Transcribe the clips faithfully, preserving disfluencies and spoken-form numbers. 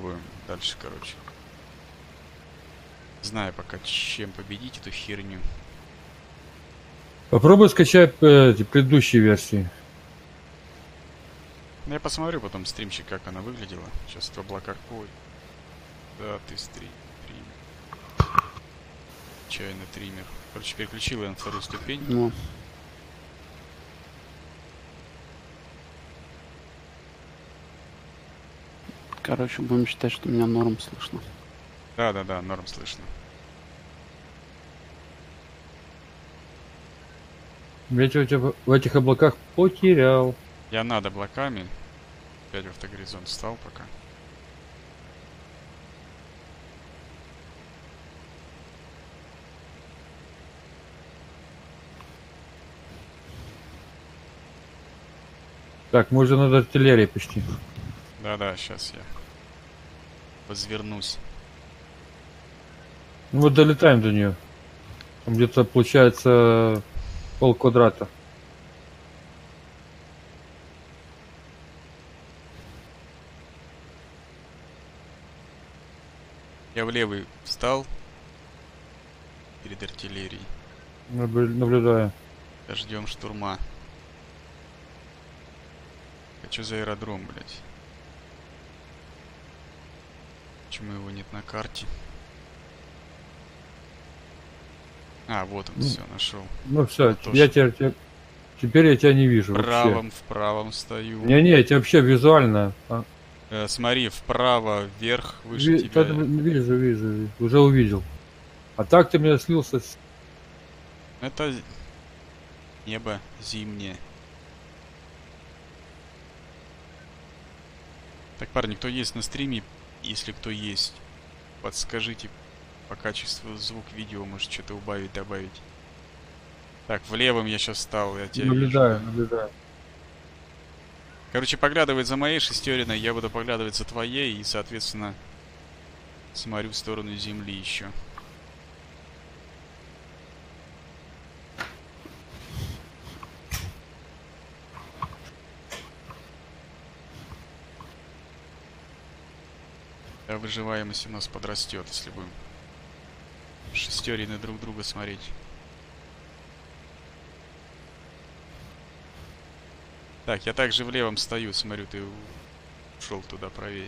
попробуем дальше, короче. Знаю пока, чем победить эту херню. Попробуй скачать э, эти предыдущие версии. Ну, я посмотрю потом стримчик, как она выглядела. Сейчас в облаках. Ой. Да, ты стрим. Триммер. Чайный триммер. Короче, переключил я на вторую ступень. Ну. Короче, будем считать, что меня норм слышно. Да-да-да, норм слышно. Я тебя, тебя в этих облаках потерял. Я над облаками. Опять в автогоризонт встал пока. Так, мы уже над артиллерией почти. Да-да, сейчас я возвернусь. Ну вот долетаем до нее. Там где-то получается пол квадрата. Я в левый встал. Перед артиллерией. Наблю- Наблюдаю. Ждем штурма. Хочу за аэродром, блять. Почему его нет на карте? А, вот он, Ну, все, нашел. Ну все, тоже. я тебя, тебя- теперь я тебя не вижу В вообще. правом, в правом стою. Не-не, я тебя вообще визуально. а, Э, смотри, вправо, вверх, выше ви- тебя. да, Вижу, вижу, уже увидел. А так ты меня слился с... Это небо зимнее. Так, парни, кто есть на стриме, если кто есть, подскажите по качеству звук видео, может что-то убавить, добавить. Так, в левом я сейчас стал, я тебя Наблюдаю, вижу. наблюдаю. Короче, поглядывает за моей шестериной, я буду поглядывать за твоей и, соответственно, смотрю в сторону земли еще. Да, выживаемость у нас подрастет, если будем шестерины друг друга смотреть. Так, я также в левом стою, смотрю, ты ушел туда правее.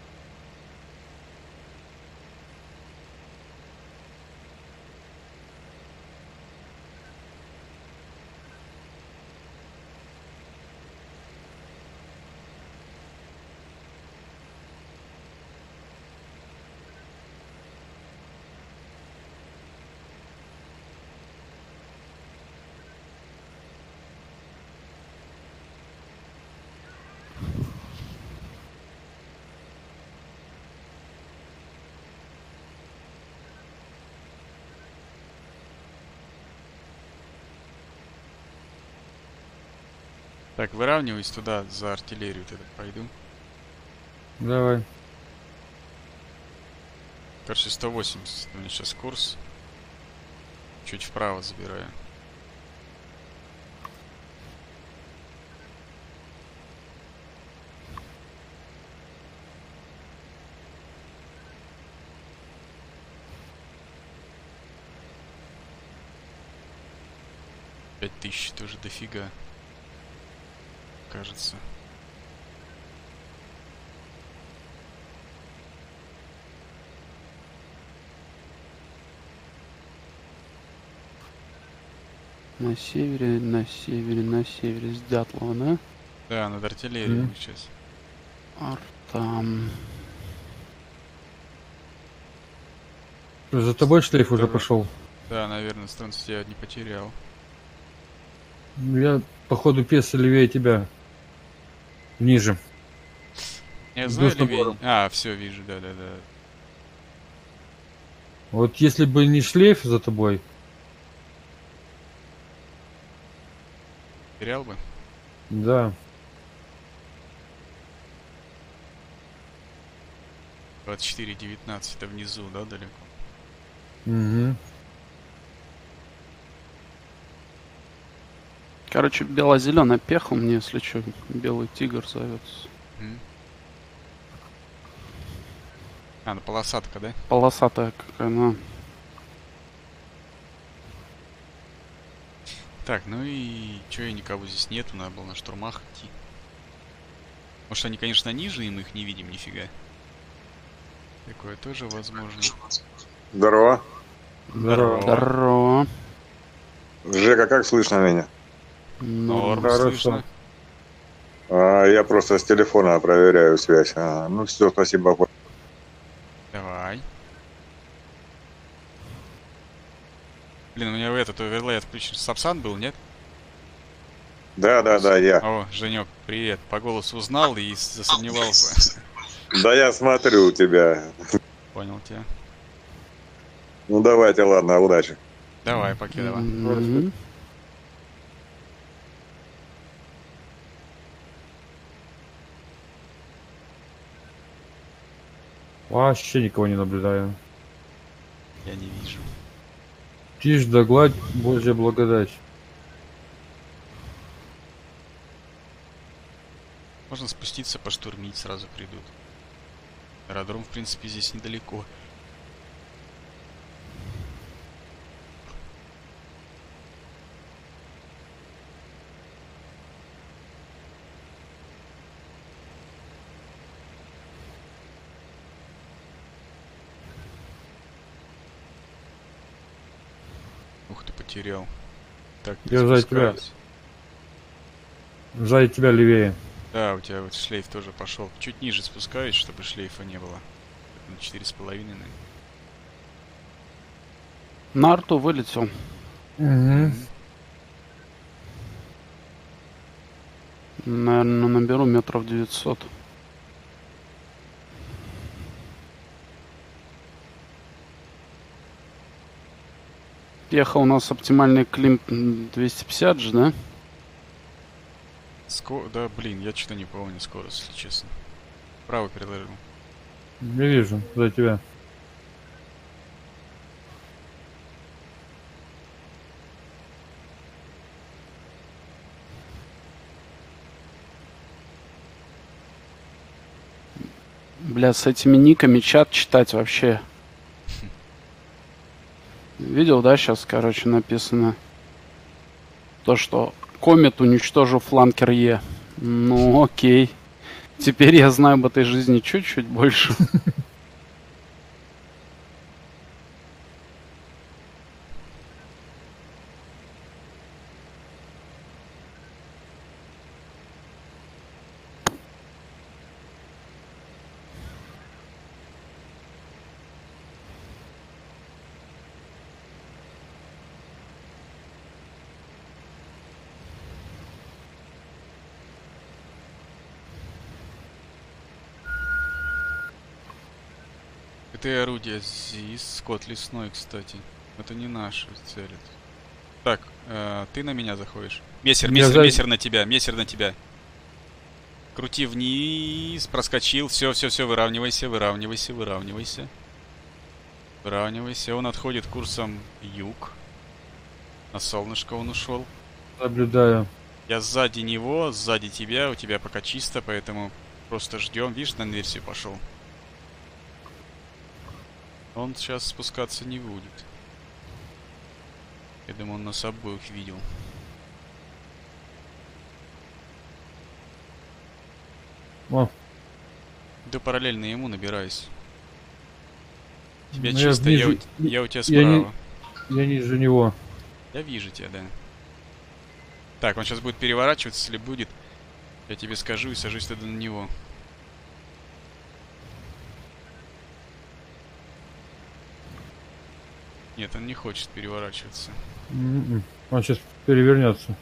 Так, выравниваюсь туда за артиллерию, тогда пойду. Давай. Короче, сто восемьдесят у меня сейчас курс. Чуть вправо забираю. Пять тысяч тоже дофига. Кажется. На севере, на севере, на севере с Дятлова, да? Да, над артиллерией Мгм. мы сейчас. Артам. За тобой шлейф уже Давай. пошел. Да, наверное, станцию я не потерял. Я, походу, пьеса левее тебя. Ниже. Я С знаю Дуснобором. левее. А, все, вижу, да-да-да. Вот если бы не шлейф за тобой, Терял бы. да. двадцать четыре девятнадцать, это внизу, да, далеко? Угу. Короче, бело-зеленый пехал мне, если что, белый тигр зовется. Мгм. А, ну полосатка, да? Полосатая какая, ну. Так, ну и чё, и никого здесь нету, надо было на штурмах идти. Может, они, конечно, ниже, и мы их не видим нифига. Такое тоже возможно. Здорово. Здорово. Здорово. Жека, как слышно меня? Норм, Норм. Хорошо. слышно. А, я просто с телефона проверяю связь. А, ну все, спасибо. Давай. Блин, у меня в этот оверлей отключен. Сапсан был, нет? Да, да, да, я. О, Женек, привет. По голосу узнал и засомневался. Да я смотрю у тебя. Понял тебя. Ну давайте, ладно, удачи. Давай, покедова. Мгм. Вообще никого не наблюдаю. Я не вижу. Тишь да гладь, Божья благодать. Можно спуститься, поштурмить, сразу придут. Аэродром, в принципе, здесь недалеко. Ух ты, потерял. Так, ты Я сзади тебя. спускаюсь. Сзади тебя левее. Да, у тебя вот шлейф тоже пошел. Чуть ниже спускаюсь, чтобы шлейфа не было. На четыре с половиной, наверное. На арту вылетел. Угу. Наверное, наберу метров девятьсот. Ехал у нас оптимальный климп двести пятьдесят же, да? Ско... Да, блин, я что-то не помню скорость, если честно. Право переложил. Не вижу, за тебя. Бля, с этими никами чат читать вообще. Видел, да, сейчас, короче, написано то, что комет уничтожил фланкер Е. Ну, окей. Теперь я знаю об этой жизни чуть-чуть больше. Это орудие ЗИС, скот лесной, кстати. Это не наши целят. Так, э, ты на меня заходишь. Мессер, Я мессер, за- мессер на тебя, мессер на тебя. Крути вниз, проскочил. Все, все, все, выравнивайся, выравнивайся, выравнивайся. Выравнивайся. Он отходит курсом юг. На солнышко он ушел. Наблюдаю. Я сзади него, сзади тебя, у тебя пока чисто, поэтому просто ждем. Видишь, на инверсию пошел. Он сейчас спускаться не будет. Я думаю, он нас обоих видел. О, Да параллельно ему набирайся. Тебя ну я чисто, я, ниже- у, я у тебя я не- справа. я ниже него. Я вижу тебя, да. Так, он сейчас будет переворачиваться, если будет. Я тебе скажу и сажусь тогда на него. Нет, он не хочет переворачиваться. М-м. Он сейчас перевернется.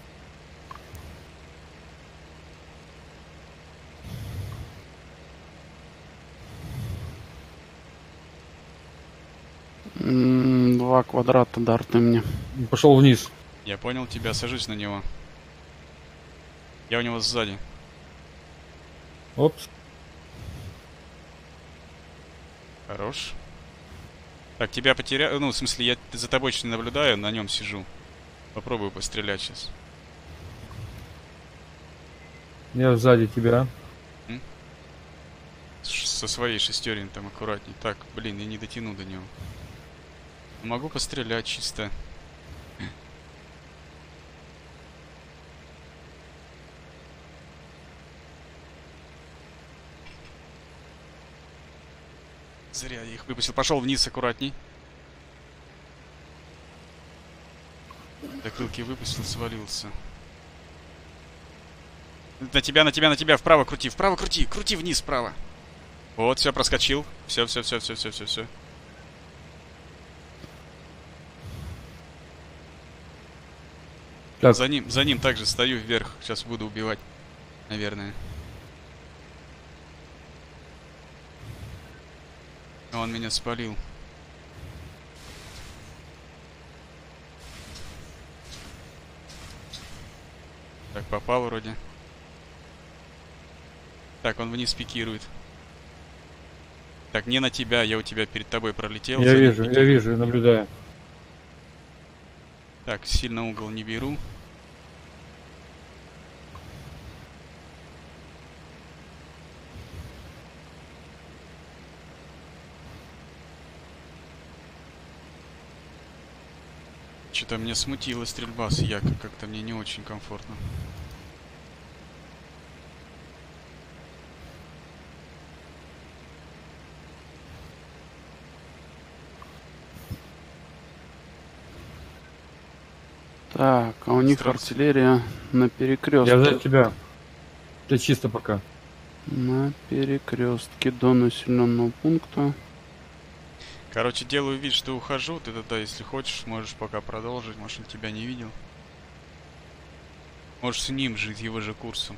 М, Два квадрата дарты мне. Пошел вниз. Я понял тебя, сажусь на него. Я у него сзади. Опс. Хорош. Так, тебя потерял. Ну, в смысле, я за тобой очень наблюдаю, на нем сижу. Попробую пострелять сейчас. Я сзади тебя. С со своей шестерень там аккуратней. Так, блин, я не дотяну до него. Могу пострелять чисто. Зря я их выпустил. Пошел вниз аккуратней. Закрылки выпустил, свалился. На тебя, на тебя, на тебя, вправо крути, вправо крути, крути вниз, вправо. Вот, все, проскочил. Все, все, все, все, все, все, все. Так. За ним, за ним также стою вверх. Сейчас буду убивать, наверное. Он меня спалил. Так, попал вроде. Так, он вниз пикирует. Так, не на тебя, я у тебя перед тобой пролетел. Я за ним вижу, я пикирую. вижу, наблюдаю. Так, сильно угол не беру. Что-то меня смутила стрельба с Яка, как-то мне не очень комфортно. Так, а у них Здравствуйте. артиллерия на Я перекрестке. за тебя. Ты чисто пока. На перекрестке до населенного пункта. Короче, делаю вид, что ухожу. Ты тогда, если хочешь, можешь пока продолжить. Может, он тебя не видел. Можешь с ним жить его же курсом.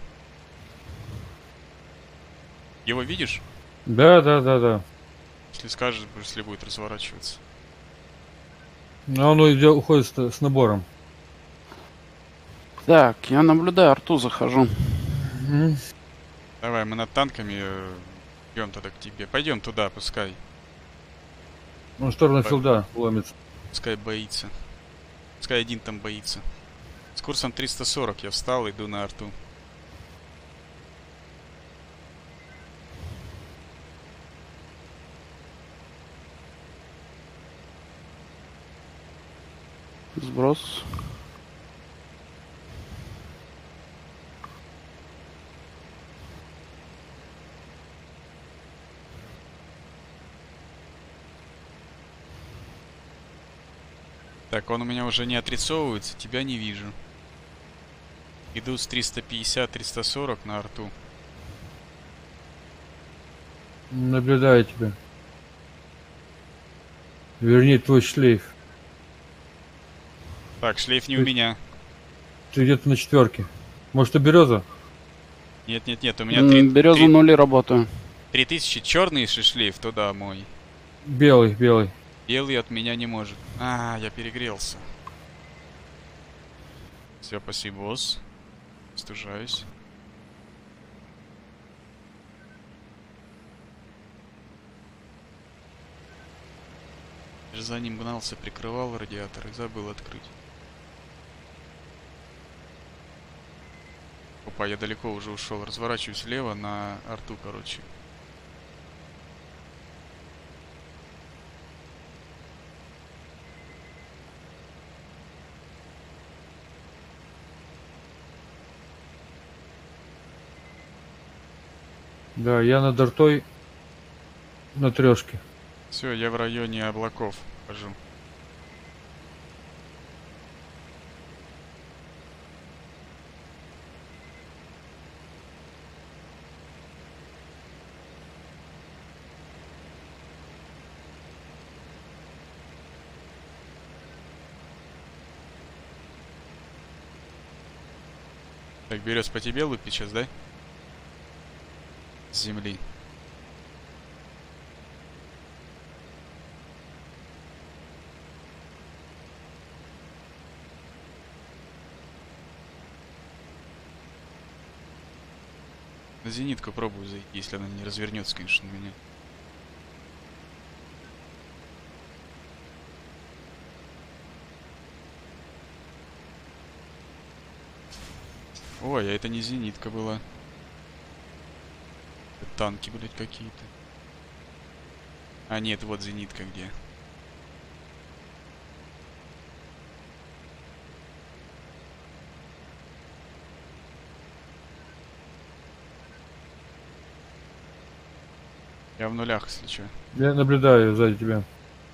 Его видишь? Да, да, да, да. Если скажешь, если будет разворачиваться. Но он уйдет, уходит с, с набором. Так, я наблюдаю, арту захожу. Мгм. Давай, мы над танками э, идем тогда к тебе. Пойдем туда, пускай. Он в сторону Пой- филда ломится. Пускай боится. Пускай один там боится. С курсом триста сорок я встал, иду на арту. Сброс. Так, он у меня уже не отрисовывается, тебя не вижу. Иду с триста пятьдесят триста сорок на арту. Наблюдаю тебя. Верни твой шлейф. Так, шлейф не у Ты- меня. Ты где-то на четверке. Может, у береза? Нет, нет, нет, у меня три- Березу три- нули работаю. три тысячи черный шлейф, туда мой. Белый, белый. Белый от меня не может. А, я перегрелся. Все, спасибо, босс. Стужаюсь. Я же за ним гнался, прикрывал радиатор и забыл открыть. Опа, я далеко уже ушел. Разворачиваюсь влево на арту, короче. Да, я над артой на трешке. Все, я в районе облаков хожу. Так, берез по тебе лупит сейчас, да? С земли. На зенитку пробую зайти, если она не развернется, конечно, на меня. Ой, а это не зенитка была. Это танки, блядь, какие-то. А, нет, вот зенитка где. Я в нулях, если что. Я наблюдаю сзади тебя.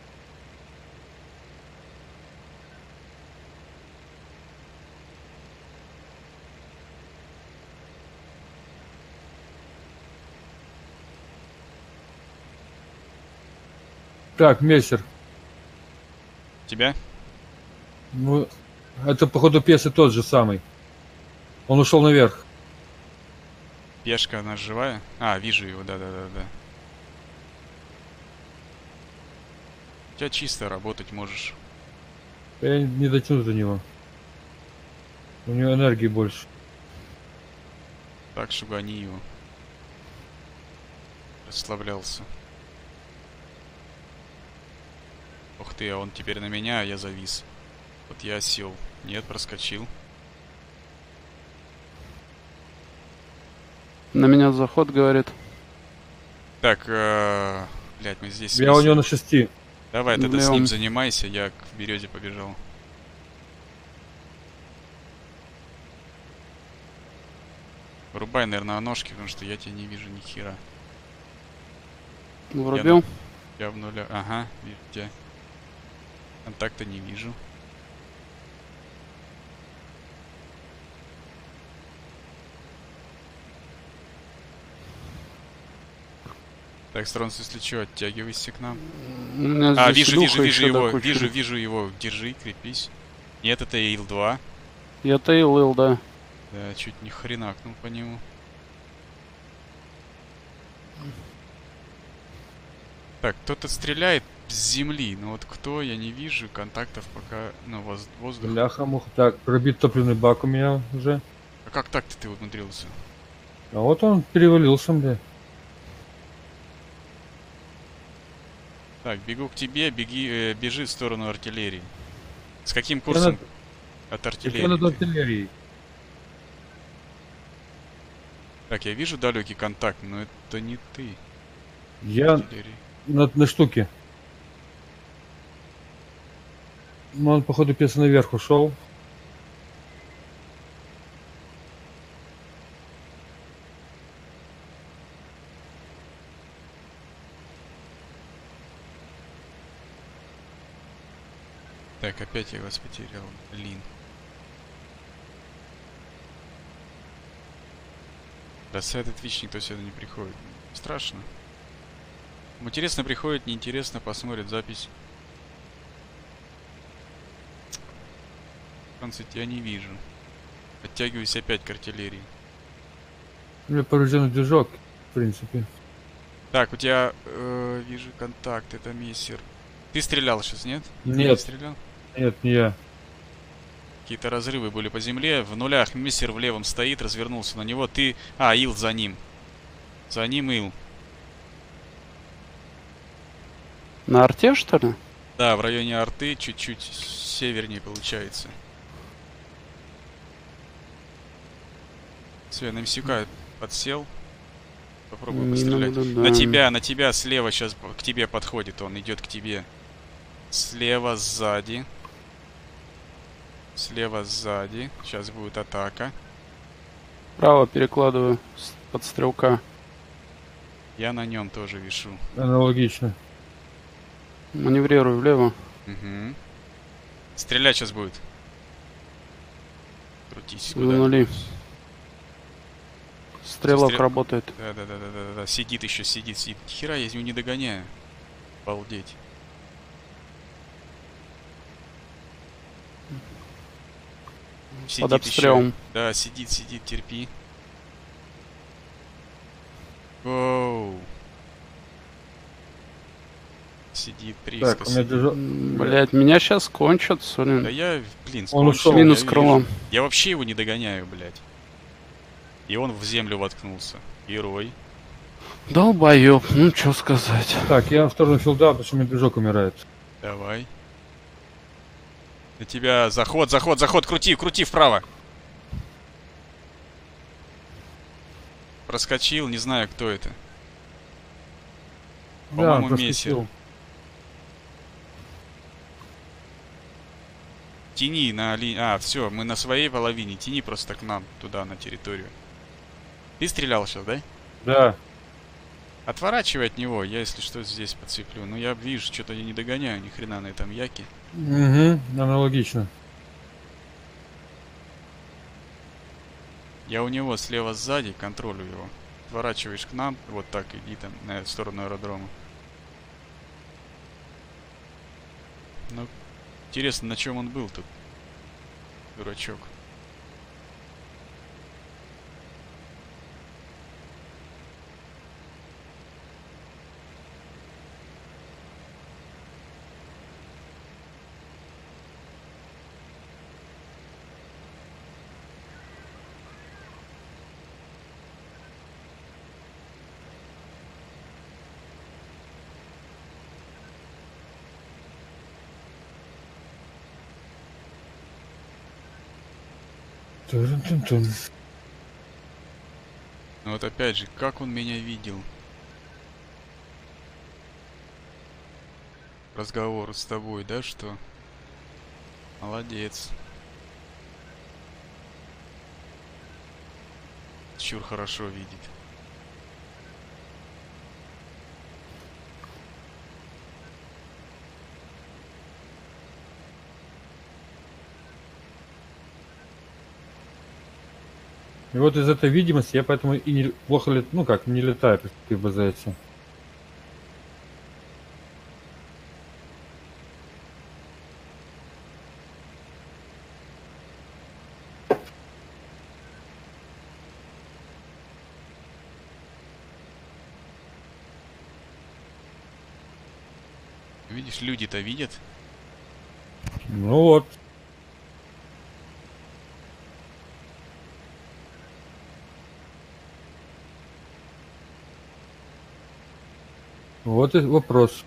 Так, мессер. Тебя? Ну, это походу песы тот же самый. Он ушел наверх. Пешка, она живая? А, вижу его, да-да-да-да. У тебя чисто работать можешь. Я не дотянусь до него. У него энергии больше. Так, шугани его. Расслаблялся. Ух ты, а он теперь на меня, а я завис. Вот я сел. Нет, проскочил. На меня заход говорит. Так, э, блядь, мы здесь... Я у него на шести. Давай, тогда с Леон. ним занимайся, я к березе побежал. Врубай, наверное, ножки, потому что я тебя не вижу ни хера. Врубил. Я в нуля. Ага, вижу тебя. Контакта не вижу. Так, Стронс, если что, оттягивайся к нам. У меня А, здесь вижу, вижу, Илюха вижу еще до его, кучи. вижу, вижу его. Держи, крепись. Нет, это Ил два. Это и лыл, да. Да, чуть не хренакнул по нему. Так, кто-то стреляет с земли, но вот кто, я не вижу. Контактов пока, ну, воз- воздух. Бляха, муха. Так, пробит топливный бак у меня уже. А как так-то ты умудрился? А вот он перевалился, бля. Так, бегу к тебе, беги, э, бежи в сторону артиллерии. С каким курсом над- от Я артиллерии? над ты? артиллерией. Так, я вижу далекий контакт, но это не ты. Я Артиллерии. на, на штуке. Ну, он, походу, песа наверх ушел. Так, опять я вас потерял. Блин. Раз этот Twitch никто сюда не приходит. Страшно. Интересно приходит, неинтересно посмотрит запись. В конце я не вижу. Подтягиваюсь опять к артиллерии. У меня поврежденный движок, в принципе. Так, у тебя э, вижу контакт, это мессер. Ты стрелял сейчас, нет? Ты Нет. не стрелял? Нет, не я. Какие-то разрывы были по земле. В нулях мессер в левом стоит, развернулся на него. Ты... А, Ил за ним. За ним Ил. На арте, что ли? Да, в районе арты, чуть-чуть севернее получается. Все, на Мисюка подсел. Попробую Не пострелять. наблюдаю. На тебя, на тебя слева сейчас к тебе подходит он, идет к тебе. Слева сзади. Слева сзади. Сейчас будет атака. Право перекладываю с- под стрелка. Я на нем тоже вишу. Аналогично. Маневрирую влево. Угу. Стрелять сейчас будет. Крутись За нули. Стрелок Стрел- работает. Да, да, да, да, да, да. Сидит еще, сидит, сидит. Хера, я его не догоняю. Обалдеть. Сидит Под обстрелом. ещё. Да, сидит, сидит, терпи. Оу. Сидит, приска Так, у меня сидит. движок. Блять, меня сейчас кончат, Да блин. я, блин, Он скончил, ушел. я Минус вижу. крылом. Я вообще его не догоняю, блядь. И он в землю воткнулся. Герой. Долбоёб, ну чё сказать. Так, я в сторону филда, потому что у меня движок умирает. Давай. На тебя заход, заход, заход, крути, крути вправо. Проскочил, не знаю, кто это. Да, он По-моему, мессер. проскочил. Тяни на ли... А, все, мы на своей половине. Тяни просто к нам, туда, на территорию. Ты стрелял сейчас, да? Да. Отворачивай от него, я, если что, здесь подцеплю. Ну, я вижу, что-то я не догоняю ни хрена на этом яке. Угу, аналогично. Я у него слева сзади, контролю его. Отворачиваешь к нам, вот так, иди там, на сторону аэродрома. Ну, интересно, на чем он был тут, дурачок. Тун-тун-тун. Но вот опять же, как он меня видел? Разговор с тобой, да, что? Молодец. Чур хорошо видит. И вот из этой видимости я поэтому и не, плохо лет, ну как, не летаю при БЗС. Видишь, люди-то видят. Ну вот. Вот и вопрос.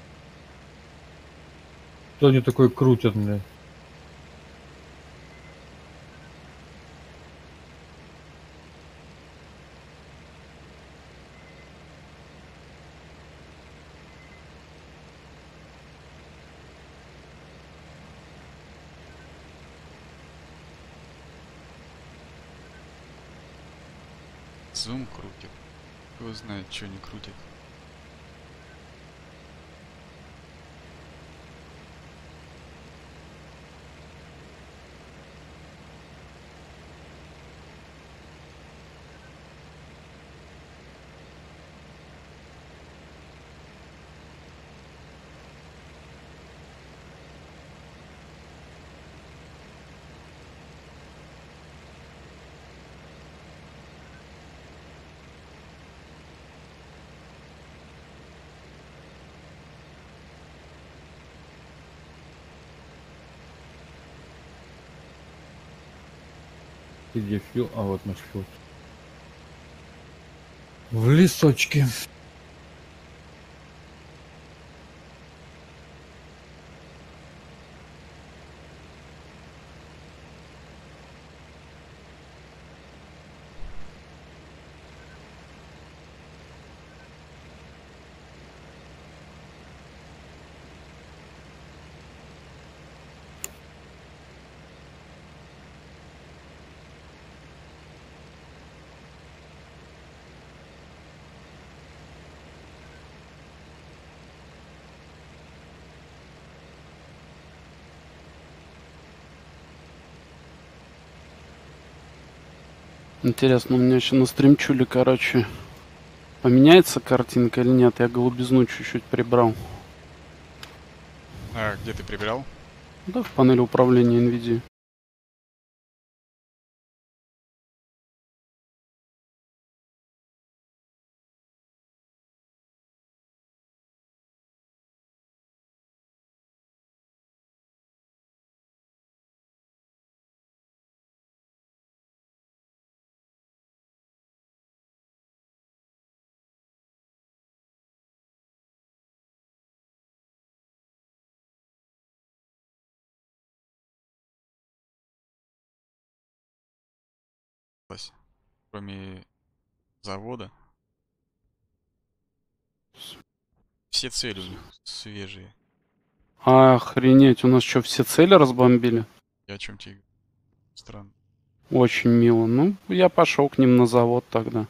Кто они такой крутят, мне? Зум крутит. Кто знает, что не крутит. Где фил? А вот наш фил. В лесочке. Интересно, у меня еще на стримчуле, короче, поменяется картинка или нет? Я голубизну чуть-чуть прибрал. А, где ты прибирал? Да, в панели управления NVIDIA. Кроме завода. все цели у них свежие. Охренеть, у нас что, все цели разбомбили? Я о чем тебе говорю? Странно. Очень мило. Ну, я пошел к ним на завод тогда.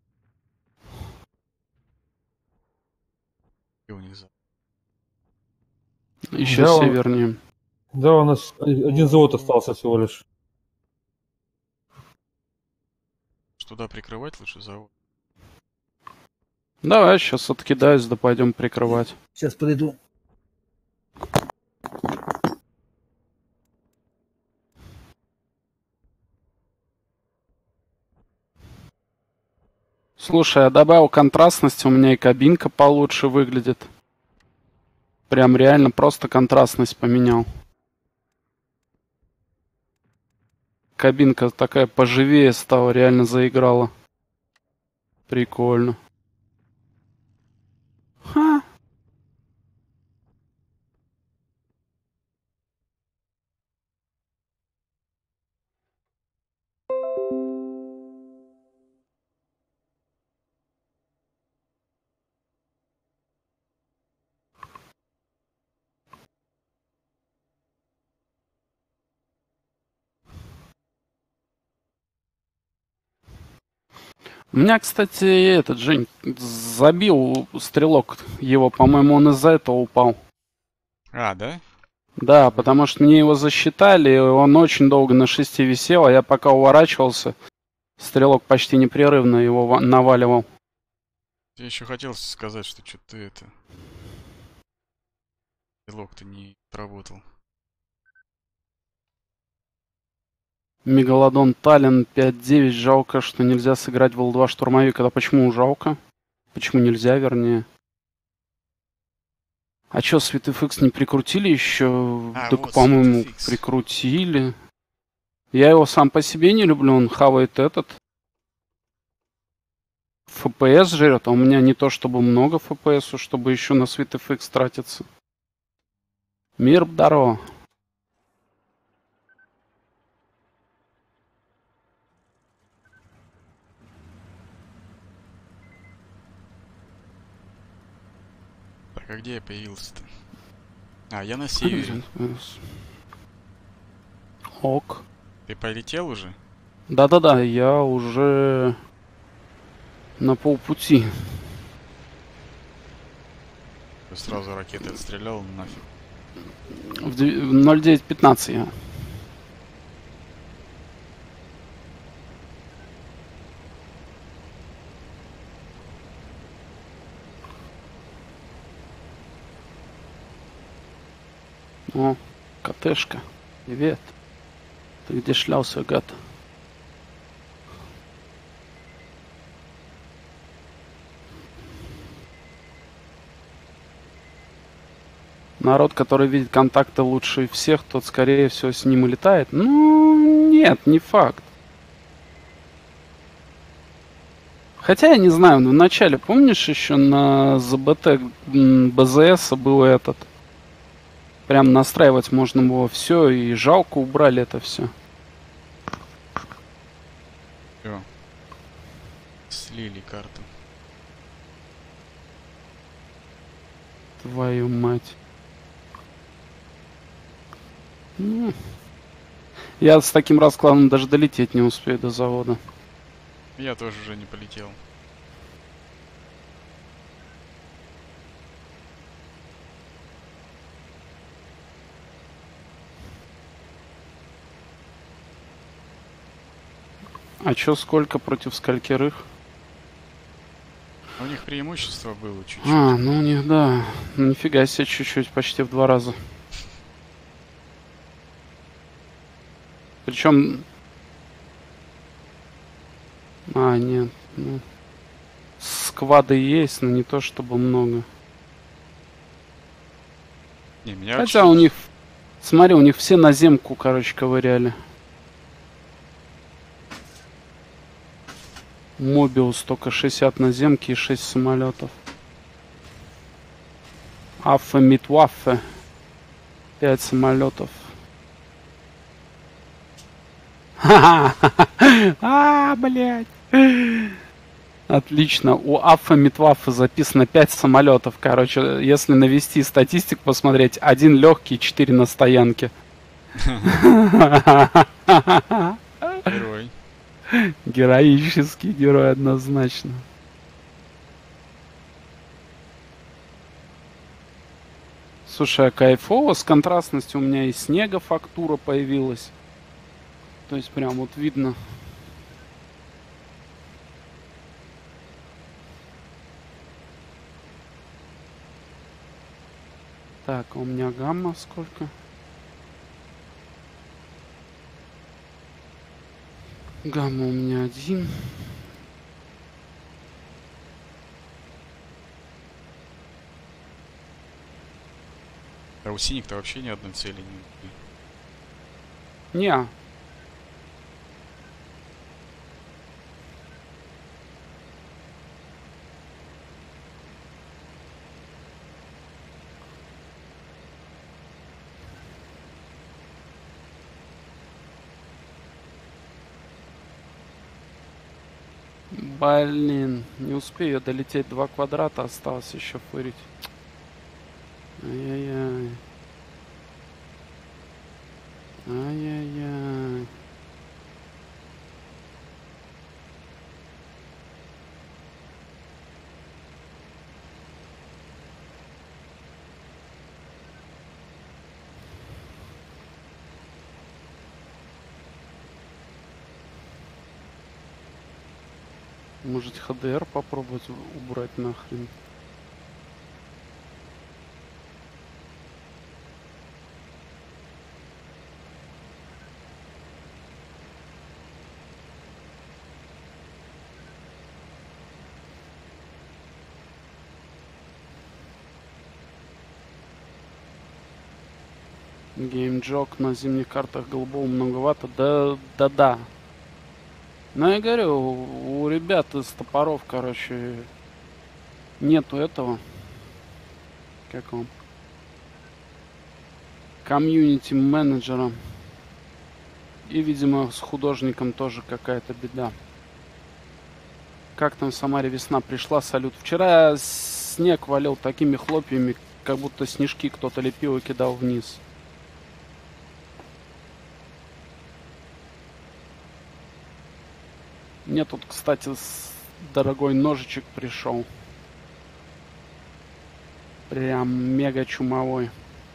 И у них за... Еще Да, он- севернее. Да, у нас один завод остался всего лишь. Туда прикрывать лучше завод. Давай, сейчас откидаюсь, да пойдем прикрывать. Сейчас подойду. Слушай, я добавил контрастность, у меня и кабинка получше выглядит. Прям реально просто контрастность поменял. Кабинка такая поживее стала, реально заиграла. Прикольно. Ха. У меня, кстати, этот, Жень, забил стрелок его, по-моему, он из-за этого упал. А, да? Да, потому что мне его засчитали, и он очень долго на шести висел, а я пока уворачивался, стрелок почти непрерывно его ва- наваливал. Я еще хотел сказать, что что-то ты это... Стрелок-то не работал. Мегалодон Таллин пять девять. Жалко, что нельзя сыграть в эл два штурмовик. А почему жалко? Почему нельзя, вернее? А чё, SweetFX не прикрутили еще? А, Так, вот по-моему, SweetFX. прикрутили. Я его сам по себе не люблю, он хавает этот. эф пи эс жрет, а у меня не то чтобы много эф пи эс, чтобы еще на SweetFX тратиться. Мир здорово. Так, а где я появился-то? А, я на севере. Ок. Ты полетел уже? Да-да-да, я уже на полпути. Ты сразу ракеты отстрелял нафиг. В дв- в ноль девять пятнадцать я. О, котешка, привет. Ты где шлялся, гад? Народ, который видит контакты лучше всех, тот, скорее всего, с ним и летает. Ну, нет, не факт. Хотя, я не знаю, в начале, помнишь, еще на зэ бэ тэ м, бэ зэ эс был этот... Прям настраивать можно было все, и жалко убрали это все. Всё. Слили карту. Твою мать. Ну, я с таким раскладом даже долететь не успею до завода. Я тоже уже не полетел. А чё, сколько против скольких? У них преимущество было чуть-чуть. А, ну у них, да. Ну, нифига себе, чуть-чуть, почти в два раза. Причем... А, нет. Ну, сквады есть, но не то чтобы много. Не, меня Хотя вообще- у них... Смотри, у них все на земку, короче, ковыряли. Мобиус только шестьдесят на земке и шесть самолетов. Аффе Митваффе. пять самолетов. Ха-ха! А, блядь! Отлично. У Афа Митвафа записано пять самолетов. Короче, если навести статистику, посмотреть, один легкий, четыре на стоянке. Герой. Героический герой однозначно. Слушай, а кайфово, с контрастностью у меня и снега фактура появилась. То есть прям вот видно. Так, а у меня гамма сколько? Гамма у меня один. А у синих-то вообще ни одной цели нет. Не. Блин, не успею я долететь, два квадрата осталось еще фырить. Ай-яй-яй. Ай-яй-яй. Может эйч ди ар попробовать убрать нахрен? Геймджок на зимних картах голубого многовато. Да, да, да. Ну, я говорю, у, у ребят из топоров, короче, нету этого. Как он? Комьюнити менеджера. И, видимо, с художником тоже какая-то беда. Как там в Самаре весна пришла, салют. Вчера снег валил такими хлопьями, как будто снежки кто-то лепил и кидал вниз. Мне тут, кстати, дорогой ножичек пришел. Прям мега чумовой.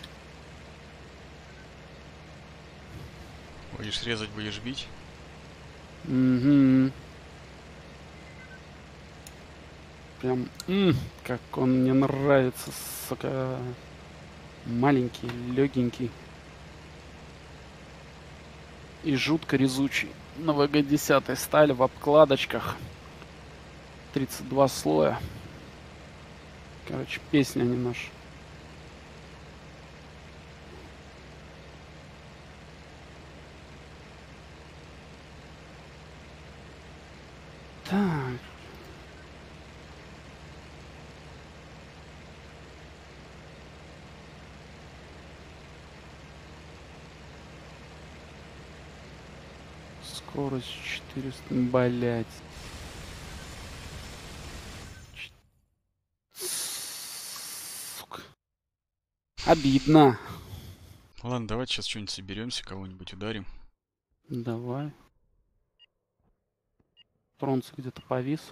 Будешь резать, будешь бить. Угу. Прям, м, как он мне нравится, сука. Маленький, легенький. И жутко резучий. На вэ гэ десять сталь в обкладочках. тридцать два слоя. Короче, песня не наша. Так. Скорость четыреста. Блять. Сука. Обидно. Ладно, давайте сейчас что-нибудь соберемся, кого-нибудь ударим. Давай. Тронце где-то повис.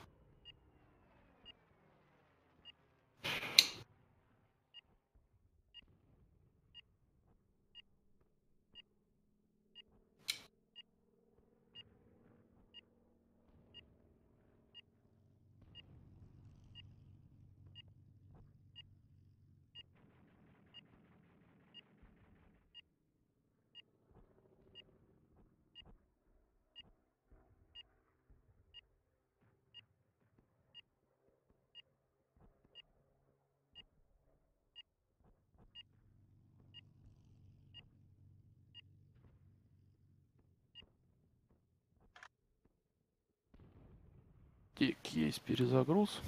Тик, есть перезагруз.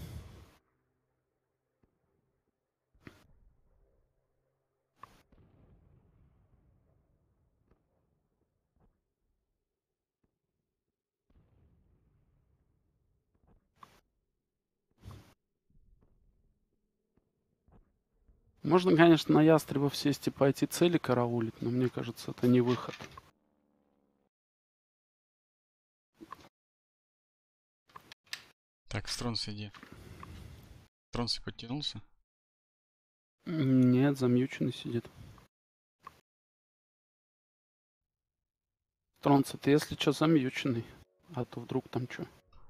Можно, конечно, на ястребов сесть и пойти цели караулить, но мне кажется, это не выход. Так, Стронс иди. Стронс подтянулся? Нет, замьюченный сидит. Тронца, ты если что, замьюченный. А то вдруг там что.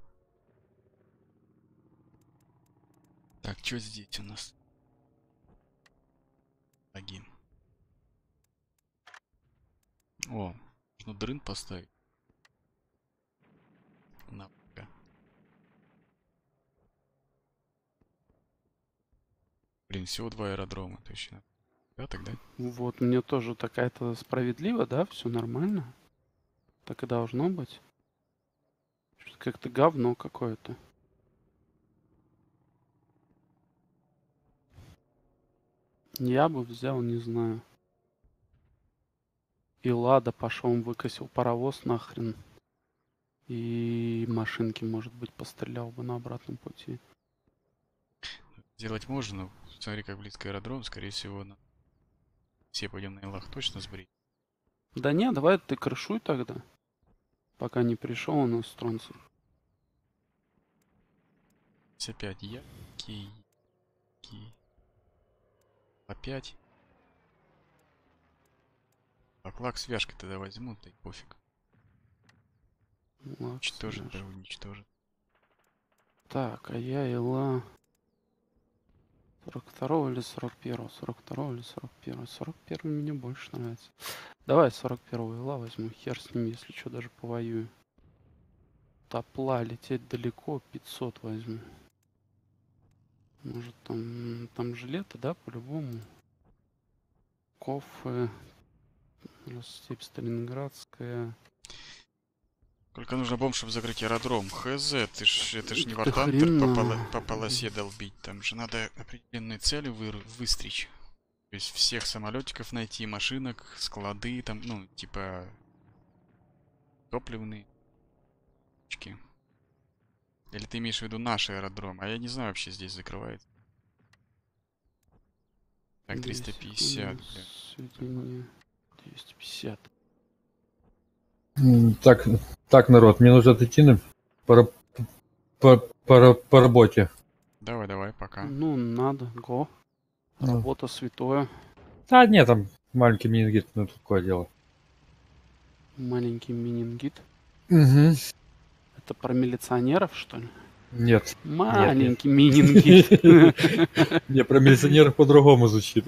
Так, что здесь у нас? Логин. О, нужно дрын поставить. На п. Блин, всего два аэродрома, точно. Да, тогда? Вот, мне тоже такая-то справедливо, да? Все нормально. Так и должно быть. Что-то как-то говно какое-то. Я бы взял, не знаю. И Лада пошел, выкосил паровоз нахрен. И машинки, может быть, пострелял бы на обратном пути. Сделать можно, но смотри, как близко аэродром, скорее всего, на... все пойдем на Илах точно сбрить. Да не, давай ты крышуй тогда. Пока не пришел у нас Стронцев. Опять я. Ки. Ки. Опять. Так, лак свяжкой тогда возьму, да и пофиг. Уничтожит, да, уничтожит. Так, а я Ила... сорок второго или сорок первого? сорок второго или сорок первого? сорок первый мне больше нравится. Давай сорок первого Ила возьму. Хер с ним, если что, даже повоюю. Топла, лететь далеко, пятьсот возьму. Может там, там жилеты, да, по-любому. Кофе. Степь Сталинградская. Сколько нужно бомб, чтобы закрыть аэродром? Хз, ты ж, это ж не Да вартантер по, хрена. поло- по полосе долбить. Там же надо определенные цели вы, выстричь. То есть всех самолетиков найти, машинок, склады, там, ну, типа топливные. Точки. Или ты имеешь в виду наш аэродром? А я не знаю, вообще здесь закрывает. Так, триста пятьдесят, бля. Соединение. двести пятьдесят. М, Так, так, народ, мне нужно отойти на... по, по, по, по работе. Давай, давай, пока. Ну, надо, го. Ну. Работа святое. Да нет, там маленький мини-гид, ну такое дело. Маленький менингит. Угу. Это про милиционеров, что ли? Нет. Маленький менингит. Не, про милиционеров по-другому звучит.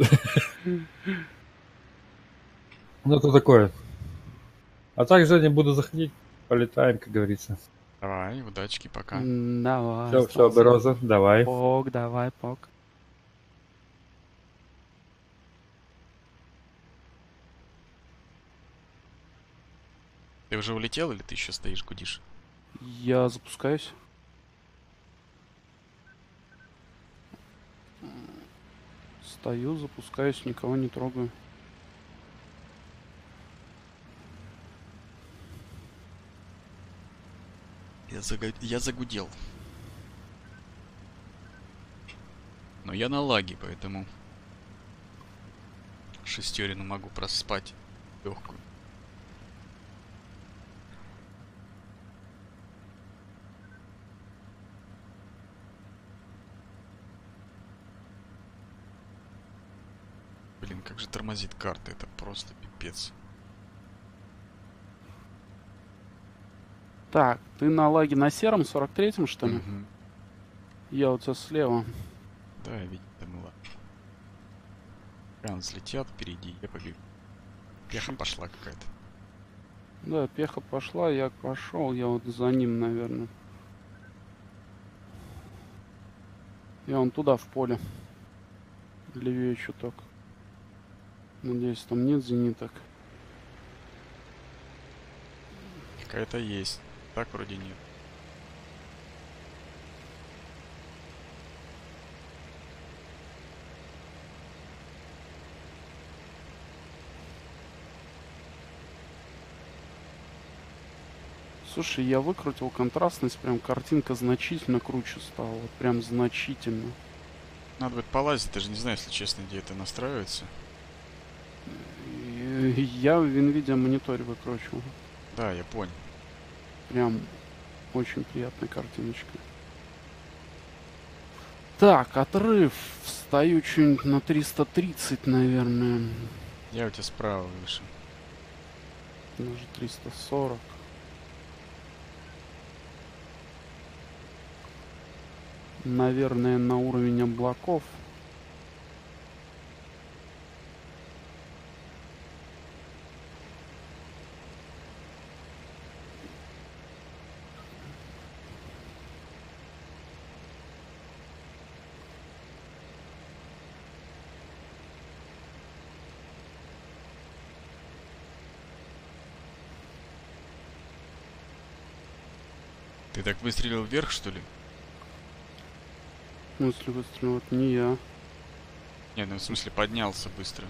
Ну, это такое. А также не буду заходить, полетаем, как говорится. Давай, удачки, пока. Давай. Все, все, Бероза, давай. Пок, давай, пок. Ты уже улетел или ты еще стоишь, гудишь? Я запускаюсь. Стою, запускаюсь, никого не трогаю. Я, зага... я загудел. Но я на лаге, поэтому шестерину могу проспать легкую. Блин, как же тормозит карта, это просто пипец. Так, ты на лаге на сером сорок третьем, что ли? Мгм. Я у тебя слева. Да, видите, там и ладно. Прям взлетят впереди, я побегу. Пеха пошла какая-то. Да, пеха пошла, я пошел, я вот за ним, наверное. Я вон туда, в поле. Левее чуток. Надеюсь, там нет зениток. Какая-то есть. Так вроде нет. Слушай, я выкрутил контрастность, прям картинка значительно круче стала. Вот прям значительно. Надо будет полазить, даже не знаю, если честно, где это настраивается. И я в NVIDIA мониторе выкручивал. Да, я понял. Прям очень приятная картиночка. Так, отрыв. Встаю что-нибудь на триста тридцать, наверное. Я у тебя справа выше. Даже триста сорок. Наверное, на уровень облаков. Ты так выстрелил вверх, что ли? В смысле выстрелил? Это не я. Нет, ну в смысле поднялся быстро.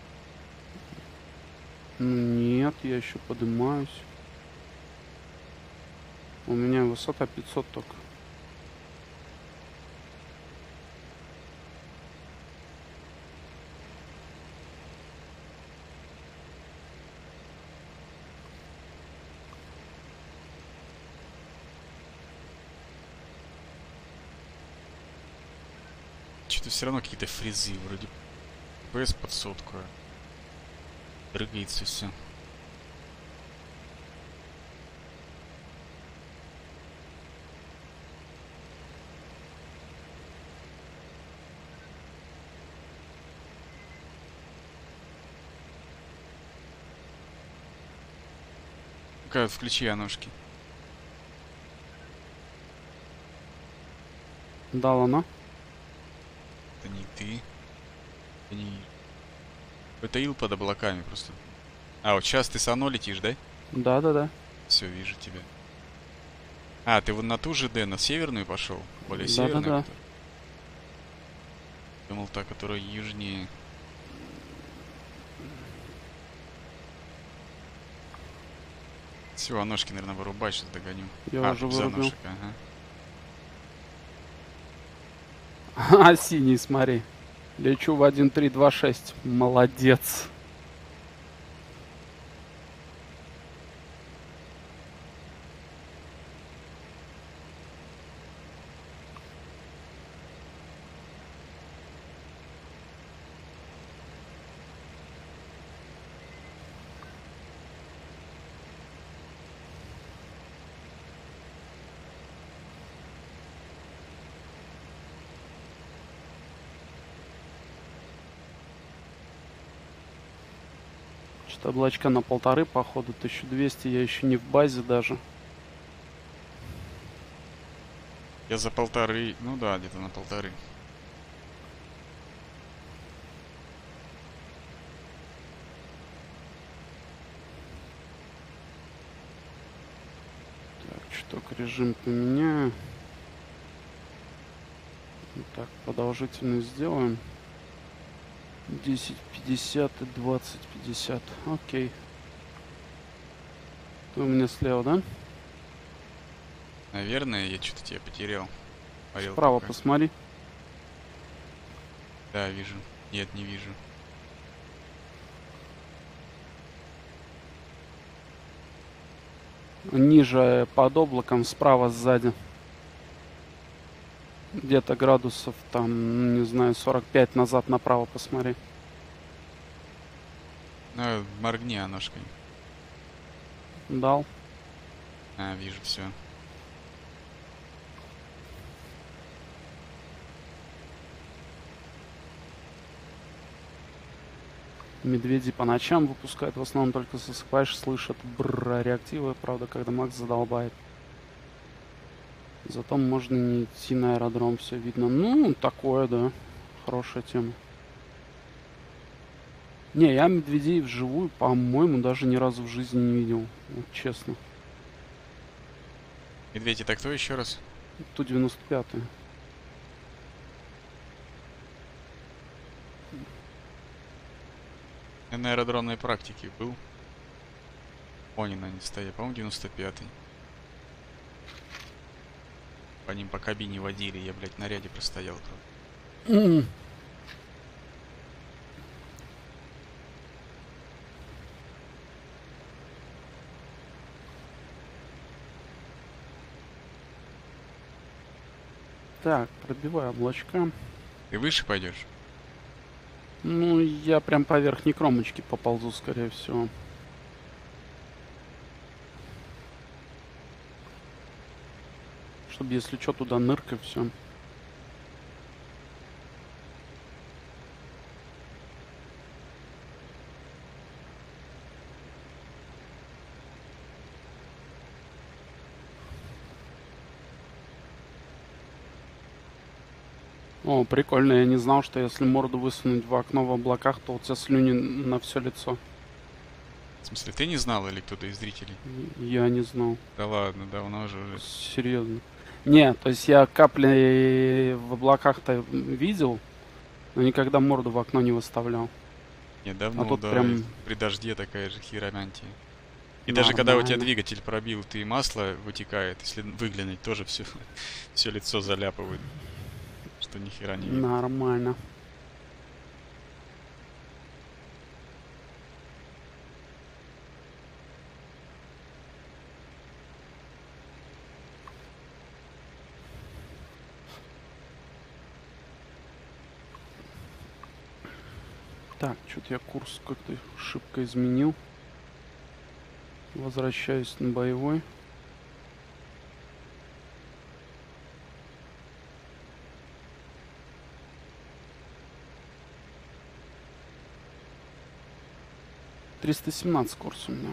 Ну нет, я еще поднимаюсь. У меня высота пятьсот только. Что-то все равно какие-то фрезы. Вроде пэ эс под сотку. а Дрыгается все. Ну-ка, включи аношки. Дал она? Это не ты. Это не... Это ил под облаками просто. А, вот сейчас ты с оно летишь, да? Да-да-да. Все, вижу тебя. А, ты вон на ту же Д, на северную пошел? Более Да, северную? да, да. которая? Думал, та, которая южнее. Все, аношки, наверное, вырубай, сейчас догоню. Я а, уже ты без вырубил. аношек, ага. А, синий, смотри. Лечу в один три два шесть. Молодец. Что-то облачка на полторы, походу, тысяча двести. Я еще не в базе даже. Я за полторы, ну да, где-то на полторы. Так, чуток режим поменяю. Так, продолжительность сделаем. десять пятьдесят и двадцать пятьдесят. Окей. Ты у меня слева, да? Наверное, я что-то тебя потерял. Орел Справа пока. посмотри. Да, вижу. Нет, не вижу. Ниже под облаком, справа сзади. Где-то градусов там, не знаю, сорок пять назад направо посмотри. Ну, моргни аношкой. Дал. А, вижу, все. Медведи по ночам выпускают, в основном только засыпаешь, слышат бррр реактивы, правда, когда Макс задолбает. Зато можно не идти на аэродром, все видно. Ну, такое, да. Хорошая тема. Не, я медведей вживую, по-моему, даже ни разу в жизни не видел. Вот честно. Медведь, это кто еще раз? Ту девяносто пятая. Я на аэродромной практике был. Онина не стоят, по-моему, девяносто пятый. По ним по кабине водили, я, блядь, на ряде простоял. М. Так, пробиваю облачка. Ты выше пойдешь? Ну, я прям по верхней кромочке поползу, скорее всего. Чтобы, если что, туда ныркать, все. О, прикольно, я не знал, что если морду высунуть в окно в облаках, то у тебя слюни на все лицо. В смысле, ты не знал или кто-то из зрителей? Я не знал. Да ладно, давно же уже. Серьезно. Не, то есть я капли в облаках-то видел, но никогда морду в окно не выставлял. Не, давно, А тут да, прям- и при дожде такая же хиромантия. И даже когда у тебя Нормально. двигатель пробил, ты масло вытекает, если выглянуть, тоже все, все лицо заляпывает. Что ни хера не видно. Нормально. Так, что-то я курс как-то шибко изменил. Возвращаюсь на боевой. триста семнадцать курс у меня.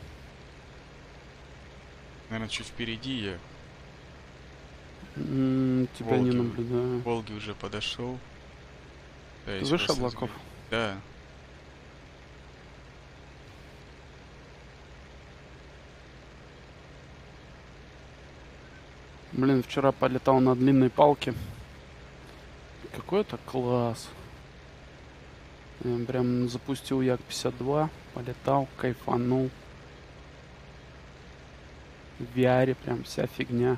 Наверное, чуть впереди я. М, тебя не Волги. наблюдаю. К Волге уже подошел. Да, Ты если выше просто облаков? сбить. Да. Блин, вчера полетал на длинной палке. Какой это класс. Я прям запустил Як пятьдесят два, полетал, кайфанул. В ви ар прям вся фигня.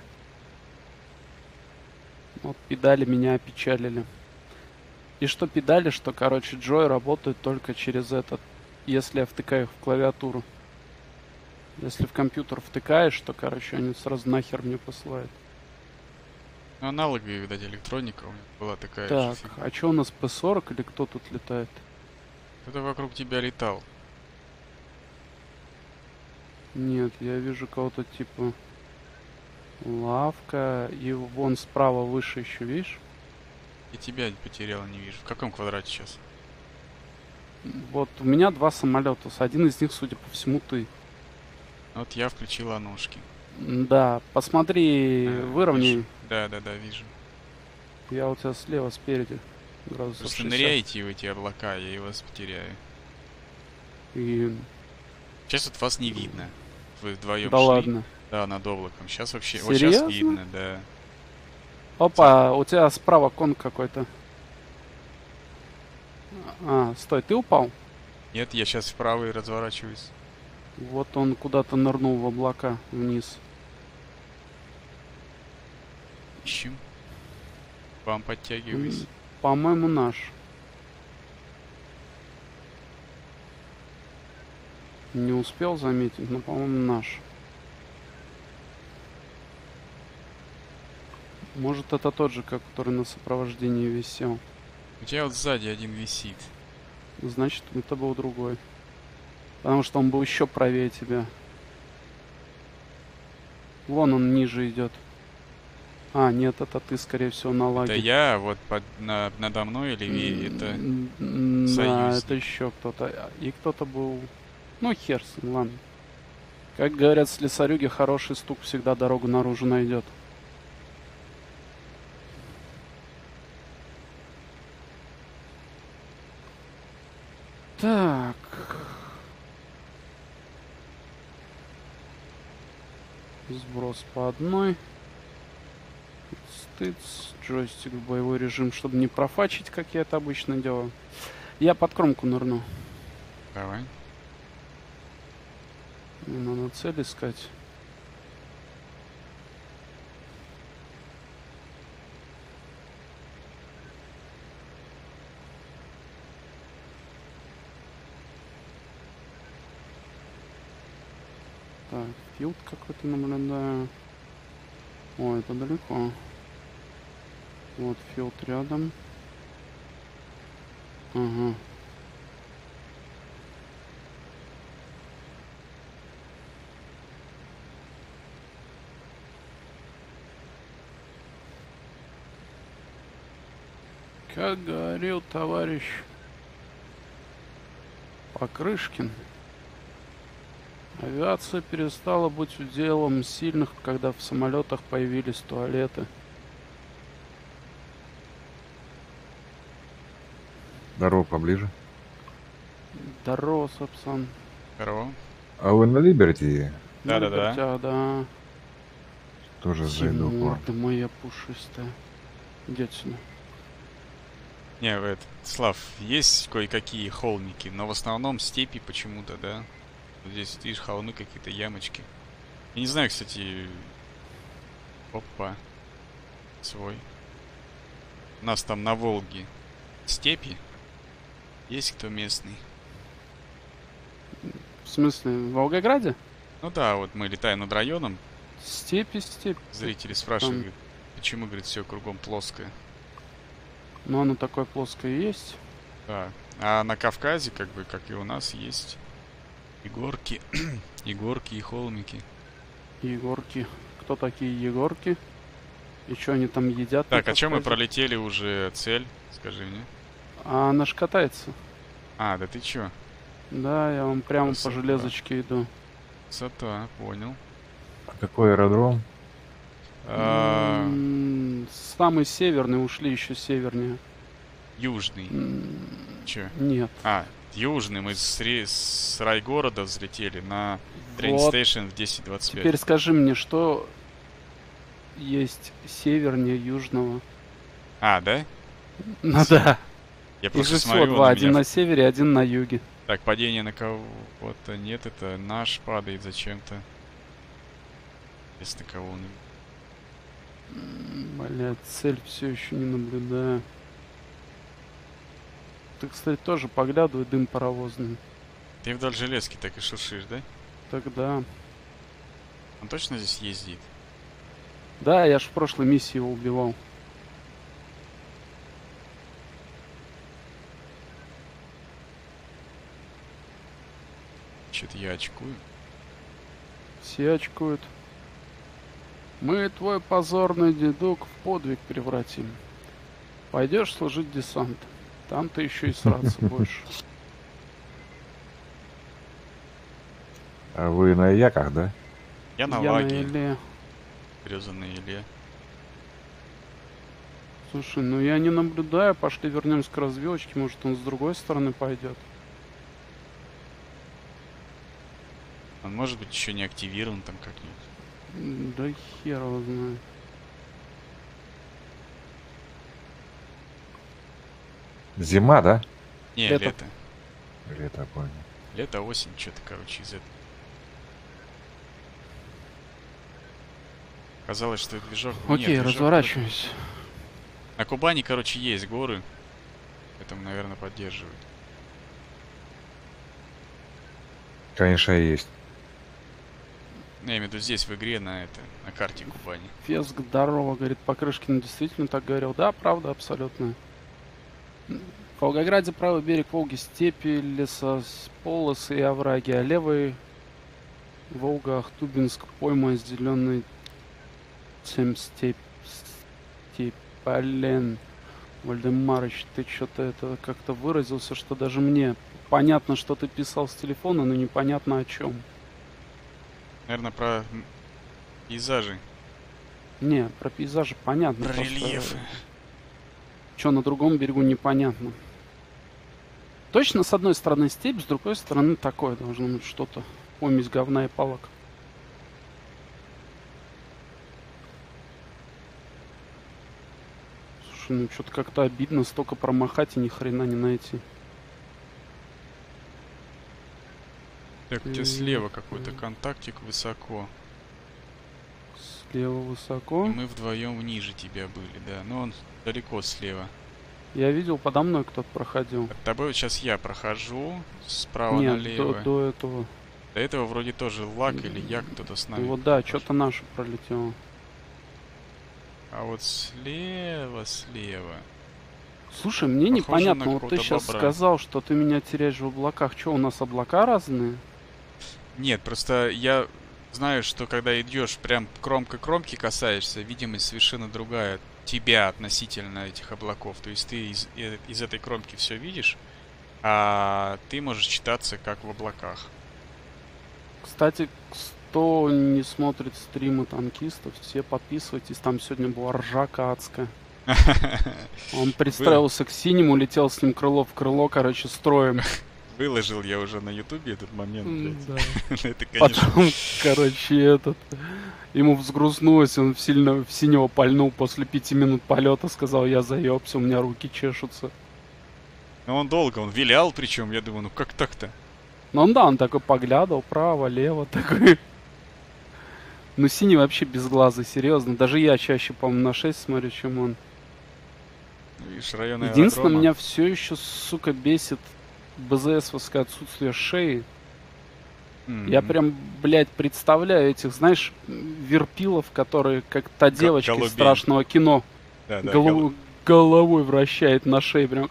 Вот педали меня опечалили. И что педали, что, короче, джой работают только через этот, если я втыкаю их в клавиатуру. Если в компьютер втыкаешь, то, короче, они сразу нахер мне посылают. Ну, аналоговая, видать, электроника у меня была такая же Так, фигня. а что у нас пэ сорок или кто тут летает? Кто-то вокруг тебя летал. Нет, я вижу кого-то типа лавка. И вон справа выше еще, видишь? И тебя потерял, не вижу. В каком квадрате сейчас? Вот у меня два самолета. Один из них, судя по всему, ты. Вот я включил ножки. Да, посмотри, выровняй. Да, да, да, вижу. Я у тебя слева, спереди. Градусов Просто шестьдесят. ныряете в эти облака, я и вас потеряю. И... Сейчас вот вас не видно. Вы вдвоем Да шли. ладно. Да, над облаком. Сейчас вообще. Вот сейчас Серьезно? видно, да. Опа, у тебя справа конг какой-то. А, стой, ты упал? Нет, я сейчас вправо и разворачиваюсь. Вот он куда-то нырнул в облака вниз. Ищем. Вам подтягиваюсь. М, По-моему, наш. Не успел заметить, но, по-моему, наш. Может, это тот же, как который на сопровождении висел. У тебя вот сзади один висит. Значит, это был другой. Потому что он был еще правее тебя. Вон он ниже идет. А, нет, это ты, скорее всего, на лаге. Это я, вот под, на, надо мной левее, это М, м, Да, союзник. это еще кто-то. И кто-то был... Ну, хер с ним, ладно. Как говорят слесарюги, хороший стук всегда дорогу наружу найдет. Так. Сброс по одной. Стыц. Джойстик в боевой режим, чтобы не профачить, как я это обычно делаю. Я под кромку нырну. Давай. Мне надо цель искать. Так, филд какой-то наблюдаю. Ой, это далеко. Вот филд рядом. Ага. Как говорил товарищ Покрышкин, авиация перестала быть уделом сильных, когда в самолетах появились туалеты. Здорово, поближе. Здорово, Сапсан. Здорово. А вы на Либерти? Да-да-да. Да, да. Тоже зайду к вам. Морда моя пушистая. Иди отсюда. Не, это, Слав, есть кое-какие холмики, но в основном степи почему-то, да? Вот здесь, видишь, холмы какие-то, ямочки. Я не знаю, кстати... Опа. Свой. У нас там на Волге степи. Есть кто местный? В смысле, в Волгограде? Ну да, вот мы летаем над районом. Степи, степь. Зрители спрашивают, Там. почему, говорит, все кругом плоское. Ну, оно такое плоское и есть. Да. А на Кавказе, как бы, как и у нас, есть и горки, и горки, и холмики. Егорки. Кто такие Егорки? И что они там едят? на Так, а чем мы Кавказе? пролетели уже цель? Скажи мне. А она ж катается. А, да ты чё? Да, я вам прямо Красота. по железочке иду. Красота, понял. А какой аэродром? А, М, Самый северный, ушли еще севернее. южный. М, Чё? Нет. А, южный. Мы с, ре- с райгорода взлетели на Вот. трейнстейшн в десять двадцать пять. Теперь скажи мне, что есть севернее южного? А, да? Ну да. Я Их просто же всего смотрю, два. на Один меня... на севере, один на юге. Так, падение на кого-то нет, это наш падает зачем-то. Если на кого он... М, Блядь, цель все еще не наблюдаю. Ты, кстати, тоже поглядывай, дым паровозный. Ты вдоль железки так и шуршишь, да? Тогда. Он точно здесь ездит? Да, я ж в прошлой миссии его убивал. Что-то я очкую. Все очкуют. Мы твой позорный дедук в подвиг превратим. Пойдешь служить десант. Там ты еще и сраться будешь. А вы на яках, да? Я на Я на лаге, Иле. грёзаной Иле. Слушай, ну я не наблюдаю. Пошли вернемся к развилочке. Может, он с другой стороны пойдет. Он может быть еще не активирован там как-нибудь. М, Да хер его знает. Зима, да? Не, Лето. лето. Лето, понял. Лето, осень, что-то, короче, из этого. Казалось, что движок... Нет, Окей, движок- разворачиваюсь. На Кубани, короче, есть горы. Поэтому, наверное, поддерживают. Конечно, есть. Ну, я имею в виду здесь, в игре, на это, на карте Кубани. Феск, здорово, говорит, Покрышкин действительно так говорил. Да, правда, абсолютно. В Волгограде правый берег Волги степи, лесополосы и овраги, а левый Волга, Ахтубинск, пойма, зеленый тем степь, степь, блин. Вальдемарыч, ты что-то это как-то выразился, что даже мне понятно, что ты писал с телефона, но непонятно о чем. Наверное, про м, пейзажи, Не, про пейзажи понятно. про рельефы. Что на другом берегу непонятно. Точно с одной стороны степь, с другой стороны такое должно быть что-то. Помесь говна и палок. Слушай, ну что-то как-то обидно столько промахать и ни хрена не найти. Так, у тебя М, слева какой-то м. контактик высоко. Слева высоко. И мы вдвоем ниже тебя были, да. Но он далеко слева. Я видел, подо мной кто-то проходил. Под тобой вот сейчас я прохожу справа Нет, до, налево. до этого. До этого вроде тоже лак или я кто-то с нами. Вот да, что-то наше пролетело. А вот слева, слева. Слушай, мне Похоже непонятно, на вот ты какого-то сейчас бобра. сказал, что ты меня теряешь в облаках. Что, у нас облака разные? Нет, просто я знаю, что когда идешь прям кромка-кромки касаешься, видимость совершенно другая тебя относительно этих облаков. То есть ты из, э- из этой кромки все видишь, а ты можешь читаться как в облаках. Кстати, кто не смотрит стримы танкистов, все подписывайтесь. Там сегодня была ржака адская. Он пристроился к синему, летел с ним крыло в крыло, короче, строем. Выложил я уже на ютубе этот момент, блядь. Да. Это, конечно, Потом, короче, этот... Ему взгрузнулось, он в, сильно, в синего пальнул после пяти минут полета, сказал, я заебся, у меня руки чешутся. но он долго, он вилял, причем, я думаю, ну как так-то? Ну он, да, он такой поглядывал, право, лево, такой. Ну синий вообще безглазый, серьезно. Даже я чаще, по-моему, на шесть смотрю, чем он. Видишь, район Единственное, аэродрома. меня все еще, сука, бесит БЗСовское отсутствие шеи. М, Я прям, блядь, представляю этих, знаешь, верпилов, которые, как та девочка из голубей. страшного кино, да, да, голов- гол- головой вращает на шее, прям.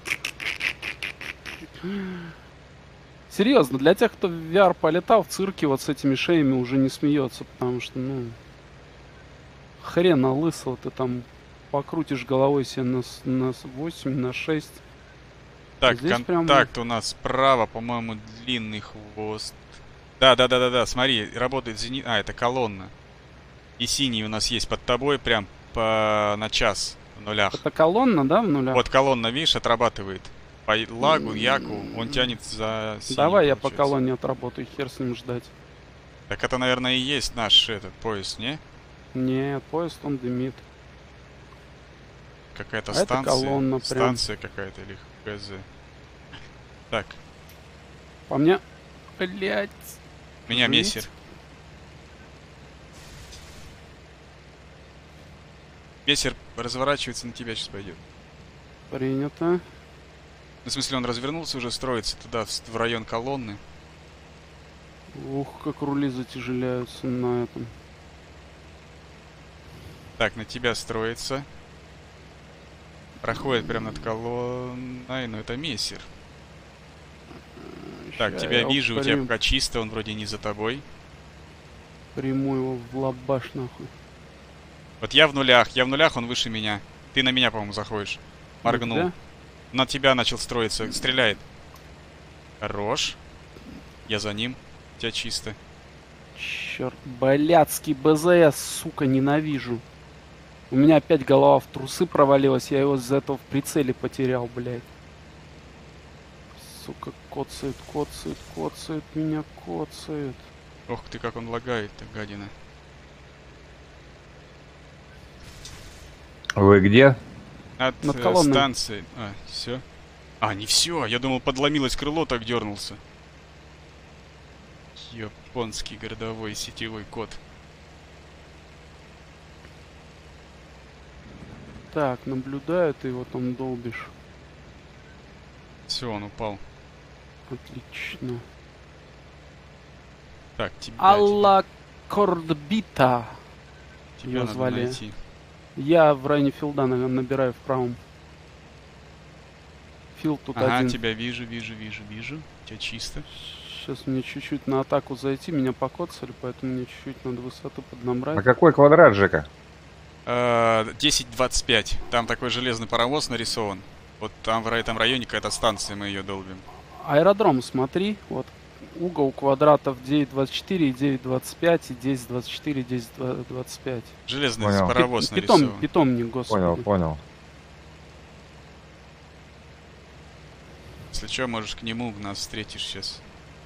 Серьезно, для тех, кто в ви ар полетал, в цирке вот с этими шеями уже не смеется, потому что, ну, хрена лысого ты там покрутишь головой себе на, с- на с- восемь, на шесть. Так, здесь прям- контакт у нас справа, по-моему, длинный хвост. Да, да, да, да, да, смотри, работает зенит. А, это колонна. И синий у нас есть под тобой, прям по на час в нулях. Это колонна, да, в нулях? Вот колонна, видишь, отрабатывает. По лагу, яку, он тянет за синий, Давай я по получается. колонне отработаю, хер с ним ждать. Так это, наверное, и есть наш этот поезд, не? Нет, поезд он дымит. Какая-то А это станция. колонна прям. Станция какая-то или ХЗ. Так, По мне... Блять. меня Видите? мессер. Мессер разворачивается, на тебя сейчас пойдет. Принято. Ну, в смысле, он развернулся, уже строится туда, в, в район колонны. Ух, как рули затяжеляются на этом. Так, на тебя строится. Проходит прямо над колонной, ну это мессер. Так, Ща тебя я вижу, у тебя прим- пока чисто, он вроде не за тобой. Приму его в лабаш, нахуй. Вот я в нулях, я в нулях, он выше меня. Ты на меня, по-моему, заходишь. Моргнул. Да? На тебя начал строиться, стреляет. Хорош. Я за ним. У тебя чисто. Черт, блядский БЗС, сука, ненавижу. У меня опять голова в трусы провалилась, я его из-за этого в прицеле потерял, блядь. Сука, коцает, коцает, коцает, меня коцает. Ох ты, как он лагает-то, гадина. Вы где? От Над э, колонной. станции. А, все. А, не все. Я думал, подломилось крыло, так дернулся. Японский городовой сетевой код. Так, наблюдаю, ты его там долбишь. Все, он упал. Отлично. Так, тебя, Алла Кордбита. тебя, тебя его надо звали. найти. Я в районе филда, наверное, набираю в правом. Филд тут Ага, один. тебя вижу, вижу, вижу, вижу. У тебя чисто. Сейчас мне чуть-чуть на атаку зайти, меня покоцали, поэтому мне чуть-чуть надо высоту поднабрать. А какой квадрат, Жека? Э, десять двадцать пять. Там такой железный паровоз нарисован. Вот там в этом районе какая-то станция, мы ее долбим. Аэродром, смотри, вот угол квадратов девять двадцать четыре и девять двадцать пять и десять двадцать четыре и десять двадцать пять. Железный Понял. паровоз Пи- питом, нарисован. питомник, господи. Понял, понял. Если что, можешь к нему, нас встретишь сейчас.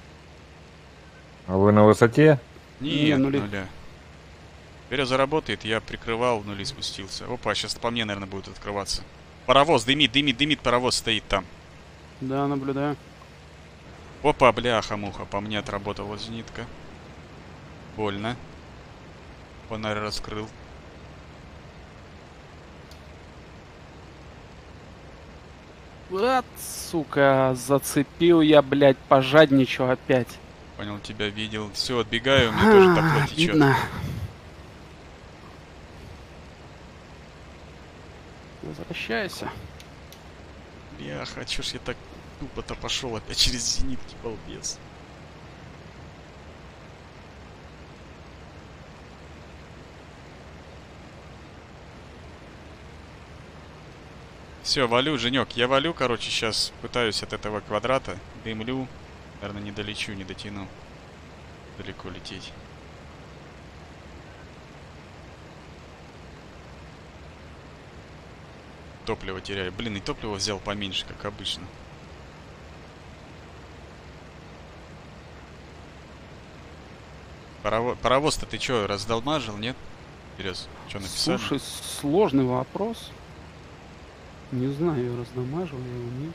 А вы на высоте? Не, Нет, нули. нуля. Теперь заработает, я прикрывал, в нули спустился. Опа, сейчас по мне, наверное, будет открываться. Паровоз, дымит, дымит, дымит, паровоз стоит там. Да, наблюдаю. Опа, бляха-муха, по мне отработала зенитка. Больно. Фонарь раскрыл. Вот, сука, зацепил я, блядь, пожадничал опять. Понял, тебя видел. Все, отбегаю, у меня тоже тапло течет. Видно. Возвращайся. Бляха, чё ж я так тупо-то пошел опять через зенитки, балбес. Все, валю, Женек, я валю, короче, сейчас пытаюсь от этого квадрата, дымлю. Наверное, не долечу, не дотяну. Далеко лететь. Топливо теряю. Блин, и топливо взял поменьше, как обычно. Парово... Паровоз-то ты чё, раздолмажил, нет? Серьез, что написали? Слушай, сложный вопрос. Не знаю, я раздамажил я его, нет.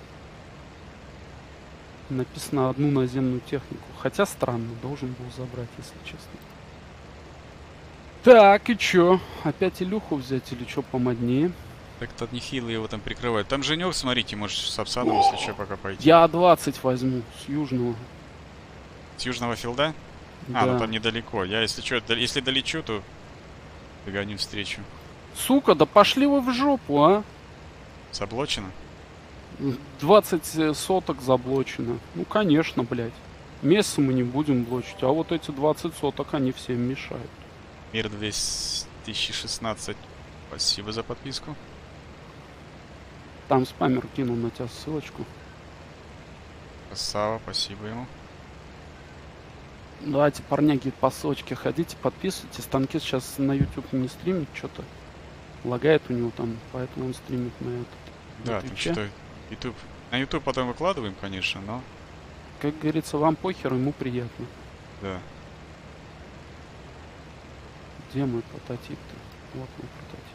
Написано одну наземную технику. Хотя странно, должен был забрать, если честно. Так, и чё? Опять Илюху взять или чё помоднее? Так-то нехило его там прикрывают. Там Женек, смотрите, можешь с Апсаном, если что, пока пойти. Я двадцать возьму с южного. С южного филда? Да. А, ну там недалеко. Я, если что, если долечу, то догоню встречу. Сука, да пошли вы в жопу, а? Заблочено? двадцать соток заблочено. Ну, конечно, блядь. Место мы не будем блочить, а вот эти двадцать соток, они всем мешают. Мир две тысячи шестнадцать. Спасибо за подписку. Там спамер кинул на тебя ссылочку. Красава, спасибо ему. Давайте, парняги, по ссылочке ходите, подписывайтесь. Станки сейчас на YouTube не стримит, что-то лагает у него там, поэтому он стримит на этот. Да, на там Твиче. что-то YouTube. На YouTube потом выкладываем, конечно, но Как говорится, вам похер, ему приятно. да. Где мой прототип-то? Вот мой прототип.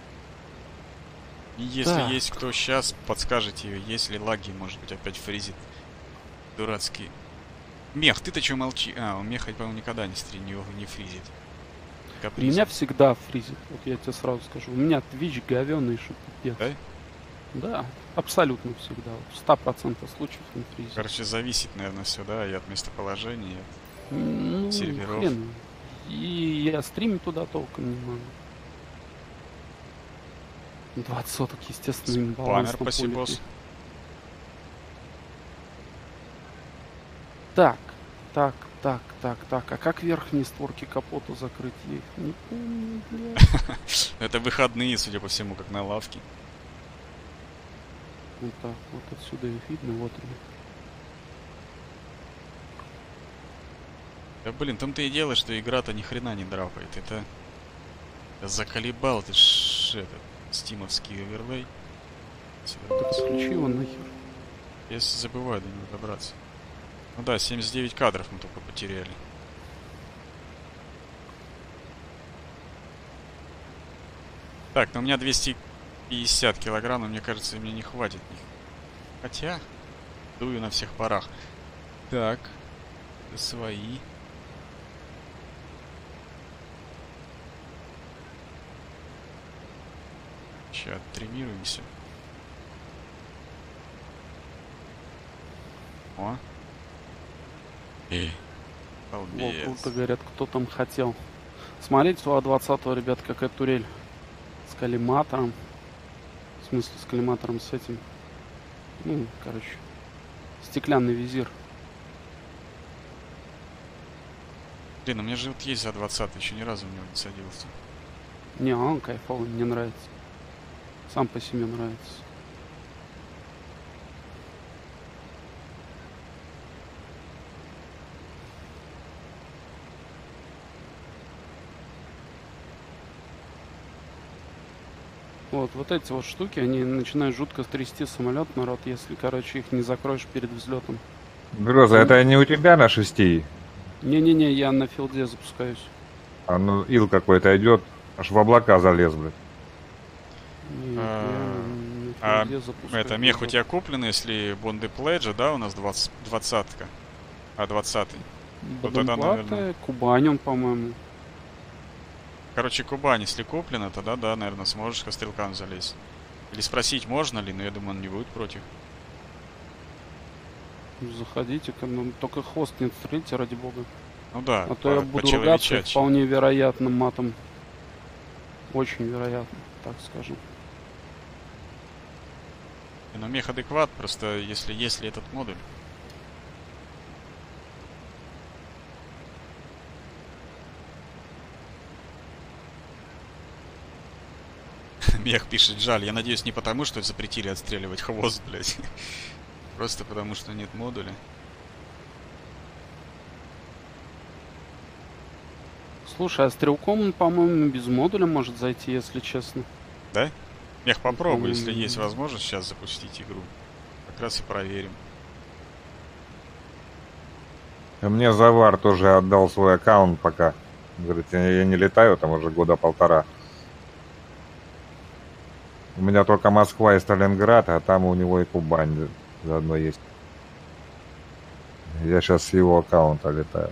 И если Так. есть кто сейчас, подскажете, есть ли лаги, может быть, опять фризит. Дурацкий. Мех, ты-то что молчи? А, у меха, по-моему, никогда не стрим, не, не фризит. У Каприз. меня всегда фризит, вот я тебе сразу скажу. У меня Twitch говёный, что пипец. Да? Да, абсолютно всегда. В ста процентах случаев он фризит. Короче, зависит, наверное, все, да, и от местоположения, и от... Ну, серверов. хрен. И я стримить туда толком не могу. двадцать соток, естественно, баланс Спамер, на спасибо, поле. босс. Так, так, так, так, так. А как верхние створки капота закрыть? Я их не помню, блядь. Это выходные, судя по всему, как на лавке. Вот так, вот отсюда их видно, вот они. Да блин, в том-то и дело, что игра-то ни хрена не драпает. Это... Я заколебал, ты ж... этот... Стимовский оверлей. Так отключи его нахер. Я забываю до него добраться. Ну да, семьдесят девять кадров мы только потеряли. Так, ну у меня двести пятьдесят килограмм, но мне кажется, мне не хватит них. Хотя, дую на всех парах. Так, свои. Сейчас тренируемся. О. Эй. Балбес. Волк, говорят, кто там хотел. Смотрите, у А двадцатого, ребят, какая турель. С коллиматором. В смысле, с коллиматором с этим. Ну, короче. Стеклянный визир. Блин, у меня же вот есть А двадцать, еще ни разу в него не садился. Не, а он кайфовый, мне нравится. Сам по себе нравится. Вот, вот эти вот штуки, они начинают жутко трясти самолет, народ, если, короче, их не закроешь перед взлетом. Гроза, это не у тебя на шести? Не-не-не, я на филде запускаюсь. А ну ил какой-то идет, аж в облака залез, блядь. Нет, А, я на а филде запускаюсь. Это мех у тебя куплен, если Бонды Пледжа, да, у нас двадцать, двадцатка. А двадцатый. Вот тогда, Баденплаты, наверное. Кубань он, по-моему. Короче, Кубань, если куплена, тогда да, наверное, сможешь ко стрелкам залезть. Или спросить, можно ли, но я думаю, он не будет против. Заходите, ко мне. Только хвост не отстрелите, ради бога. Ну да, А то я по- буду ругаться по-человечачьи. вполне вероятным матом. Очень вероятно, так скажем. Но мех адекват, просто если, если этот модуль. Мех пишет, жаль. Я надеюсь, не потому, что запретили отстреливать хвост, блядь. Просто потому, что нет модуля. Слушай, а стрелком он, по-моему, без модуля может зайти, если честно. Да? Мех, попробуй, если По-моему, есть возможность сейчас запустить игру. Как раз и проверим. А мне Завар тоже отдал свой аккаунт пока. Говорит, я, я не летаю там уже года полтора. У меня только Москва и Сталинград, а там у него и Кубань заодно есть. Я сейчас с его аккаунта летаю.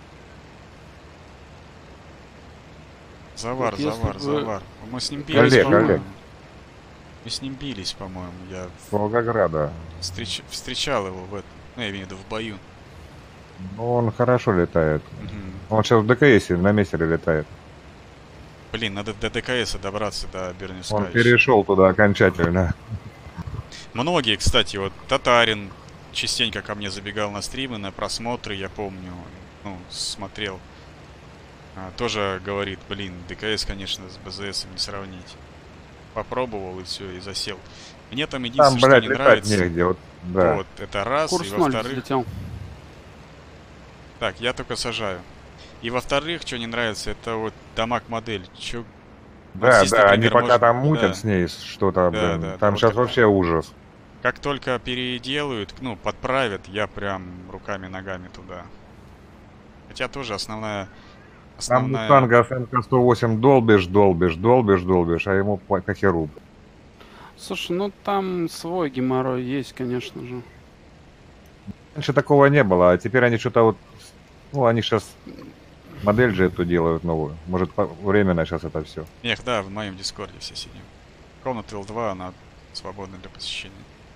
Завар, Вот если завар, бы- завар. Мы с ним бились, Олег, по-моему. Олег. Мы с ним бились, по-моему. Я С Волгограда. встреч... встречал его в этом. Ну, я имею в виду в бою. Ну, он хорошо летает. Мгм. Он сейчас в ДКСе на мессере летает. Блин, надо до ДКСа добраться, до Бернюска. Он ещё. перешел туда окончательно. Многие, кстати, вот Татарин частенько ко мне забегал на стримы, на просмотры, я помню, ну, смотрел. А, тоже говорит, блин, ДКС, конечно, с БЗСом не сравнить. Попробовал и все, и засел. Мне там Там, единственное, что блядь, не летать нравится. негде. Вот, да. Вот, это раз, Курс и ноль во-вторых... взлетел. Так, я только сажаю. И во-вторых, что не нравится, это вот дамаг модель. Чё... вот Да, здесь, да, они например, пока может- там мутят да. с ней что-то, Да, блин. да, да, Там вот сейчас как- вообще ужас. Как только переделают, ну, подправят, я прям руками-ногами туда. Хотя тоже основная... Там Основная... Мустанга эс эн ка сто восемь долбишь, долбишь, долбишь, долбишь, а ему по по херу. Слушай, ну там свой геморрой есть, конечно же. Раньше такого не было, а теперь они что-то вот... Ну, они сейчас модель же эту делают новую. Может, по- временно сейчас это все. Эх, да, в моем дискорде все сидим. Комната эл два, она свободна для посещения.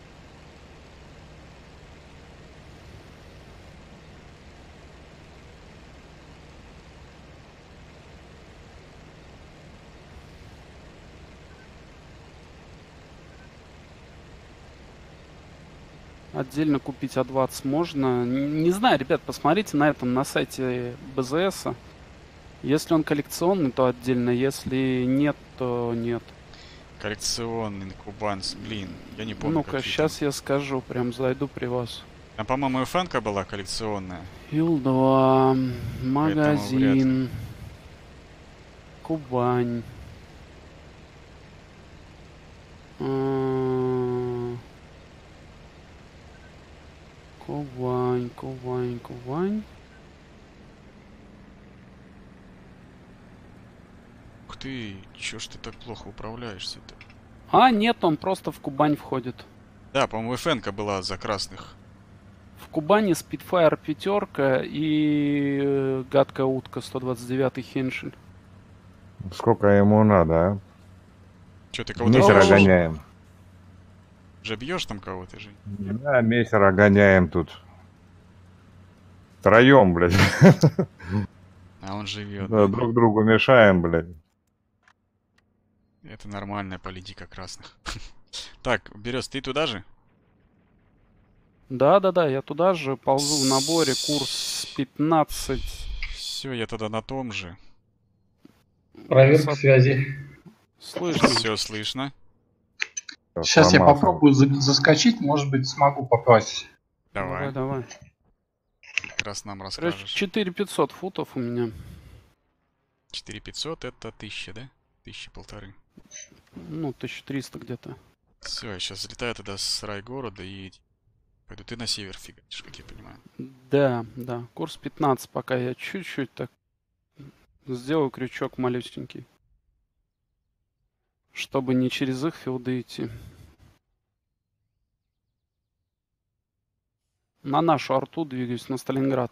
Отдельно купить а двадцать можно. Н- Не знаю, ребят, посмотрите на этом, на сайте БЗС. Если он коллекционный, то отдельно. Если нет, то нет. Коллекционный Кубанс, блин, я не помню. Ну-ка, какие сейчас я скажу. Прям зайду при вас. Там, Там, по-моему, эф эн-ка была коллекционная. ил два, магазин, Кубань. А, Кубань, Кубань, Кубань. Ух ты, чё ж ты так плохо управляешься-то? А, нет, он просто в Кубань входит. Да, по-моему, эф эн-ка была за красных. В Кубани Спитфайр пятерка и э, гадкая утка сто двадцать девятый Хеншель. Сколько ему надо, а? Чё, ты кого-то Мессера бьёшь? гоняем. Уже бьешь там кого-то же? Да, мессера гоняем тут. Втроем, блядь. А он живет. Да, друг другу мешаем, блядь. Это нормальная политика красных. Так, Берез, ты туда же? Да-да-да, я туда же ползу в наборе, курс пятнадцать. Все, я тогда на том же. Проверка Со- связи. Слышно? Все слышно. Сейчас я Сломался. попробую за- заскочить, может быть, смогу попасть. Давай, давай. как раз нам Короче, расскажешь. четыре пятьсот футов у меня. четыре пятьсот это тысяча, да? Тысяча полторы. Ну, тысяча триста где-то. Все, я сейчас залетаю тогда с райгорода и пойду. Ты на север фигачишь, как я понимаю. Да, да. Курс пятнадцать, пока я чуть-чуть так сделаю крючок малюсенький. Чтобы не через их филды идти. На нашу арту двигаюсь, на Сталинград.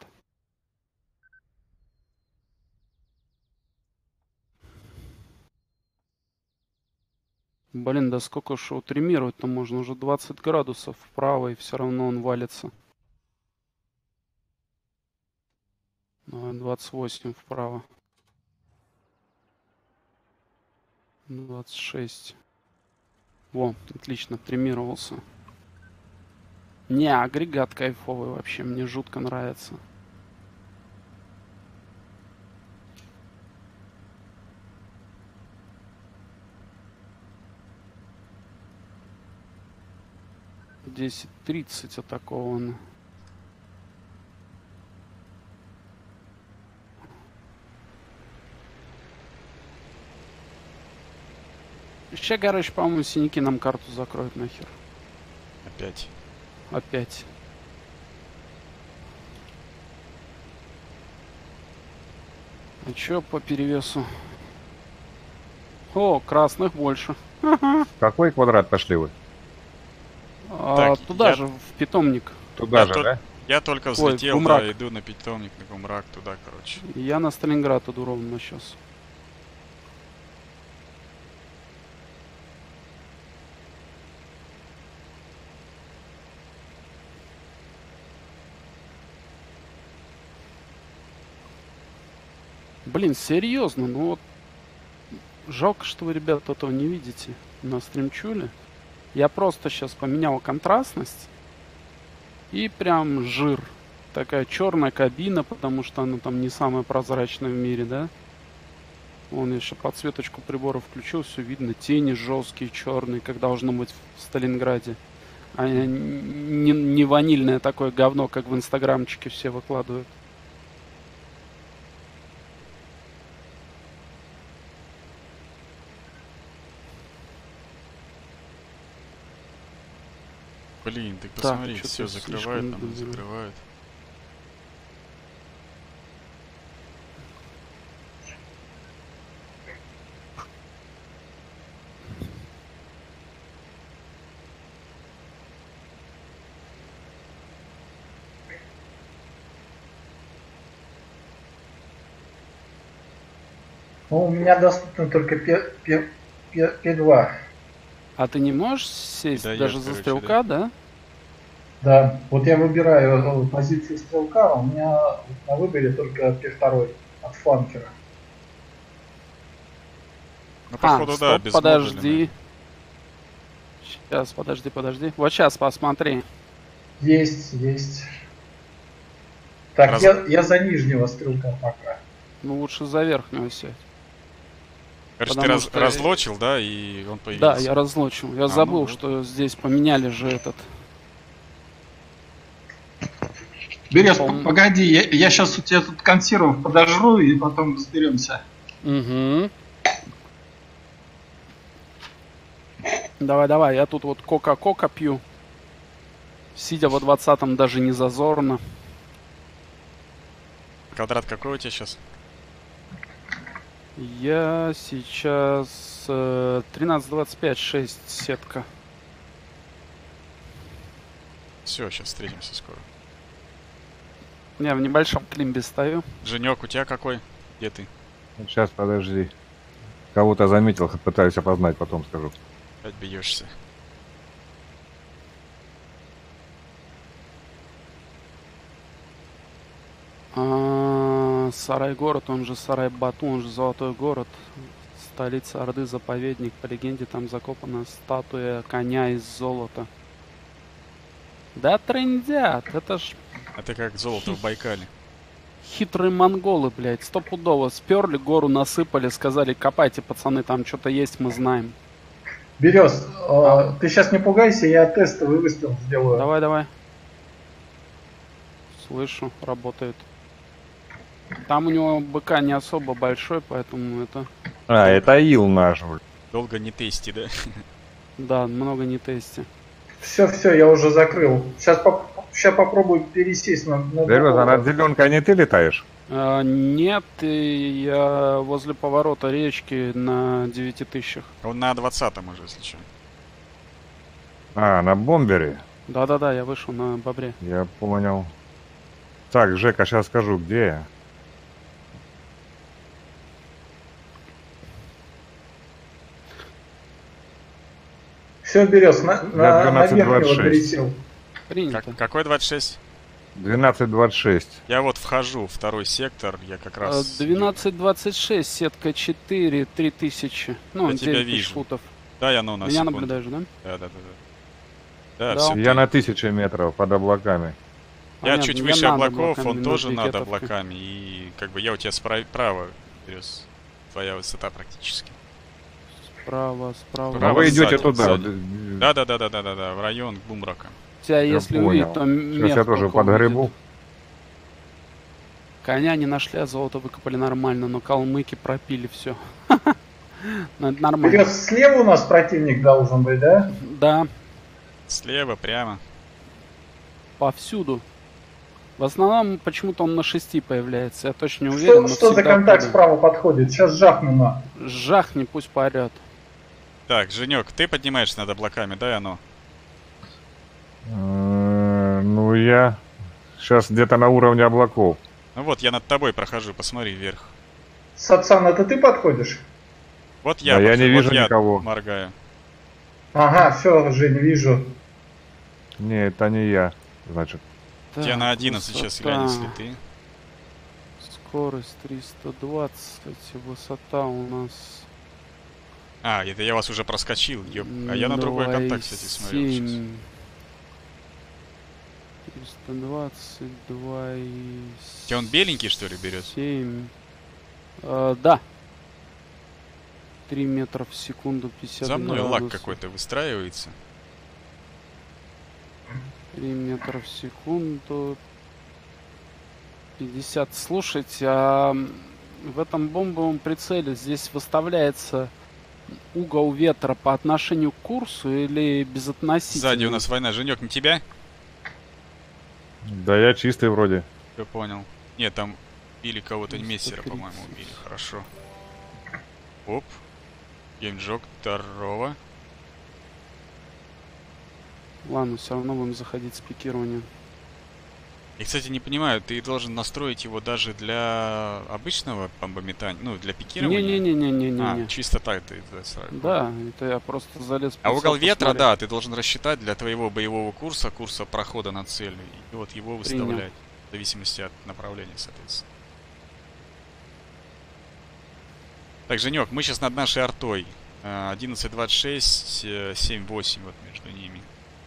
Блин, да сколько ж его триммировать-то можно? Уже двадцать градусов вправо, и все равно он валится. А, двадцать восемь вправо. двадцать шесть. Во, отлично, тримировался. Не, агрегат кайфовый вообще, мне жутко нравится. десять тридцать атаковано. Сейчас, короче, по-моему, синяки нам карту закроют нахер. Опять. Опять. А чё по перевесу? О, красных больше. В какой квадрат пошли вы? А, Так, туда я- же, в питомник. Туда Я же, тол- да? Я только Ой, взлетел, Гумрак. да, иду на питомник, на Гумрак туда, короче. Я на Сталинград иду ровно сейчас. Блин, серьезно, ну вот жалко, что вы, ребята, этого не видите на стримчуле. Я просто сейчас поменял контрастность и прям жир. Такая черная кабина, потому что она там не самая прозрачная в мире, да? Вон, я еще подсветочку прибора включил, все видно. Тени жесткие, черные, как должно быть в Сталинграде. А не, не ванильное такое говно, как в инстаграмчике все выкладывают. Блин, ты Так, посмотри, чё-то все слишком закрывают, там медленно. закрывают. Ну, у меня доступно только П- П- П- П2. А ты не можешь сесть Да, даже я, за короче, стрелка, да? Да, вот я выбираю э, позицию стрелка, у меня на выборе только П2 от фланкера. Ну, А, походу, да, стоп, без подожди. Сейчас, подожди, подожди. Вот сейчас посмотри. Есть, есть. Так, Раз- я, я за нижнего стрелка пока. Ну лучше за верхнего сесть. Короче, ты потому раз- что- разлочил, да, и он появился. Да, я разлочил. Я А, забыл, ну вот. что здесь поменяли же этот. Берез, Пом- погоди, я, я сейчас у тебя тут консервов подожру и потом разберемся. Угу. Давай, давай, я тут вот кока-кока пью. Сидя во двадцатом даже не зазорно. Квадрат какой у тебя сейчас? Я сейчас э, тринадцать двадцать пять шесть сетка. Все, сейчас встретимся скоро. Я в небольшом климбе стою. Женек, у тебя какой? Где ты? Сейчас, подожди. Кого-то заметил, пытаюсь опознать, потом скажу. Опять бьешься. А, Сарай-город, он же Сарай-Бату, он же Золотой город. Столица Орды, заповедник. По легенде, там закопана статуя коня из золота. Да трындят, это ж А ты как золото в Байкале. хитрые монголы, блядь, стопудово. Сперли, гору насыпали, сказали, копайте, пацаны, там что-то есть, мы знаем. Берез, э, ты сейчас не пугайся, я тестовый выстрел сделаю. Давай, давай. Слышу, работает. Там у него БК не особо большой, поэтому это... А, это ил наш. блин. Долго не тести, да? Да, много не тести. Все, все, я уже закрыл. Сейчас, поп- сейчас попробую пересесть на... на Серьезно, другого. над зеленкой не ты летаешь? А, нет, и я возле поворота речки на девяти тысячах. Он на двадцатом уже, если что. А, на бомбере? Да-да-да, я вышел на бобре. Я понял. Так, Жека, сейчас скажу, где я. Все, Берез, на, на, на двенадцать двадцать верхнего шесть. пересел. Принято. Как, какой двадцать шесть? двенадцать двадцать шесть. Я вот вхожу, второй сектор, я как раз... двенадцать двадцать шесть, сетка четыре, три тысячи. Ну, Я тебя девять тысяч вижу. футов. Да, я ну на Меня секунду. наблюдаешь, да? Да, да, да. Да, да, Да. все. Я на тысячу метров под облаками. Я Понятно, чуть я выше над облаков, облаками, он на тоже над брикетовке. облаками. И как бы я у тебя справа, Берез. Твоя высота практически. Справа, справа. А Право вы идете сзади, туда. сзади. Да, да, да, да, да, да, да, в район Бумрака. Тебя, Я если понял. увидит, то Сейчас мех я тоже только подгребу. увидит. Коня не нашли, а золото выкопали нормально, но калмыки пропили все. Ну, это нормально. Берез, слева у нас противник должен быть, да? Да, Слева, прямо. повсюду. В основном почему-то он на шести появляется. Я точно не Что, уверен, но что за всегда контакт оттуда. справа подходит? Сейчас жахну на. Жахни, пусть поорет. Так, Женек, ты поднимаешься над облаками, да, и оно? Э, Ну, я сейчас где-то на уровне облаков. Ну вот, я над тобой прохожу, посмотри вверх. Сацан, это ты подходишь? Вот я, Да я подхожу, не вот вижу я никого. моргаю. Ага, все, Жень, вижу. Не, это не я. Значит, Я Так, на одиннадцать сейчас высота. глянь, если ты. Скорость триста двадцать, высота у нас... А, это я вас уже проскочил, ёп. А я на другой контакт, кстати, смотрел сейчас. триста двадцать, два и... Тебя он беленький, что ли, берет? семь. Э, да. три метра в секунду, пятьдесят За мной лаг градусов. какой-то выстраивается. три метра в секунду. пятьдесят. Слушайте, а в этом бомбовом прицеле здесь выставляется угол ветра по отношению к курсу или безотносительно? Сзади у нас война. Женек, не тебя? да я чистый вроде. Я понял. Нет, там били кого-то, триста мессера, по-моему, тридцать. убили. Хорошо. Оп. Геймджок, здорово. Ладно, все равно будем заходить с пикированием. Я, кстати, не понимаю, ты должен настроить его даже для обычного бомбометания, ну, для пикирования? Не-не-не-не-не-не. А, чисто так ты это сразу. Да, это я просто залез в А прицел угол ветра, посмотреть. да, ты должен рассчитать для твоего боевого курса, курса прохода на цель. И вот его Принял. выставлять. В зависимости от направления, соответственно. Так, Женек, мы сейчас над нашей артой. Э, одиннадцать двадцать шесть, э, семь восемь вот между ними.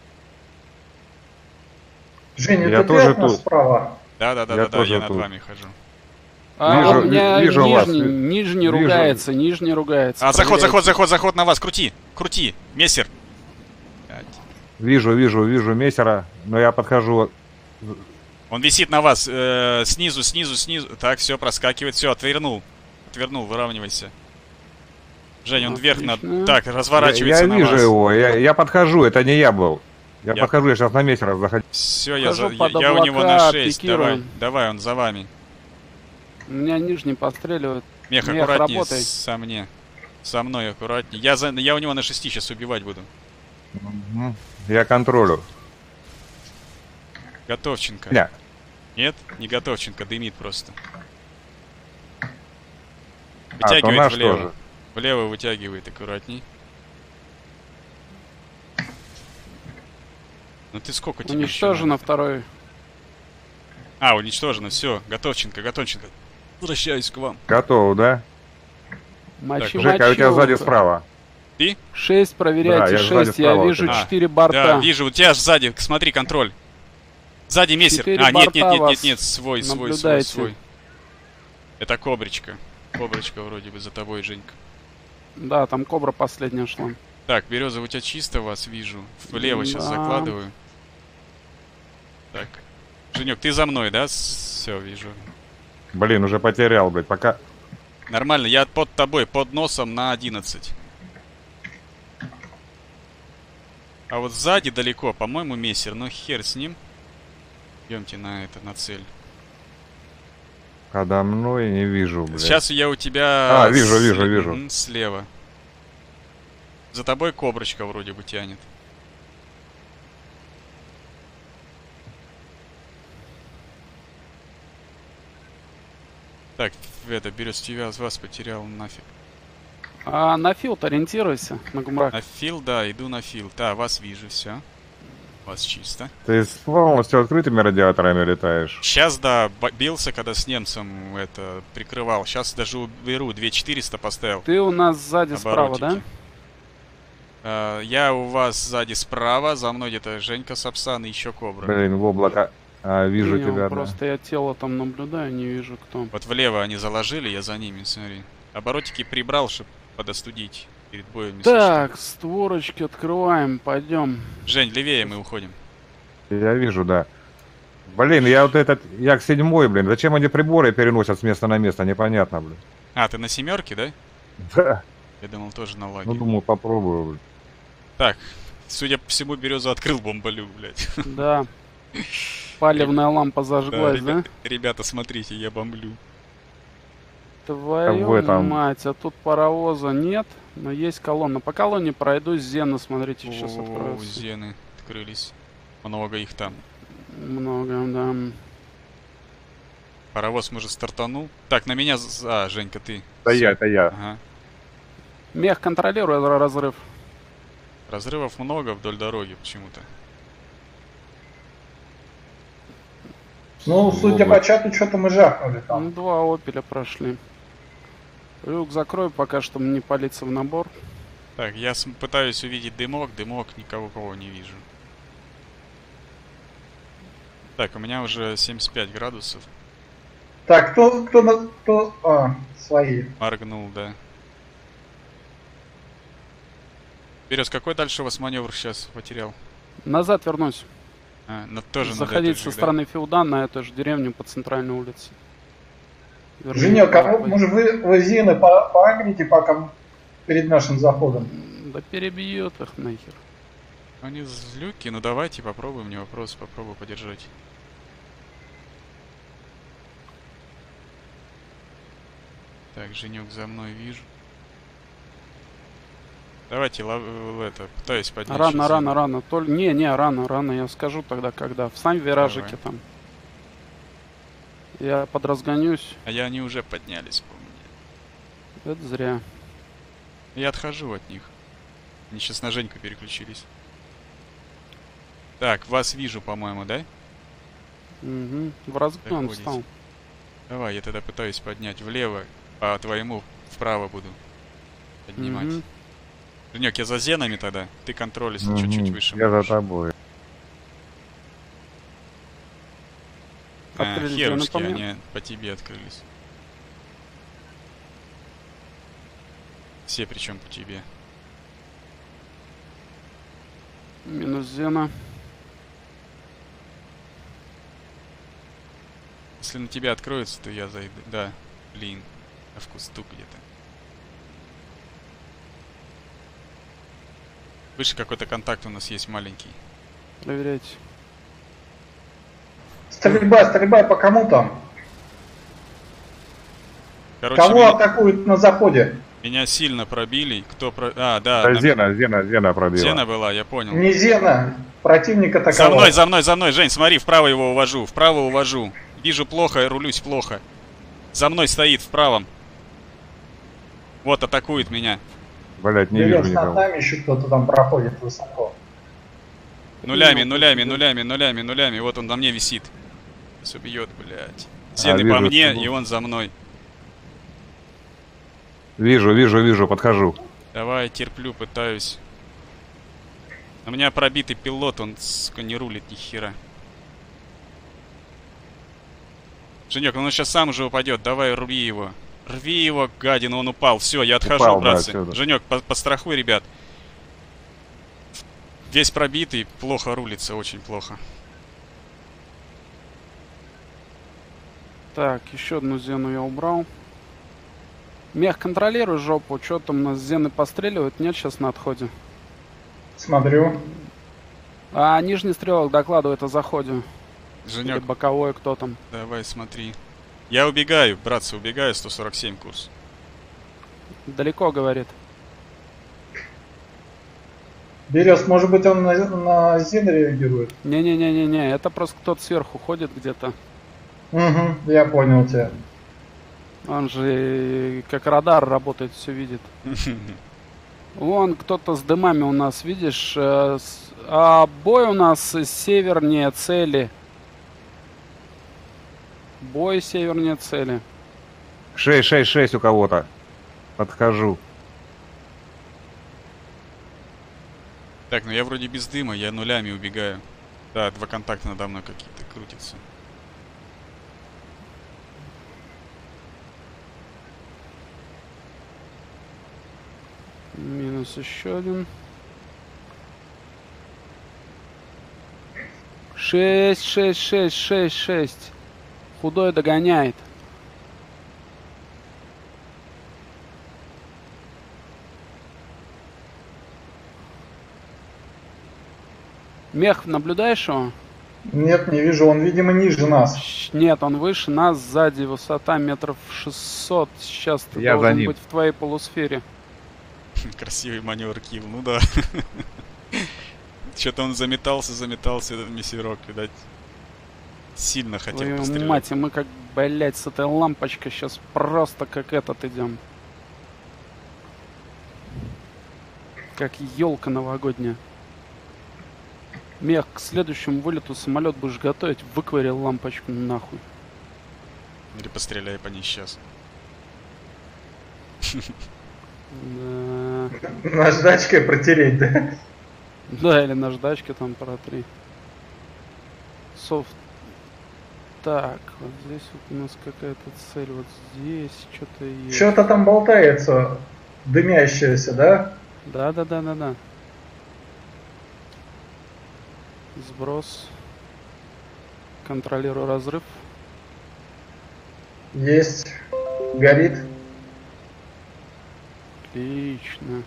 Женя, Я это ты тоже от нас тут. справа? Да-да-да, Я да, да, тоже я над тут. вами хожу. А, Вижу- у меня ви- вижу вас. нижний, нижний Вижу. ругается, нижний ругается. А, заход, Проверяйте. заход, заход, заход на вас, крути, крути, мессер. Блядь. Вижу, вижу, вижу мессера, но я подхожу. Он висит на вас, э, снизу, снизу, снизу. Так, все, проскакивает, все, отвернул. Отвернул, выравнивайся. Жень, он вверх Отлично. над... Так, Я, разворачивается я на вижу вас. его, я, я подхожу, это не я был. Я, Я- подхожу, я сейчас на мессера заходил. Все, я, Хожу за- я, под я у него на облака, шесть. пикирую. Давай, давай, он за вами. Меня нижний постреливает. Мех, Мех, аккуратнее работай. со мне. Со мной аккуратнее. Я, за... я у него на шести сейчас убивать буду. Мгм. Я контролю. Готовченко. Не, Нет? Не Готовченко, дымит просто. а, то Вытягивает наш влево. тоже. Влево вытягивает аккуратней. Ну ты сколько тебе еще Уничтожено надо? второй. А, уничтожено, все. Готовченко, Готовченко. Возвращаюсь к вам. Готов, да? Мочи, Жека, а у тебя мочи. сзади справа. шесть, проверяйте, Да, я сзади шесть. Я справа вижу вот. четыре Да, борта. вижу, у тебя сзади, смотри, контроль. Сзади мессер. Четыре А, нет, нет, борта нет, нет, вас нет, свой, свой, свой, наблюдайте. свой. Это Кобричка. Кобричка вроде бы за тобой, Женька. Да, там кобра последняя шла. Так, Береза, у тебя чисто вас вижу. Влево сейчас Да. закладываю. Так. Женек, ты за мной, да? Все, вижу. Блин, уже потерял, блядь, пока... Нормально, я под тобой, под носом на одиннадцать. А вот сзади далеко, по-моему, мессер, но хер с ним. Идемте на это, на цель. Подо мной не вижу, блядь. Сейчас я у тебя... А, вижу, с- вижу, вижу. Мгм, слева. За тобой Коброчка вроде бы тянет. Так, это, берет тебя, вас потерял нафиг. А на филд ориентируйся, на гумрак. На фил, да, иду на фил. Да, вас вижу, все. У вас чисто. Ты с полностью открытыми радиаторами летаешь? Сейчас, да, б- бился, когда с немцем это прикрывал. Сейчас даже уберу, две четыреста поставил. Ты у нас сзади справа, да? Оборотики. А, я у вас сзади справа, за мной где-то Женька Сапсан и еще Кобра. Блин, в облако. А, вижу Понял, тебя, просто я тело там наблюдаю, не вижу кто. Вот влево они заложили, я за ними, смотри. Оборотики прибрал, чтобы подостудить перед боем. если Так, створочки открываем, пойдем. что. Жень, левее мы уходим. да. Я вижу, да. Блин, я вот этот, я к седьмой, блин. Зачем они приборы переносят с места на место, непонятно, блин. А, ты на семерке, да? Да. Я думал, тоже на лаге. Ну, думаю, попробую, блин. Так, судя по всему, Березу открыл бомболю, блядь. Да. Палевная лампа зажглась, да? ребята, ребята, смотрите, я бомблю. Твою в этом- мать, а тут паровоза нет, но есть колонна. По колонне пройдусь, зены, смотрите, сейчас О, откроются. зены открылись. Много их там. Много, да. Паровоз, может, стартанул? Так, на меня... з- А, Женька, ты. Это Всё. я, это я. Ага. Мех контролирует ра- разрыв. Разрывов много вдоль дороги почему-то. Ну, судя по чату, что-то мы жахнули Ну, там. два опеля прошли. Люк закрой, пока что не палиться в набор. Так, я см- пытаюсь увидеть дымок. Дымок, никого кого не вижу. Так, у меня уже семьдесят пять градусов. Так, кто, кто, на- кто, а, свои. Моргнул, да. Берез, какой дальше у вас маневр сейчас потерял? Назад вернусь. А, на, тоже надо Заходить это со же, да? стороны Феуда на эту же деревню по центральной улице. Вернее, Женек, а правой. может вы, вы Зины по- поагрите пока перед нашим заходом? Да перебьет их нахер. Они злюки, ну давайте попробуем, не вопрос, попробую подержать. Так, Женек за мной вижу. Давайте, лов- э, это, пытаюсь поднять. Рано, сейчас рано, зену. рано. Толь... Не, не, рано, рано. Я скажу тогда, когда. Встань в виражике там. Я подразгонюсь. А я они уже поднялись, по мне. Это зря. Я отхожу от них. Они сейчас на Женьку переключились. Так, вас вижу, по-моему, да? Угу. В разгон Заходите. встал. Давай, я тогда пытаюсь поднять влево, по твоему вправо буду поднимать. Мгм. Женек, я за зенами тогда. Ты контролишь Мгм. чуть-чуть выше. Я за можешь. тобой. А, Открылись херушки, зены по мне. они по тебе открылись. Все причем по тебе. Минус Зена. Если на тебя откроется, то я зайду. Да, блин, а в кусту где-то. Выше какой-то контакт у нас есть маленький. Проверяйте. Стрельба, стрельба по кому там? Короче, Кого меня, атакуют на заходе? меня сильно пробили. Кто про... А, да, Да, на- Зена, Зена, Зена пробила. Зена была, я понял. Не Зена, противник атаковал. За мной, за мной, за мной, Жень, смотри, вправо его увожу, вправо увожу. Вижу плохо, рулюсь плохо. За мной стоит, в правом. Вот, атакует меня. Блять, не Берем вижу над никого. нами еще кто-то там проходит высоко. Нулями, Ну, нулями, идёт. нулями, нулями, нулями. Вот он на мне висит. Сейчас убьет, блядь. Зены вижу, по мне, что- и он за мной. Вижу, вижу, вижу, подхожу. Давай, терплю, пытаюсь. У меня пробитый пилот, он, сука, не рулит ни хера. Женек, он сейчас сам уже упадет, давай рви его. Рви его, гадина, он упал. Все, я отхожу, Упал, да, братцы. отсюда. Женек, по пострахуй, ребят. Весь пробитый, плохо рулится, очень плохо. Так, еще одну Зену я убрал. Мех, контролируй жопу. Что там нас Зены постреливают? Нет, сейчас на отходе. Смотрю. А нижний стрелок докладывает о заходе. Или Женек, боковой кто там. давай, смотри. Я убегаю, братцы, убегаю, сто сорок семь курс. Далеко, говорит. Берез, может быть, он на, на Зин реагирует? Не-не-не-не-не, это просто кто-то сверху ходит где-то. Угу, я понял тебя. Он же э, как радар работает, все видит. Вон кто-то с дымами у нас, видишь? э, с- А бой у нас севернее цели. Бой севернее цели. шесть шесть шесть у кого-то. Подхожу. Так, ну я вроде без дыма, я нулями убегаю. Да, два контакта надо мной какие-то крутятся. Минус еще один. Шесть, шесть, шесть, шесть, шесть. Худой догоняет. Мех, наблюдаешь его? Нет, не вижу, он, видимо, ниже нас. Щ- Нет, он выше нас, сзади высота метров шестьсот. Сейчас ты Я за должен ним. быть в твоей полусфере. Красивый маневр килл, ну да. Что-то он заметался, заметался, этот мессерок, видать. Сильно хотел Твою пострелять. мать, и мы как, блять, с этой лампочкой сейчас просто как этот идем. Как елка новогодняя. Мех, к следующему вылету самолет будешь готовить, выквари лампочку нахуй. Или постреляй по ней сейчас. Да. Наждачкой протереть, да? Да, или наждачки там протри. Софт. Так, вот здесь вот у нас какая-то цель, вот здесь что-то есть. Что-то там болтается, дымящееся, да? Да, да, да, да, да. Сброс. Контролирую разрыв. Есть. Горит. Отлично.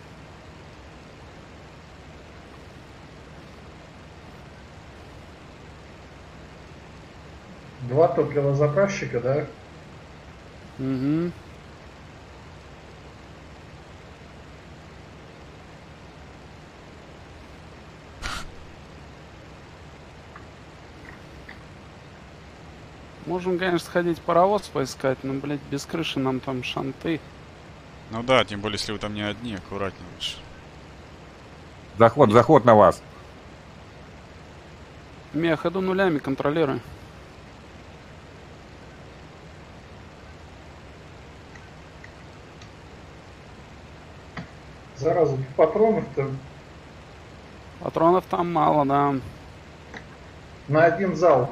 Два топливозаправщика, да? Угу. Можем, конечно, сходить паровоз поискать, но, блядь, без крыши нам там шанты. Ну да, тем более, если вы там не одни, аккуратнее лучше. Заход, заход на вас. Мех, иду нулями, контролируй. Зараза, патронов-то Патронов там мало, да. на один зал.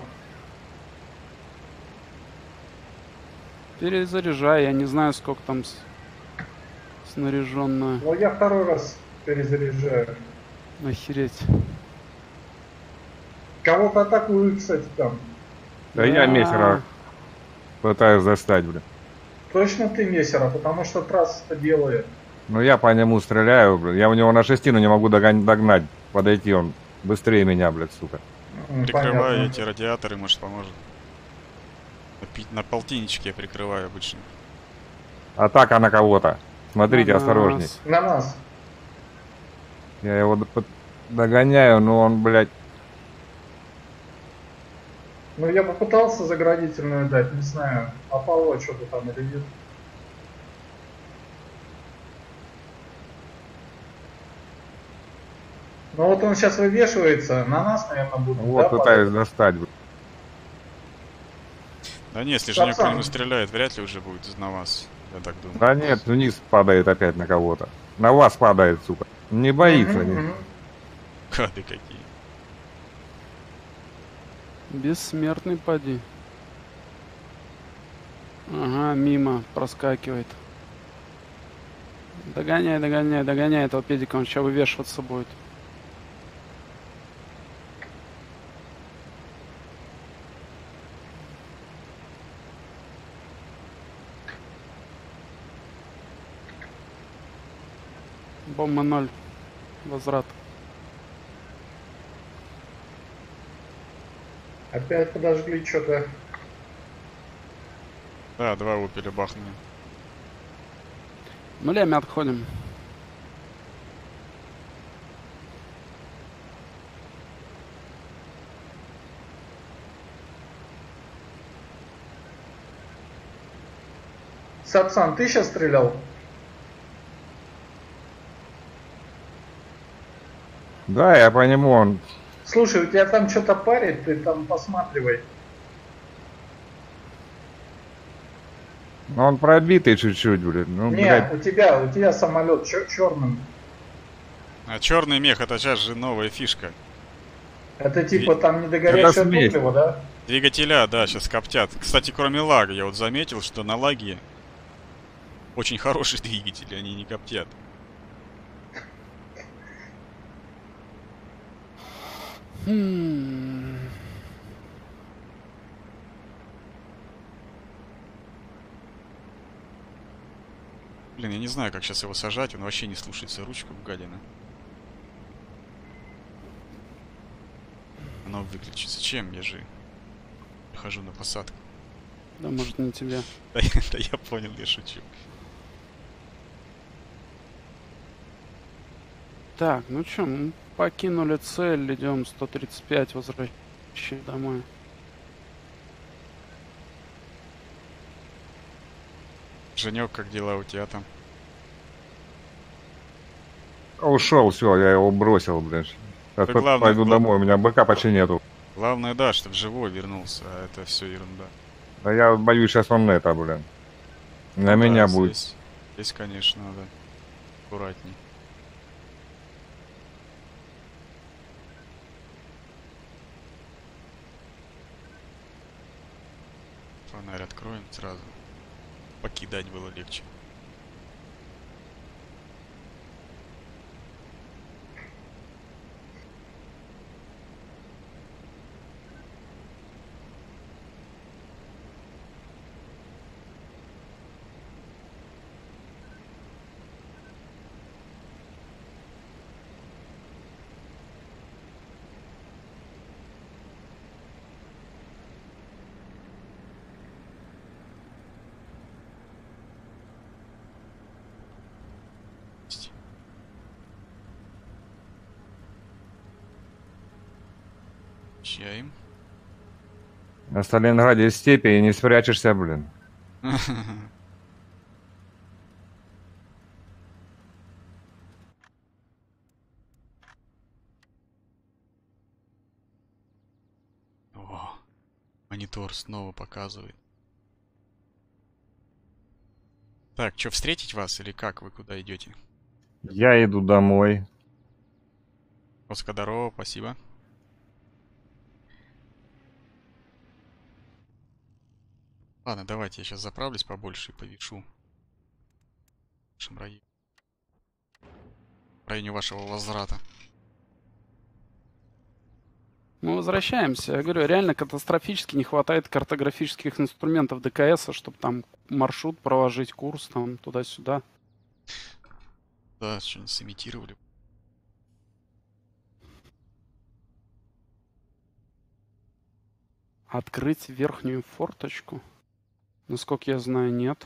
Перезаряжай, я не знаю, сколько там с... снаряженную. Но я второй раз перезаряжаю. Охереть. Кого-то атакуют, кстати, там. Да я мессера пытаюсь застать, блин. Точно ты мессера, потому что трасса-то делает. Ну я по нему стреляю, блин. Я у него на шестину не могу догон- догнать. Подойти он быстрее меня, блядь, сука. М, Прикрываю понятно. эти радиаторы, может, поможет. На, пи- на полтинничке я прикрываю обычно. Атака на кого-то. Смотрите, На осторожней. нас. На нас. Я его д- под- догоняю, но он, блядь, Ну, я попытался заградительную дать, не знаю, опало что-то там или нет. Ну вот он сейчас вывешивается, на нас, наверное, будет. вот да, пытаюсь падать? достать, блядь. Да не, если же никто Пацан. не стреляет, вряд ли уже будет на вас. Я так думаю. Да нет, вниз падает опять на кого-то. На вас падает, сука. Не боится. Мгм, не- мгм. Гады какие. Бессмертный поди. Ага, мимо проскакивает. Догоняй, догоняй, догоняй этого педика, он сейчас вывешиваться будет. Бомба ноль. Возврат. Опять подожгли что-то. Да, два опеля бахнули. Нулями отходим. Сапсан, ты сейчас стрелял? Да, я по нему, он... Слушай, у тебя там что-то парит, ты там посматривай. Он пробитый чуть-чуть, блин. Ну, Не, блядь. у тебя, у тебя самолет черным. А черный мех это сейчас же новая фишка. Это типа там недогоревшее смесь. топливо, да? Двигателя, да, сейчас коптят. Кстати, кроме лага, я вот заметил, что на лаге очень хорошие двигатели, они не коптят. Хм. Блин, я не знаю, как сейчас его сажать, он вообще не слушается ручку, гадина. Оно выключит. Зачем? Я же хожу на посадку. Да, может, не тебе. Да, я- да я понял, я шучу. Так, ну чё, мы покинули цель, идем сто тридцать пять, возвращаемся домой. Женек, как дела у тебя там? Ушел, все, я его бросил, блядь. Сейчас Да по- главное- пойду глав- домой, у меня БК почти нету. Главное, да, чтобы живой вернулся, а это все ерунда. Да я боюсь, сейчас он это, блин. На Да, меня будет. Здесь, здесь, конечно, надо аккуратней. Фонарь откроем сразу. Покидать было легче. Чаем. На Сталинграде степи и не спрячешься, блин. О, монитор снова показывает. Так, что, встретить вас или как? Вы куда идете? Я иду домой. Оскар, здорово, спасибо. Ладно, давайте я сейчас заправлюсь побольше и повешу. В вашем районе. В районе вашего возврата. Мы возвращаемся. Я говорю, реально катастрофически не хватает картографических инструментов ДКС, чтобы там маршрут проложить, курс там туда-сюда. Да, что-нибудь сымитировали. Открыть верхнюю форточку? Насколько я знаю, нет.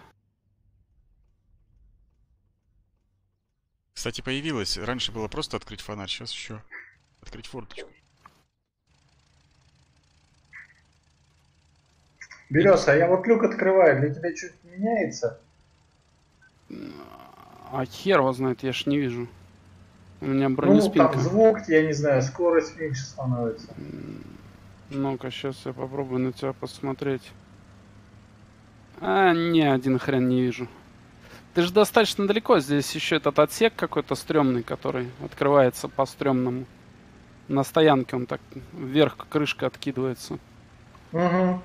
Кстати, появилось. Раньше было просто открыть фонарь, сейчас еще открыть форточку. Береза, я вот люк открываю, для тебя что-то меняется? А хер его знает, я ж не вижу. У меня Ну, бронеспинка. там звук, я не знаю, скорость меньше становится. Ну-ка, сейчас я попробую на тебя посмотреть. А, ни один хрен не вижу. Ты же достаточно далеко. Здесь еще этот отсек какой-то стрёмный, который открывается по стрёмному. На стоянке он так вверх крышка откидывается. Угу.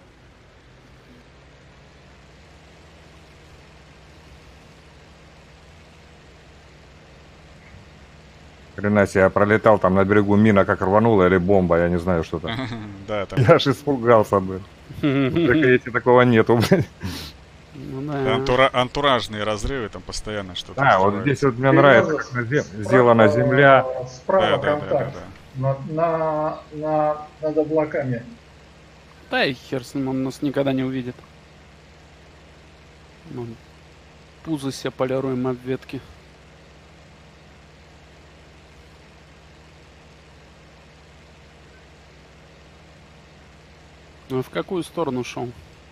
Хрена себе, я пролетал, там на берегу мина как рванула или бомба, я не знаю, что там. Да, там Я аж испугался бы. Только если такого нету, блин. Ну да. антура- антуражные разрывы, там постоянно что-то. Да, вот взрывается. здесь вот мне нравится, как на зем- сделана земля. Справа Да, да, да, да, контакт. да. На, на, на, над облаками. Да и хер с ним, он нас никогда не увидит. Вон, пузо себе полируем об ветки. Ну а в какую сторону шел?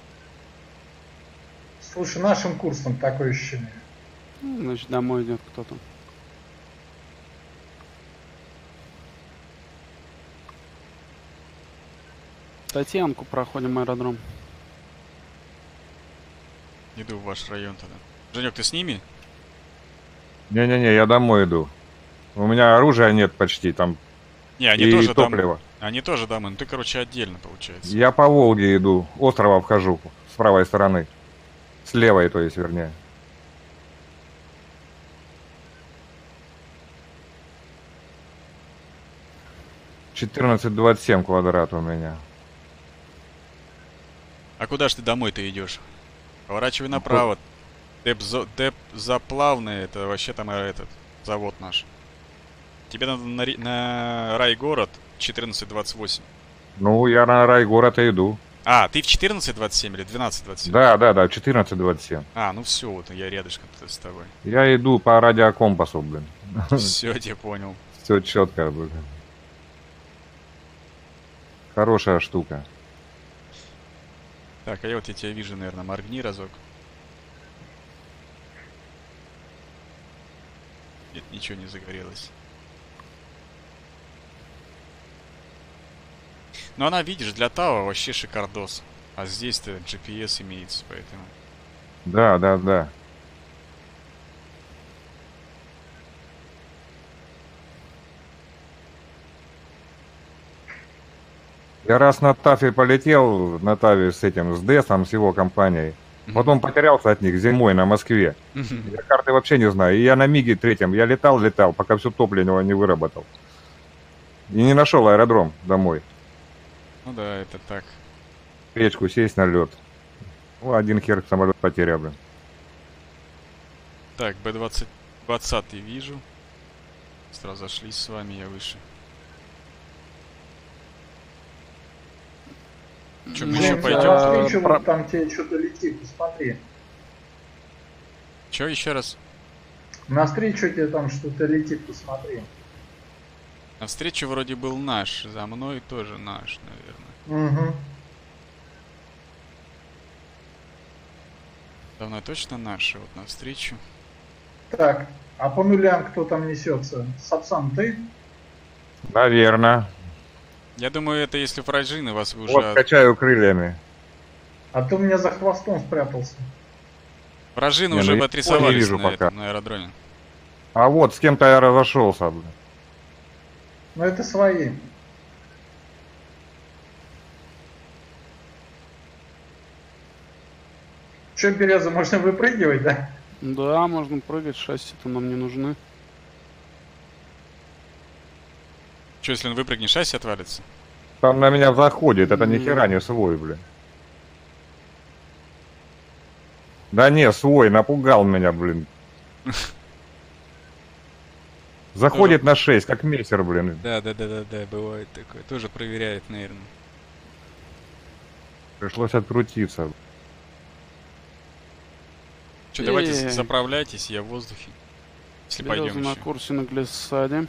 Слушай, нашим курсом такое ощущение. Ну, значит, домой идет кто-то. Татьянку проходим аэродром. Иду в ваш район тогда. Женек, ты с ними? Не-не-не, я домой иду. У меня оружия нет почти там. Не, они и тоже топлива. там. Они тоже дамы, но ты, короче, отдельно получается. Я по Волге иду, острова обхожу с правой стороны. С левой, то есть, вернее. четырнадцать двадцать семь квадрат у меня. А куда ж ты домой-то идешь? Поворачивай направо. Деп, зо- деп заплавный, это вообще там э, этот завод наш. Тебе надо на, ри- на райгород четырнадцать двадцать восемь. Ну, я на райгород и иду. А, ты в четырнадцать двадцать семь или двенадцать двадцать семь? Да, да, да, четырнадцать двадцать семь. А, ну все, вот я рядышком с тобой. Я иду по радиокомпасу, блин. Все, я понял. Все четко, блин. Хорошая штука. Так, а я вот я тебя вижу, наверное, моргни разок. Нет, ничего не загорелось. Но она, видишь, для Тава вообще шикардос. А здесь-то джи пи эс имеется, поэтому... Да, да, да. Я раз на Тафе полетел, на Таве с этим, с Десом, с его компанией. Потом потерялся от них зимой на Москве. Я карты вообще не знаю. И я на Миге третьем, я летал, летал, пока все топливо не выработал. И не нашел аэродром домой. Ну да, это так. Речку сесть на лед. Ну, один хер самолет потерял, блин. Так, бэ двадцать, двадцатый вижу. Сразу зашли с вами, я выше. Чё, мы Ну, еще Жень, пойдем? а навстречу Про- вот там тебе что-то летит, посмотри. Че еще раз? Навстречу тебе там что-то летит, посмотри. Навстречу вроде был наш, за мной тоже наш, наверное. Угу. За мной точно наши, вот навстречу. Так, а по нулям кто там несется? Сапсан, ты? Наверно. Я думаю, это если вражины вас уже... Вот качаю крыльями. А ты у меня за хвостом спрятался. Вражины Не, уже ну я отрисовались не вижу на, пока. этом, на аэродроме. А вот с кем-то я разошелся, блин. Ну это свои. Че, Береза, можно выпрыгивать, да? Да, можно прыгать, шасси-то нам не нужны. Че, если он выпрыгнет, шасси отвалится? Там на меня заходит, это ни Не. хера не свой, блин. Да не, свой, напугал меня, блин. Заходит на шесть, как мессер, блин. Да, да, да, да, да, бывает такое. Тоже проверяет, наверное. Пришлось открутиться. Че, давайте Э. с- заправляйтесь, я в воздухе. Если Береза пойдем на еще. курсе на глиссаде.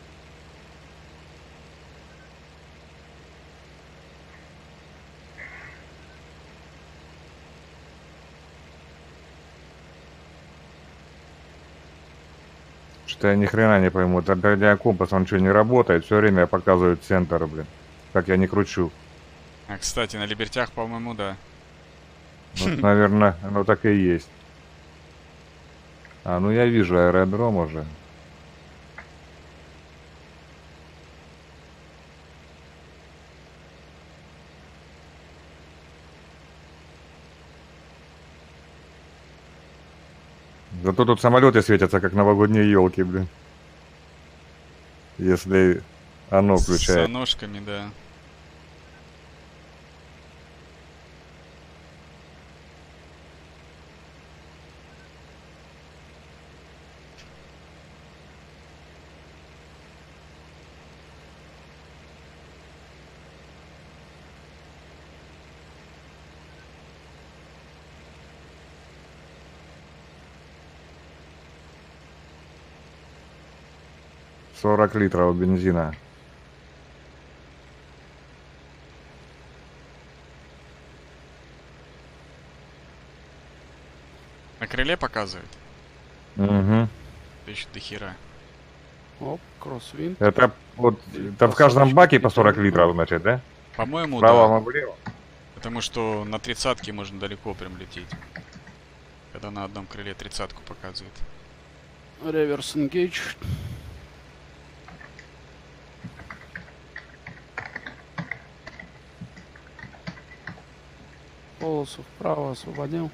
Что я ни хрена не пойму. Этот радиокомпас, он что, не работает? Все время показывает центр, блин. Как я не кручу. А, кстати, на Либертях, по-моему, да. Вот, наверное, оно так и есть. А, ну я вижу аэродром уже. Зато тут самолеты светятся, как новогодние елки, блин. Если оно С включает. ножками, да. сорок литров бензина. На крыле показывает. Угу. Да еще до хера. Оп, кроссвинд. Это вот это в каждом баке по сорок литров, значит, да? По-моему, Справа да. вам влево. Потому что на тридцатке можно далеко прям лететь. Когда на одном крыле тридцатку показывает. Реверс энгейдж. Полосу вправо освободил.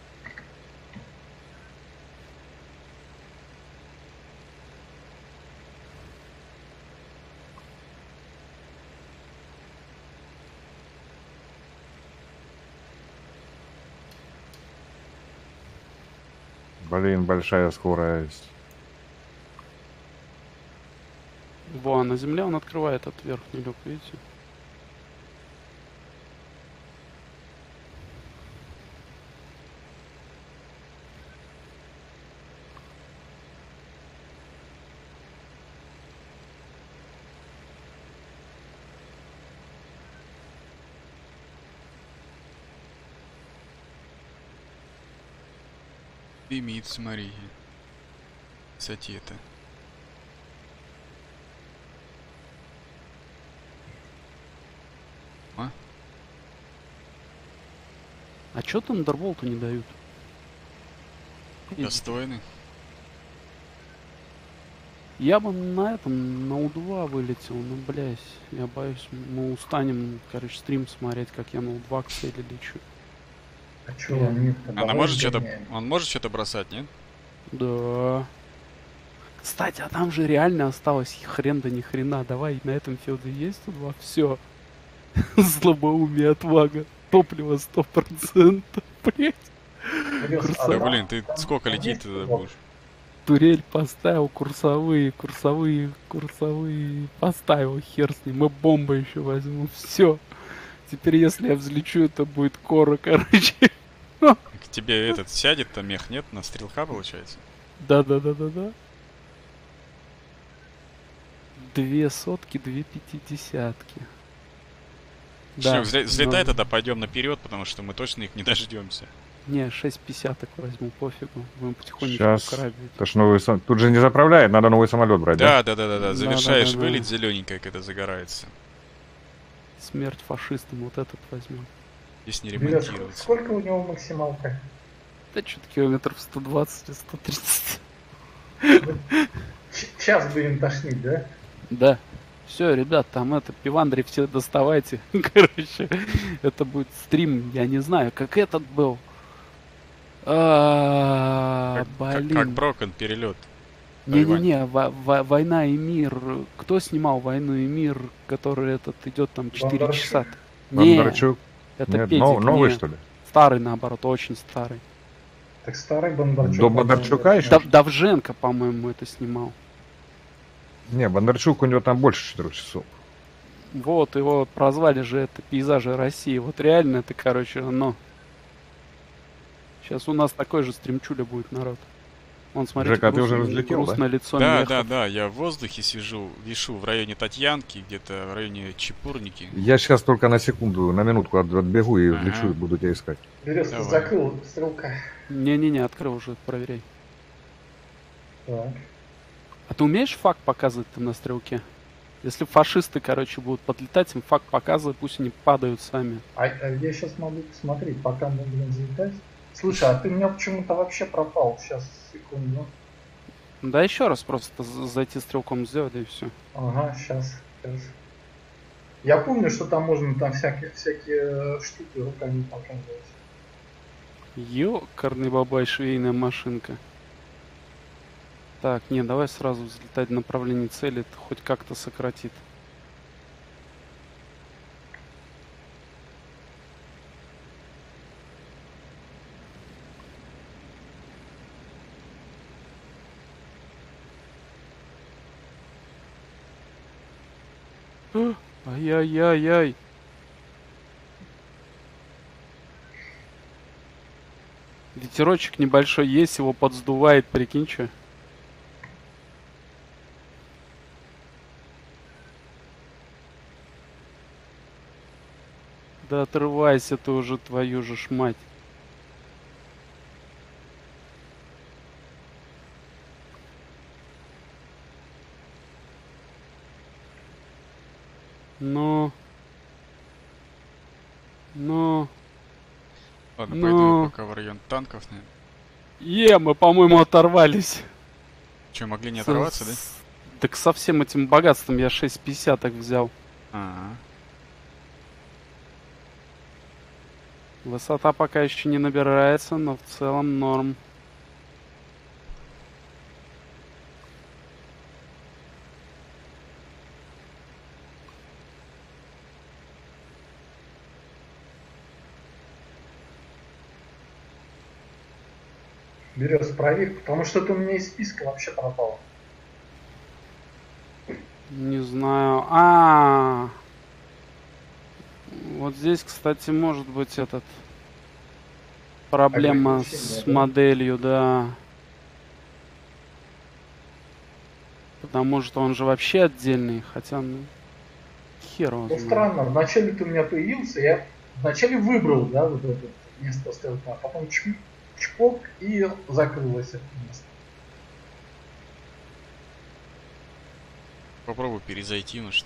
Блин, большая скорость. Во, на земле он открывает этот верхний люк, видите? Дымит, смотри. Высоте-то. А? А чё Тандерболту не дают? Достойный. Я бы на этом, на У два вылетел, но, блядь, я боюсь, мы устанем, короче, стрим смотреть, как я на У два к цели лечу. А чё, нет-то, Она давай может что-то. сгоняем. Он может что-то бросать, нет? Да. Кстати, а там же реально осталось хрен да ни хрена. Давай, на этом филде есть У два? Все. Слабоумие, отвага. Топливо сто процентов, блядь. Плюс, а Да Курсовой. там- блин, ты там- сколько там лететь есть тогда вот будешь? Турель поставил, курсовые, курсовые, курсовые. Поставил, хер с ним. Мы бомбы еще возьму. Все. Теперь, если я взлечу, это будет кора, короче. К тебе этот сядет-то мех, нет? На стрелка получается? Да-да-да-да-да. Две сотки, две пятидесятки. Да, взле- взлетай но- тогда, пойдем наперед, потому что мы точно их не дождемся. Не, шесть пятидесяток возьму, пофигу. Будем потихонечку Сейчас. карабить. Это ж новый сам... Тут же не заправляет, надо новый самолет брать, да? Да, да, да, да, да. Да, Завершаешь да, да, вылет да. зелененькая, когда загорается. Смерть фашистам, вот этот возьмем. Здесь не Берёт, ск- ремонтироваться. сколько у него максималка? Да что-то километров сто двадцать или сто тридцать. Ч- час будем тошнить, да? Да. Все, ребят, там это, пивандри все доставайте. Короче, это будет стрим, я не знаю, как этот был. А, Как, как Блин. Брокен перелет. Не-не-не, во- во- «Война и мир». Кто снимал «Войну и мир», который этот идет там четыре Бондарчук? часа? Не, Бондарчук. это Нет, Педик, нов- новый, не. что ли? Старый, наоборот, очень старый. Так старый Бондарчук. До Бондарчука еще? Дав- Давженко, по-моему, это снимал. Не, Бондарчук, у него там больше четырех часов. Вот, его прозвали же это «Пейзажи России». Вот реально это, короче, оно. Сейчас у нас такой же стримчуля будет, народ. Он, смотрите, Жека, ты уже грустно- разлетел, грустное лицо Да, Мехов. да, да, я в воздухе сижу, вишу в районе Татьянки, где-то в районе Чепурники. Я сейчас только на секунду, на минутку от- отбегу и Ага. влечу и буду тебя искать. Березка Давай. закрыл стрелка. Не-не-не, открыл уже, проверяй. Так. А ты умеешь факт показывать-то на стрелке? Если фашисты, короче, будут подлетать, им факт показывай, пусть они падают сами. А, а я сейчас могу посмотреть, пока мы будем залетать. Слушай, а ты у меня почему-то вообще пропал. Сейчас, секунду. Да еще раз просто з- зайти стрелком сделать, да и все. Ага, сейчас, сейчас. Я помню, что там можно там всякие, всякие штуки руками показывать. Ёкарный бабай, швейная машинка. Так, не, давай сразу взлетать в направлении цели, это хоть как-то сократит. А, Ай-яй-яй-яй. Ветерочек небольшой есть, его подсдувает, прикинь, чё. Да отрывайся ты уже, твою же ж мать. Ну, Ну... Ладно, Ну. пойду я пока в район танков, наверное. Е, мы, по-моему, оторвались. Че, могли не С- оторваться, да? с- Так со всем этим богатством я шесть пятьдесят так взял. Ага. Высота пока еще не набирается, но в целом норм. Берез, проверь, потому что это у меня из списка вообще пропало. Не знаю. А, вот здесь, кстати, может быть этот проблема с Ограничение, да? моделью, да. Потому что он же вообще отдельный, хотя ну, хер его Ну, знает. странно, вначале ты у меня появился, я вначале выбрал, да, вот это место стрелка, а потом чп- чпок и закрылось это место. Попробуй перезайти, может.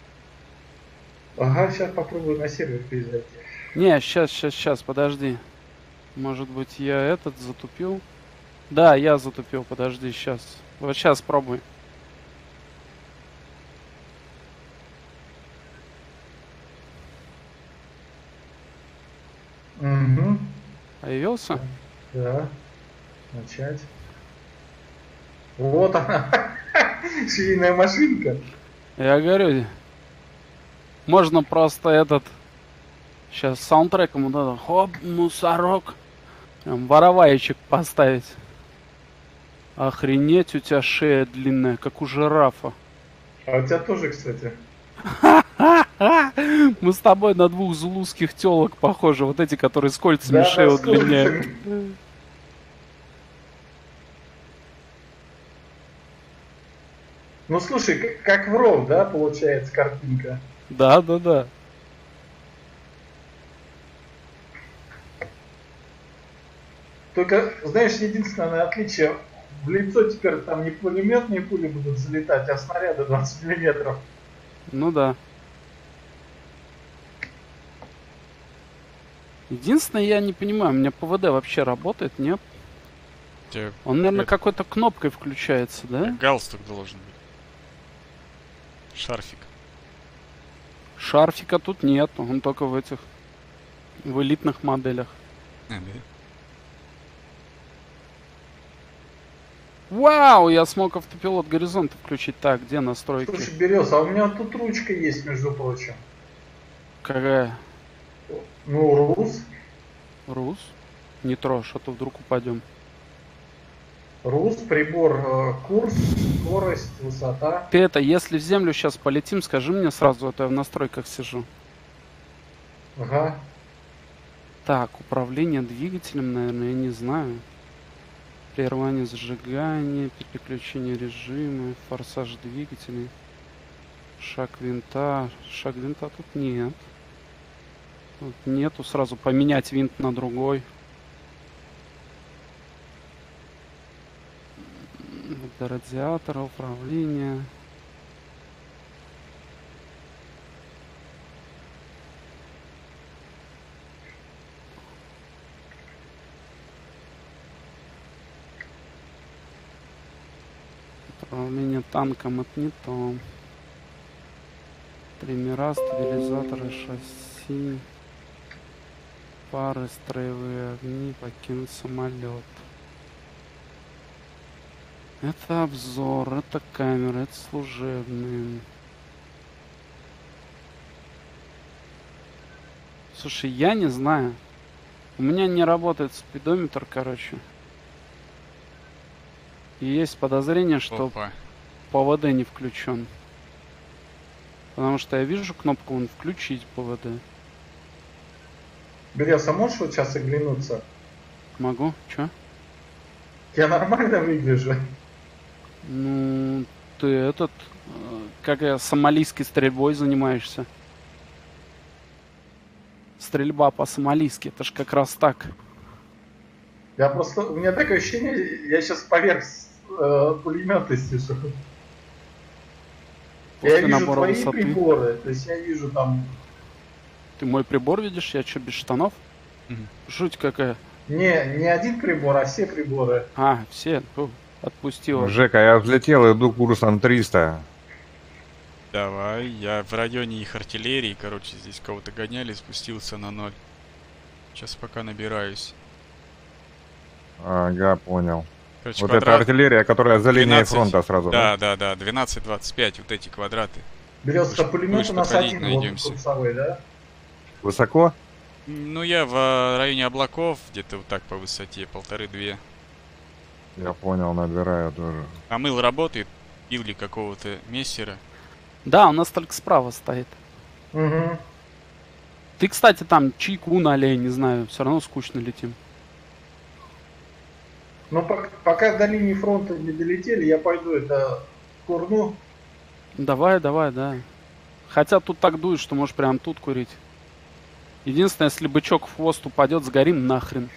Ага, сейчас попробую на сервер перезайти. Не, сейчас, сейчас, сейчас, подожди. Может быть, я этот затупил? Да, я затупил, подожди, сейчас. Вот сейчас пробуй. Угу, Появился? да, начать. Вот она, швейная машинка. Я говорю, можно просто этот... Сейчас саундтреком вот это, хоп, мусорок. Прям вороваечек поставить. Охренеть, у тебя шея длинная, как у жирафа. А у тебя тоже, кстати. Мы с тобой на двух зулузских телок похожи. Вот эти, которые с кольцами Да, шею да, с удлиняют. кольцами. Ну слушай, как, как в ров, да, получается картинка? Да, да, да. Только, знаешь, единственное отличие, в лицо теперь там не пулеметные пули будут залетать, а снаряды двадцать миллиметров. Ну да. Единственное, я не понимаю, у меня ПВД вообще работает, нет? У тебя Он, наверное, Это- какой-то кнопкой включается, да? галстук должен быть. Шарфик. Шарфика тут нет, он только в этих, в элитных моделях. А, да? Вау, я смог автопилот горизонта включить. Так, где настройки? Слушай, Берез, а у меня тут ручка есть, между прочим. Какая? Ну, рус. Рус? Не трожь, а то вдруг упадем. Рус, прибор, э, курс, скорость, высота. Ты это, если в землю сейчас полетим, скажи мне сразу, а то я в настройках сижу. Ага. Так, управление двигателем, наверное, я не знаю. Прерывание зажигания, переключение режима, форсаж двигателей. Шаг винта. Шаг винта тут нет. Тут нету сразу поменять винт на другой. Это радиатор, управление. Управление танком это не то. Триммера, стабилизаторы, шасси. Пары, строевые огни, покинуть самолет. Это обзор, это камера, это служебные. Слушай, я не знаю. У меня не работает спидометр, короче. И есть подозрение, что Опа. ПВД не включен. Потому что я вижу кнопку вон включить ПВД. Берез, а можешь вот сейчас оглянуться? Могу? Чё? Я нормально выгляжу? Ну, ты этот, э, как я, сомалийской стрельбой занимаешься. Стрельба по-сомалийски, это ж как раз так. Я просто, у меня такое ощущение, я сейчас поверх э, пулемета сижу. После Я вижу набора твои высоты. приборы, то есть я вижу там Ты мой прибор видишь? Я что, без штанов? Мгм. Жуть какая. Не, не один прибор, а все приборы. А, все. Фу, отпустила. Жека, я взлетел, иду курсом триста. Давай, я в районе их артиллерии, короче, здесь кого-то гоняли, спустился на ноль. Сейчас пока набираюсь. Ага, понял. Короче, Вот квадрат это артиллерия, которая за линией двенадцать. фронта сразу, да? Да, да, да, двенадцать двадцать пять, вот эти квадраты. Берется Будешь- пулемет будешь у нас подходить, один вот найдемся. курсовой, да? Высоко? Ну, я в районе облаков, где-то вот так по высоте, полторы-две. Я понял, набираю тоже. А мыл работает, или какого-то мессера. Да, у нас только справа стоит. Угу. Ты, кстати, там чайку налей, не знаю, все равно скучно летим. Ну, пок- пока до линии фронта не долетели, я пойду это курну. Давай, давай, да. Хотя тут так дует, что можешь прям тут курить. Единственное, если бычок в хвост упадет, сгорим нахрен.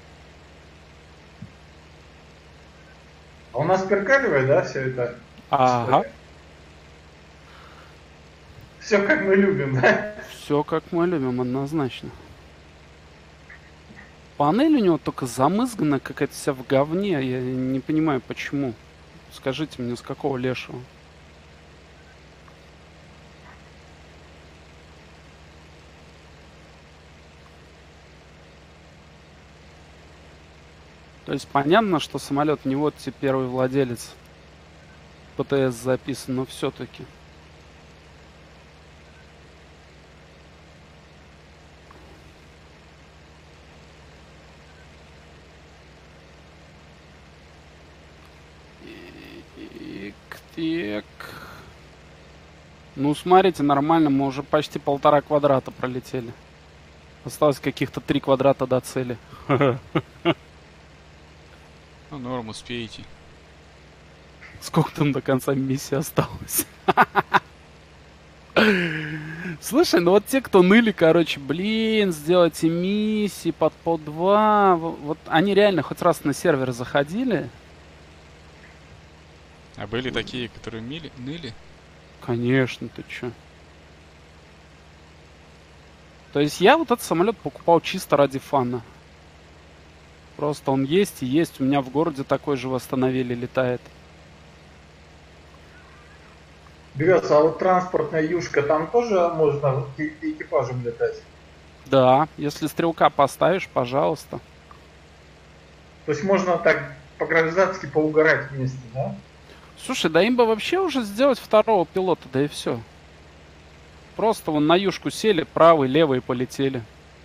А у нас перкаливает, да, все это? Ага. Все как мы любим, да? Все как мы любим, однозначно. Панель у него только замызгана, какая-то вся в говне. Я не понимаю, почему. Скажите мне, с какого лешего? То есть понятно, что самолет не вот те первый владелец. ПТС записан, но все-таки. Так. Ну, смотрите, нормально, мы уже почти полтора квадрата пролетели. Осталось каких-то три квадрата до цели. Ну, норм, успеете. Сколько там до конца миссии осталось? Слушай, ну вот те, кто ныли, короче, блин, сделайте миссии под по два. Вот они реально хоть раз на сервер заходили? А были такие, которые мили, ныли? Конечно, ты чё? То есть я вот этот самолет покупал чисто ради фана. Просто он есть и есть. У меня в городе такой же восстановили, летает. Берется, а вот транспортная юшка, там тоже можно э- экипажем летать? Да, если стрелка поставишь, пожалуйста. То есть можно так по-граждански поугарать вместе, да? Слушай, да им бы вообще уже сделать второго пилота, да и все. Просто вон на юшку сели, правый, левый полетели.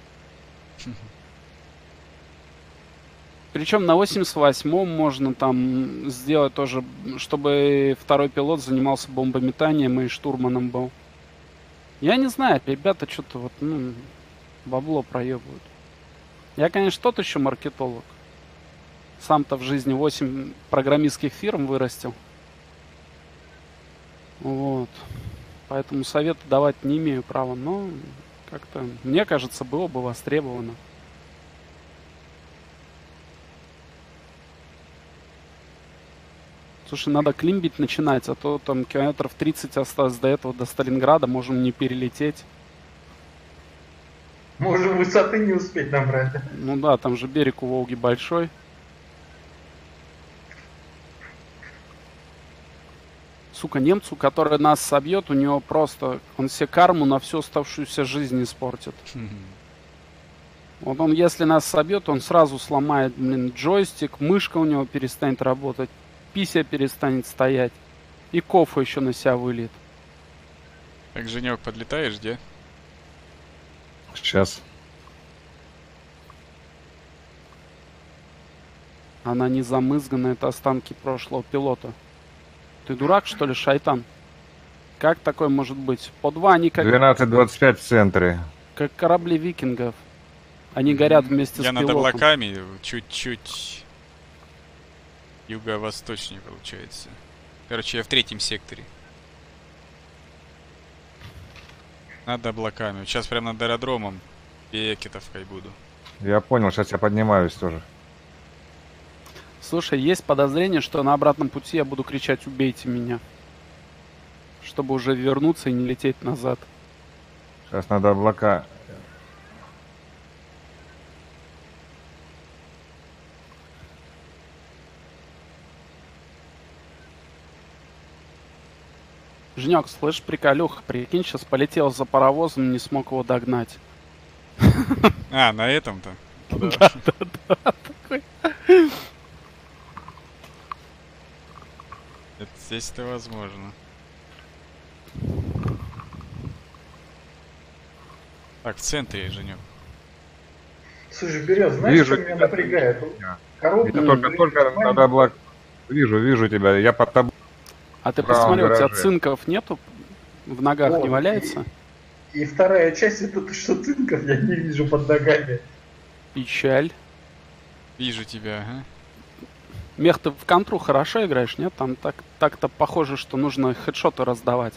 Причем на восемьдесят восьмом можно там сделать тоже, чтобы второй пилот занимался бомбометанием и штурманом был. Я не знаю, ребята что-то вот, ну, бабло проебывают. Я, конечно, тот еще маркетолог. Сам-то в жизни восемь программистских фирм вырастил. Вот. Поэтому совета давать не имею права, но как-то, мне кажется, было бы востребовано. Слушай, надо климбить начинать, а то там километров тридцать осталось до этого, до Сталинграда, можем не перелететь. Можем высоты не успеть набрать. Ну да, там же берег у Волги большой. Сука, немцу, который нас собьет, у него просто, он себе карму на всю оставшуюся жизнь испортит. Вот он, если нас собьет, он сразу сломает, блин, джойстик, мышка у него перестанет работать, пися перестанет стоять, и кофе еще на себя выльет. Так, Женек, подлетаешь, где? Сейчас. Она не замызгана, это останки прошлого пилота. Ты дурак, что ли, шайтан? Как такое может быть? По два они как, двенадцать двадцать пять в центре. как корабли викингов. Они горят вместе Я с над пилотом. облаками, чуть-чуть юго-восточнее получается. Короче, я в третьем секторе. Над облаками. Вот сейчас прям над аэродромом Бекетовкой буду. Я понял, сейчас я поднимаюсь тоже. Слушай, есть подозрение, что на обратном пути я буду кричать «убейте меня», чтобы уже вернуться и не лететь назад. Сейчас надо облака. Женек, слышь, приколюха, прикинь, сейчас полетел за паровозом, не смог его догнать. А, на этом-то? Ну Да, да, да, такой. Это здесь-то возможно. Так, в центре, Женек. Слушай, Берез, знаешь, Вижу что меня тебя. напрягает? Я. Коробка. Это только, только надо было... Вижу, вижу тебя, я под тобой. А ты Правом посмотри, у тебя гараже. цинков нету? В ногах Вот, не валяется? И вторая часть, это что цинков я не вижу под ногами. Печаль. Вижу тебя, ага. Мех, ты в контру хорошо играешь, нет? Там так, так-то похоже, что нужно хедшоты раздавать.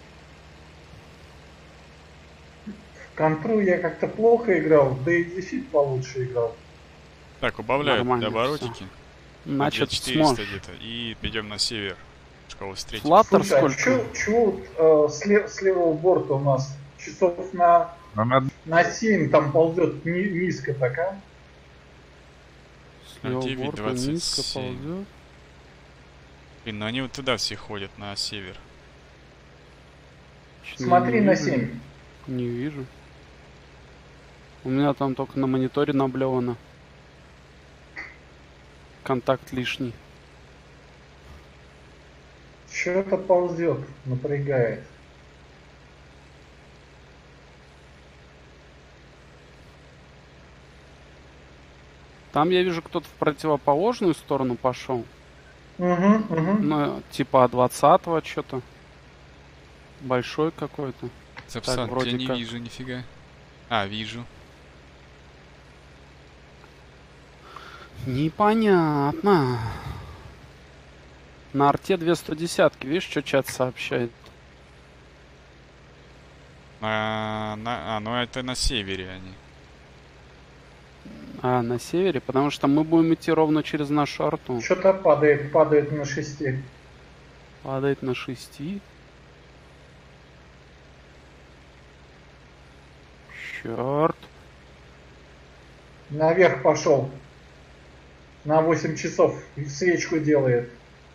В контру я как-то плохо играл, да и дефит получше играл. Так, убавляют Нормально оборотики. Значит, четыреста сможешь. где-то. И идем на север. Школа встретим. Флаттер Слушай, а сколько? чё, чё вот, э, с, лев- с левого борта у нас часов на, Но надо... на семь там ползет ни- низко так, а? С левого девять борта двадцать низко семь. ползет. Блин, ну они вот туда все ходят, на север. Чё, Смотри не на вижу. семь. Не вижу. У меня там только на мониторе наблевано. Контакт лишний. Что-то ползет, напрягает. Там я вижу, кто-то в противоположную сторону пошел. Угу, угу. Ну, типа от двадцатого что-то. Большой какой-то. Цепсан, вроде я не как. вижу нифига. А, вижу. Непонятно. На арте две сто десять, видишь, что чат сообщает? На, на, а, ну это на севере они. А, на севере, потому что мы будем идти ровно через нашу арту. Что-то падает, падает на шести. Падает на шести. Черт. Наверх пошел. На восемь часов свечку делает.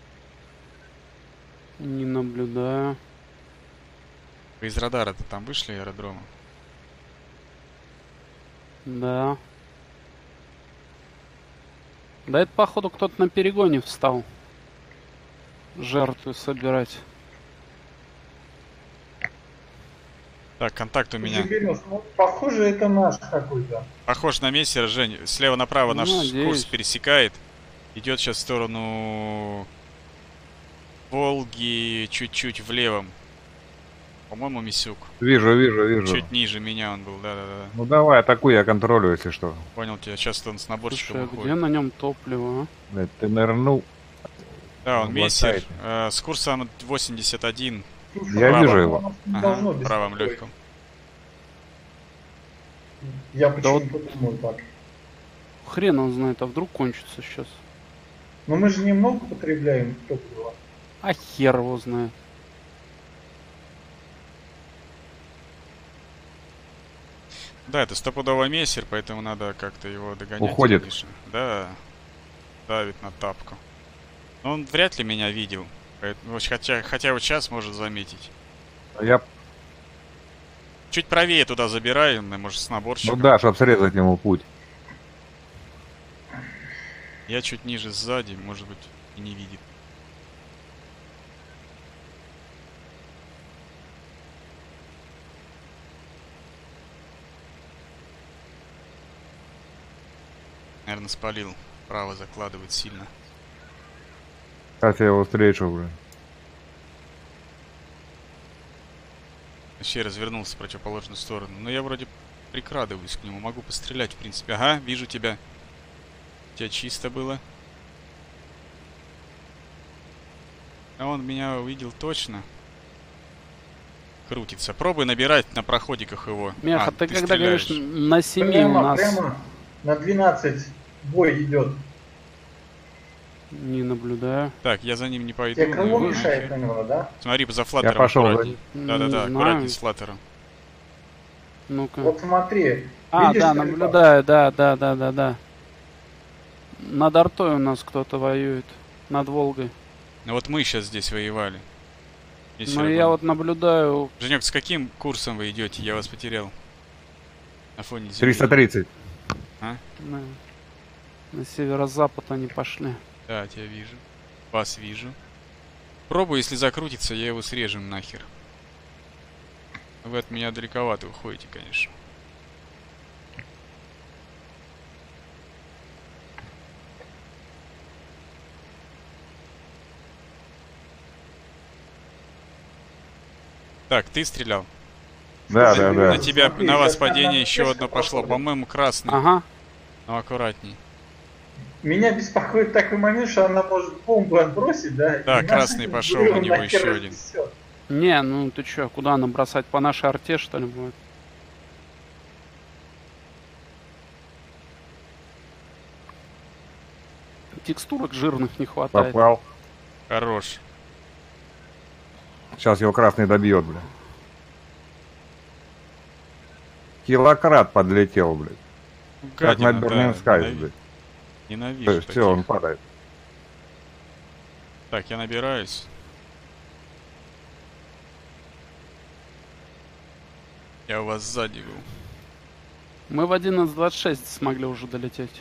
Не наблюдаю. Вы из радара-то там вышли аэродрома? Да. Да это походу кто-то на перегоне встал. Жертву собирать. Так, контакт у меня. Берёс, ну, похоже, это наш какой-то. Похож на мессера, Жень. Слева направо наш Надеюсь. курс пересекает. Идет сейчас в сторону Волги, чуть-чуть влево. По-моему, Мисюк. Вижу, вижу, вижу. Чуть ниже меня он был, да-да-да. Ну давай, атакуй, я контролю, если что. Понял тебя. Сейчас он с наборчиком Слушай, а выходит. где на нем топливо, а? Блядь, ты нырнул. Да, он Он мессер. глотает. Э, с курсом восемьдесят один. Слушай, Я а вижу нас его. не Ага, должно в правом беспокоить. легком. Я Да почему-то думаю так. Хрен он знает, а вдруг кончится сейчас. Но мы же немного потребляем топлива. А хер его знает. Да, это стопудово мессер, поэтому надо как-то его догонять. Уходит. конечно. Да, давит на тапку. Но он вряд ли меня видел. Поэтому, хотя, хотя вот сейчас может заметить. Я... Чуть правее туда забираем, может, с Ну наборщиком. да, чтобы срезать ему путь. Я чуть ниже сзади, может быть, и не видит. Наверное, спалил. Право закладывает сильно. Сейчас я его встречу уже. Вообще развернулся в противоположную сторону. Но я вроде прикрадываюсь к нему. Могу пострелять, в принципе. Ага, вижу тебя. У тебя чисто было. А он меня увидел точно. Крутится. Пробуй набирать на проходиках его. Меха, А, ты, когда стреляешь. говоришь на семи у Прямо, нас прямо на двенадцать бой идет. не наблюдаю. Так, я за ним не пойду. Тебе крыло ну, мешает нахер. на него, да? Смотри, за флаттером Я пошел. аккуратней. Да-да-да, Не аккуратней знаю. с флаттером. Ну-ка. Вот смотри. А, видишь, да, стрельба? наблюдаю, да, да, да, да, да. Над артой у нас кто-то воюет. Над Волгой. Ну вот мы сейчас здесь воевали. Весь Ну, я рыбак. вот наблюдаю... Женек, с каким курсом вы идете? Я вас потерял. На фоне земли. триста тридцать. На, на северо-запад они пошли. Да, тебя вижу. Вас вижу. Пробую, если закрутится, я его срежу нахер. Вы от меня далековато уходите, конечно. Так, ты стрелял? Да, на, да, на да. тебя, Смотри, на вас как падение надо еще флешку одно пошло. поставить. По-моему, красный. Ага. Но аккуратней. Меня беспокоит такой момент, что она может бомбу отбросить, да? Да, и красный нас пошел, взрывом у него нахер еще один. разнесет. Не, ну ты чё, куда нам бросать? По нашей арте, что ли, будет? Текстурок жирных не хватает. Попал. Хорош. Сейчас его красный добьет, блядь. Килократ подлетел, блядь. Как на Гадина, Burning да, Skies, ненави- блядь. Ненавижу Все, таких. он падает. Так, я набираюсь. Я у вас сзади был. Мы в одиннадцать двадцать шесть смогли уже долететь.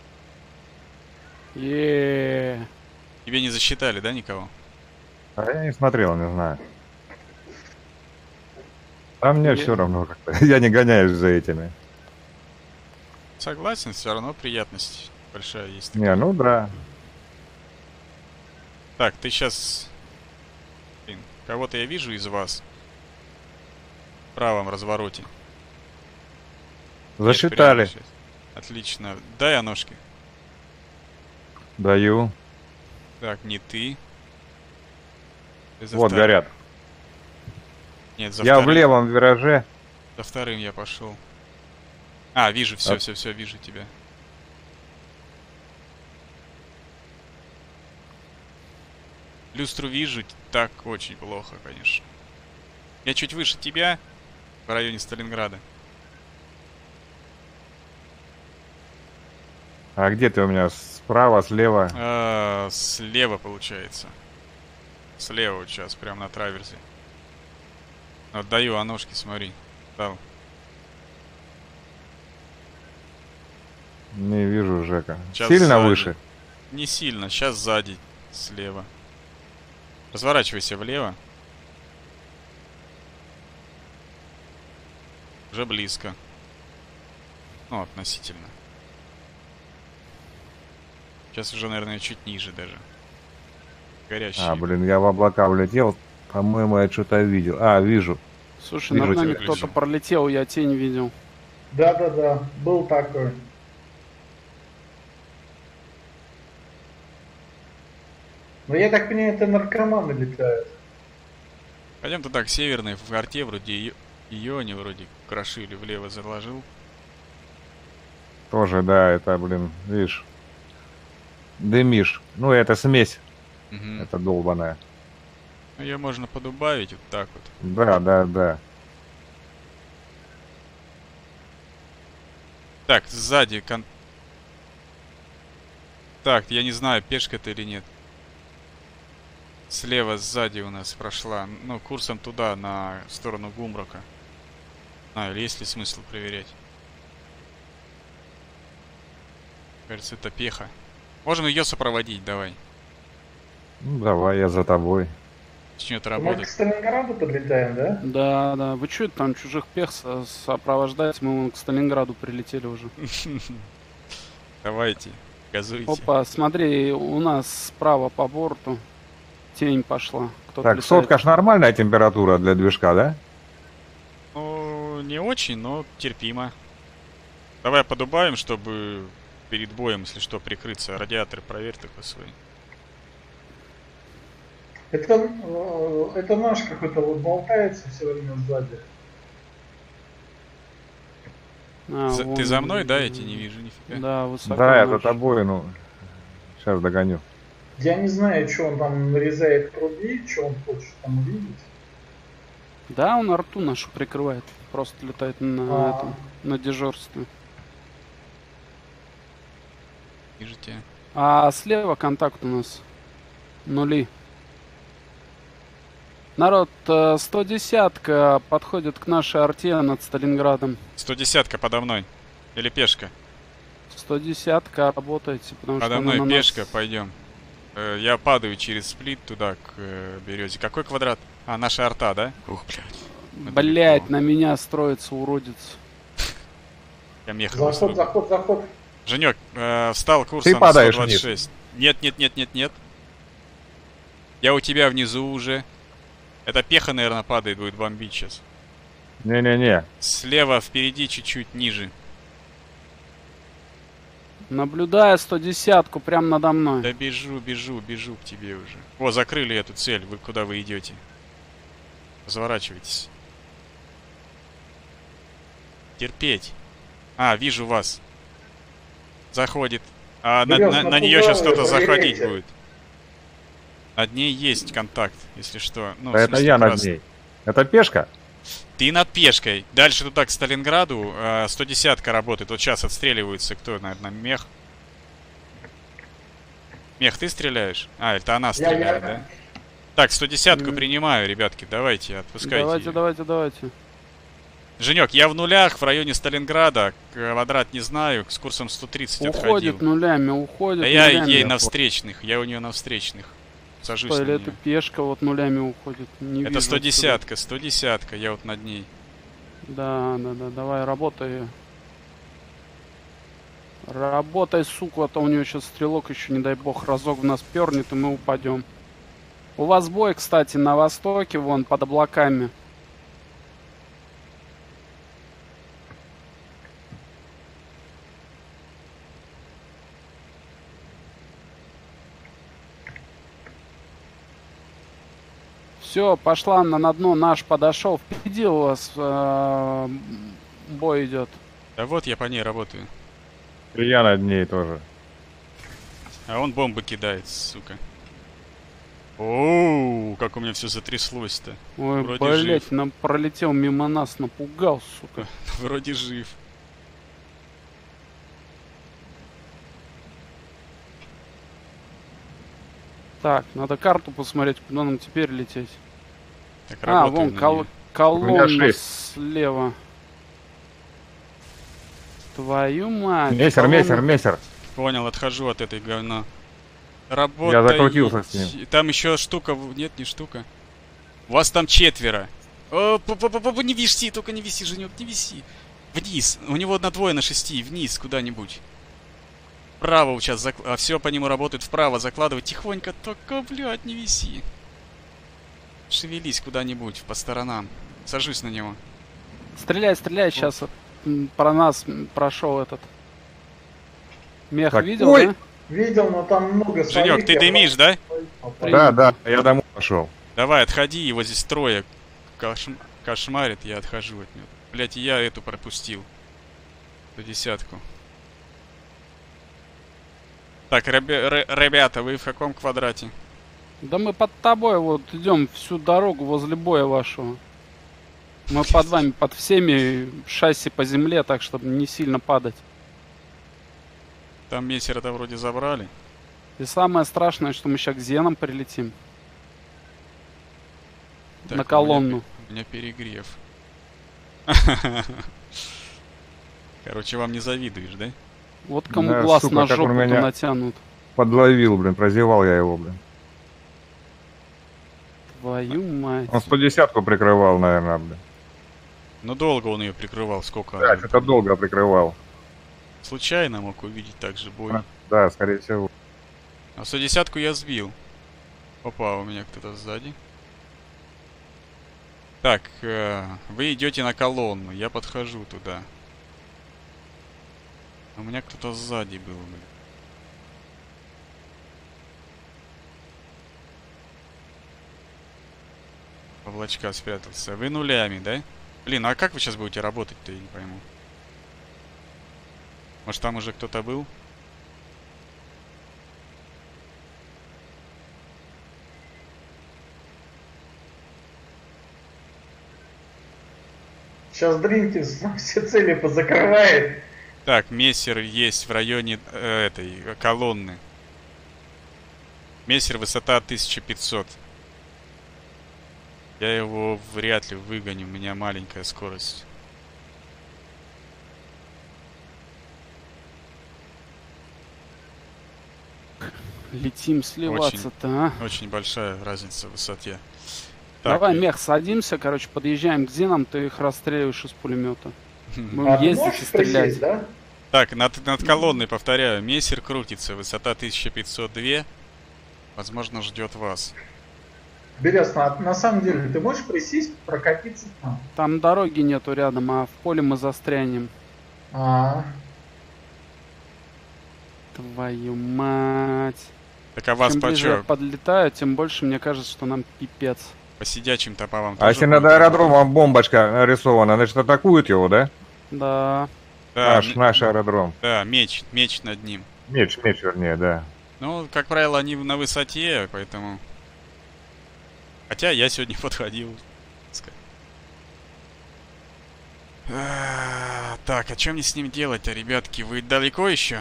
Еее. Тебе не засчитали, да, никого? А я не смотрел, не знаю. А мне Я- все равно как-то. Я не гоняюсь за этими. Согласен, все равно приятность большая есть. Не, ну да. Так, ты сейчас... Блин, кого-то я вижу из вас. В правом развороте. Нет, Засчитали. прямо сейчас. Отлично. Дай ножки. Даю. Так, не ты. Ты за Вот втор- горят. Нет, за Я в вторым. левом вираже. За вторым я пошел. А, вижу, все, А- все, все, вижу тебя. Люстру вижу, так очень плохо, конечно. Я чуть выше тебя, в районе Сталинграда. А где ты у меня? Справа, слева? А, слева получается. Слева вот сейчас, прям на траверзе. Отдаю аношки, смотри. Дал. Не вижу Жека. Сейчас Сильно сзади. выше? Не сильно, сейчас сзади, слева. Разворачивайся влево. Уже близко. Ну, относительно. Сейчас уже, наверное, чуть ниже даже. Горящий. А, блин, я в облака влетел. По-моему, я что-то видел. А, вижу. Слушай, Вижу над нами тебя, кто-то вижу. пролетел, я тень видел. Да-да-да, был такой. Но я так понимаю, это наркоманы летают. Пойдем туда, к северной, в арте вроде ее, ее они вроде крошили, влево заложил. Тоже, да, это, блин, видишь. Дымишь. Ну, это смесь. Мгм. Это долбаная. Ее можно подубавить вот так вот. Да, да, да. Так, сзади кон... Так, я не знаю, пешка это или нет. Слева сзади у нас прошла. Ну, курсом туда, на сторону Гумрока. А, или есть ли смысл проверять? Кажется, это пеха. Можем ее сопроводить, давай. Ну, давай, я за тобой. Начнет Мы к работать. Сталинграду подлетаем, да? Да, да. Вы что там чужих пех со- сопровождаете? Мы вон к Сталинграду прилетели уже. Давайте, газуйте. Опа, смотри, у нас справа по борту тень пошла. Кто-то Так, летает. сотка ж нормальная температура для движка, да? Ну, не очень, но терпимо. Давай подубавим, чтобы перед боем, если что, прикрыться. Радиатор проверь такой свой. Это, э, это наш какой-то вот болтается все время сзади. А, За- вон Ты за он. мной, да? Я тебя не вижу нифига. Да, высоко. Да, я за наш. тобой, ну. Сейчас догоню. Я не знаю, что он там нарезает труби, что он хочет там увидеть. Да, он арту нашу прикрывает. Просто летает на, А. этом, на дежурстве. Вижу тебя. А слева контакт у нас. Нули. Народ, э, сто десятка подходит к нашей арте над Сталинградом. сто десятка подо мной. Или пешка? сто десятка работайте, потому Подо что мной она на нас- пешка, пойдем. Э, Я падаю через сплит туда, к э, березе. Какой квадрат? А, наша арта, да? Ух, блядь. Блять, на меня строится уродец. Я меховый Заход, срок. заход, заход. Женек, э, встал курс Ты на падаешь сто двадцать шесть. Нет, нет, нет, нет, нет. Я у тебя внизу уже. Это пеха, наверное, падает, будет бомбить сейчас. Не-не-не. Слева, впереди, чуть-чуть ниже. Наблюдая сто десятку прямо надо мной. Да бежу, бежу, бежу к тебе уже. О, закрыли эту цель. Вы куда вы идете? Разворачивайтесь. Терпеть. А, вижу вас. Заходит. А на, Берёз, на- на напугал нее сейчас её, кто-то заходить проверяйте. будет. Над ней есть контакт, если что. Ну, в Да это смысле, я над красный. ней. Это пешка? Ты над пешкой. Дальше туда, к Сталинграду, э, сто десятка работает. Вот сейчас отстреливается кто, наверное, мех. Мех, ты стреляешь? А, это она Я, стреляет, я, да? Так, сто десятку Мгм. принимаю, ребятки, давайте, отпускайте. Давайте, её. давайте, давайте. Женек, я в нулях, в районе Сталинграда. Квадрат не знаю, с курсом сто тридцать отходил. Уходит нулями, уходит Да я нулями. ей на встречных, я у нее на встречных. Сажусь Что, на или это неё. пешка вот нулями уходит? Не Это вижу сто отсюда. десятка, сто десятка, я вот над ней. Да, да, да, давай, работай. Работай, сука, а то у нее сейчас стрелок еще, не дай бог, разок в нас пернет, и мы упадем. У вас бой, кстати, на востоке, вон, под облаками. Все, пошла на, на дно, наш подошел. Впереди у вас э, бой идет. Да вот я по ней работаю. И я над ней тоже. А он бомбы кидает, сука. Оу, как у меня все затряслось-то. Ой, Вроде блять, жив. нам пролетел мимо нас, напугал, сука. Вроде жив. Так, надо карту посмотреть, куда нам теперь лететь. Так, А, работаю вон на кол- неё. колонна шесть. слева. Твою мать. Мессер, колонна- мессер, мессер. Понял, отхожу от этой говна. Работай. закрутился с ним. Там еще штука. в- Нет, не штука. У вас там четверо. О, п- п- п- п- не виси, только не виси, Женек, не виси. Вниз. У него на двое, на шести. Вниз куда-нибудь. Вправо сейчас. Зак... А все по нему работает вправо. Закладывать тихонько. Только, блядь, не виси. Шевелись куда-нибудь по сторонам. Сажусь на него. Стреляй, стреляй, сейчас про нас м, прошел этот. Мех Так, видел, ой! да? Видел, но там много своих. Женек, ты я дымишь, да? просто- Да, да, я домой пошел. Давай, отходи, его здесь трое кошм- кошмарит, я отхожу от него. Блять, и я эту пропустил. До десятку. Так, ребя- ре- ребята, вы в каком квадрате? Да мы под тобой вот идем всю дорогу возле боя вашего. Мы под вами, под всеми шасси по земле, так чтобы не сильно падать. Там мессера-то вроде забрали. И самое страшное, что мы сейчас к зенам прилетим. Так, На у колонну. меня, у меня перегрев. Короче, вам не завидуешь, да? Вот кому Да, глаз сука, на как он жопу меня- натянут. Подловил, блин, прозевал я его, блин. Твою мать. Он сто десятку прикрывал, наверное, блин. Ну долго он ее прикрывал, сколько? Да, она- что-то долго прикрывал. Случайно мог увидеть также бой. А. Да, скорее всего. А сто десятку я сбил. Опа, у меня кто-то сзади. Так, э, вы идете на колонну, я подхожу туда. А у меня кто-то сзади был, блин. В облачка спрятался. Вы нулями, да? Блин, а как вы сейчас будете работать-то, я не пойму. Может, там уже кто-то был? Сейчас Дринкис все цели позакрывает. Так, мессер есть в районе э, этой э, колонны. Мессер высота тысяча пятьсот. Я его вряд ли выгоню, у меня маленькая скорость. Летим сливаться-то, а? Очень большая разница в высоте. Давай, и- мех, садимся, короче, подъезжаем к Зинам, ты их расстреливаешь из пулемета. Будем А ты ездить и можешь стрелять. присесть, да? Так, над, над колонной, повторяю, мессер крутится, высота тысяча пятьсот два. Возможно, ждет вас. Берез, на, на самом деле, ты можешь присесть, прокатиться там? Там дороги нету рядом, а в поле мы застрянем. А, Твою мать. Так а вас Чем по ближе я чё? подлетаю, тем больше мне кажется, что нам пипец. По сидячим-то по вам А тоже если будет? над аэродромом бомбочка нарисована, значит атакуют его, да? Да. Да, Наш, м- наш аэродром. да, меч, меч над ним. Меч, меч, вернее, да. Ну, как правило, они на высоте, поэтому... Хотя я сегодня подходил. ска- А, Так, а что мне с ним делать-то, ребятки? Вы далеко еще?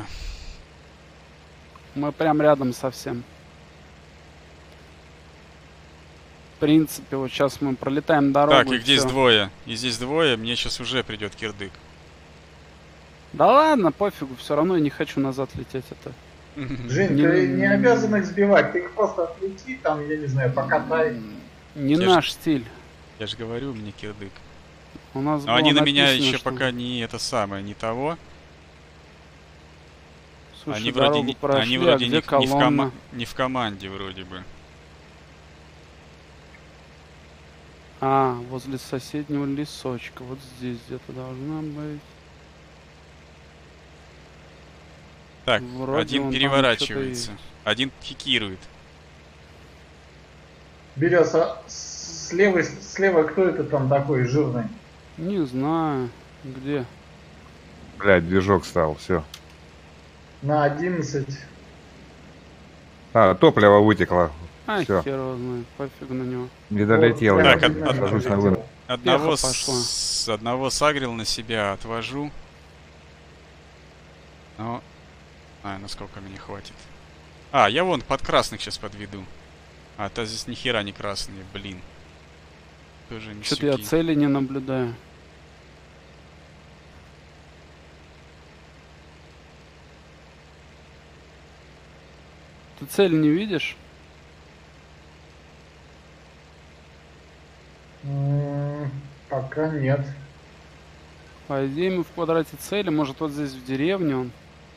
Мы прям рядом совсем. В принципе, вот сейчас мы пролетаем дорогу. Так, их здесь всё. двое. И здесь двое, мне сейчас уже придет кирдык. Да ладно, пофигу, все равно я не хочу назад лететь это. Жень, Не- ты не обязан их сбивать, ты их просто отлети, там, я не знаю, покатай. Не Я ж- наш стиль. Я же говорю, мне кирдык. У нас Но было они на меня написано, еще что- пока не это самое, не того. Слушай, они вроде, дорогу не, прошли, они а вроде где не, в- не в кома- колонна? не в команде вроде бы. А, возле соседнего лесочка. Вот здесь где-то должна быть. Так, Вроде он один там переворачивается, что-то один пикирует. Берез, а слева, слева кто это там такой жирный? Не знаю, где. Блядь, движок стал, все. На одиннадцать. А, топливо вытекло. А, Всё. хер его знает, пофиг на него. Не долетел. Вот, я. Так, прямо от- видно, Сажусь что на летел. вынос. Одного, Пеха пошла. с, одного сагрил на себя, отвожу. Но... А, насколько мне хватит. А, я вон под красных сейчас подведу. А, то здесь ни хера не красные, блин. Тоже Что-то я мисюки. цели не наблюдаю. Ты цель не видишь? М, Пока нет. По идее мы в квадрате цели, может вот здесь в деревне он.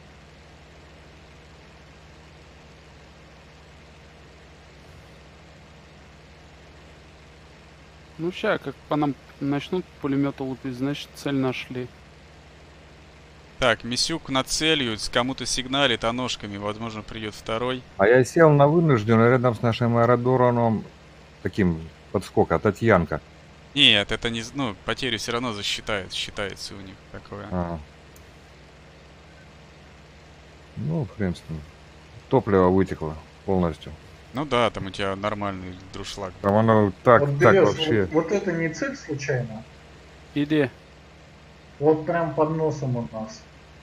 Ну ща, как по нам начнут пулеметы лупить, значит цель нашли. Так, Мисюк над целью, с кому-то сигналит, а ножками, возможно, придет второй. А я сел на вынужденный рядом с нашим аэродромом, таким подскока, Татьянка. Нет, это не... з- Ну, потерю все равно засчитает, считается у них такое. А. Ну, в принципе, топливо вытекло полностью. Ну да, там у тебя нормальный друшлаг. Там оно так, вот, так Берез, вообще. вот, вот это не цель случайно? Или, Вот прям под носом у нас.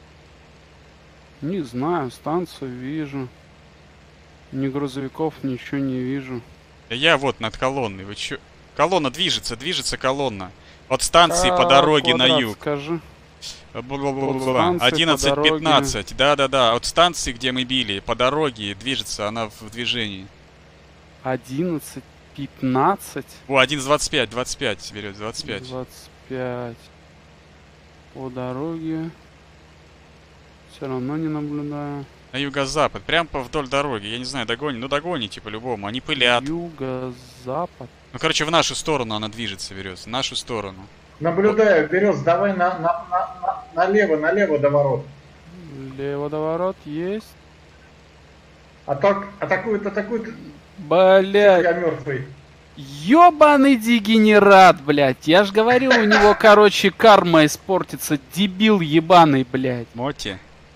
не знаю, станцию вижу. Ни грузовиков, ничего не вижу. Да я вот над колонной, вы чё? Колонна движется, движется колонна. От станции по А, дороге на квадрат юг. Скажи. Бла-бла-бла-бла-бла. От станции по одиннадцать дороге. пятнадцать, да-да-да, от станции, где мы били, по дороге движется, она в движении. одиннадцать, пятнадцать, О, одиннадцать двадцать пять, двадцать пять берет, двадцать пять. двадцать пять. По дороге. Все равно не наблюдаю. На юго-запад, прям по вдоль дороги, я не знаю, догони, ну догоните по-любому, они пылят. Юго-запад. Ну, короче, в нашу сторону она движется, берется, в нашу сторону. Наблюдаю, Берез, давай на, на, на, на- налево, налево до ворот. Леводоворот есть. Атак, атакует, атакует, Блять. я мертвый. Ёбаный дегенерат, блядь. Я ж говорил, у него, короче, карма испортится. Дебил ебаный, блядь. Моти.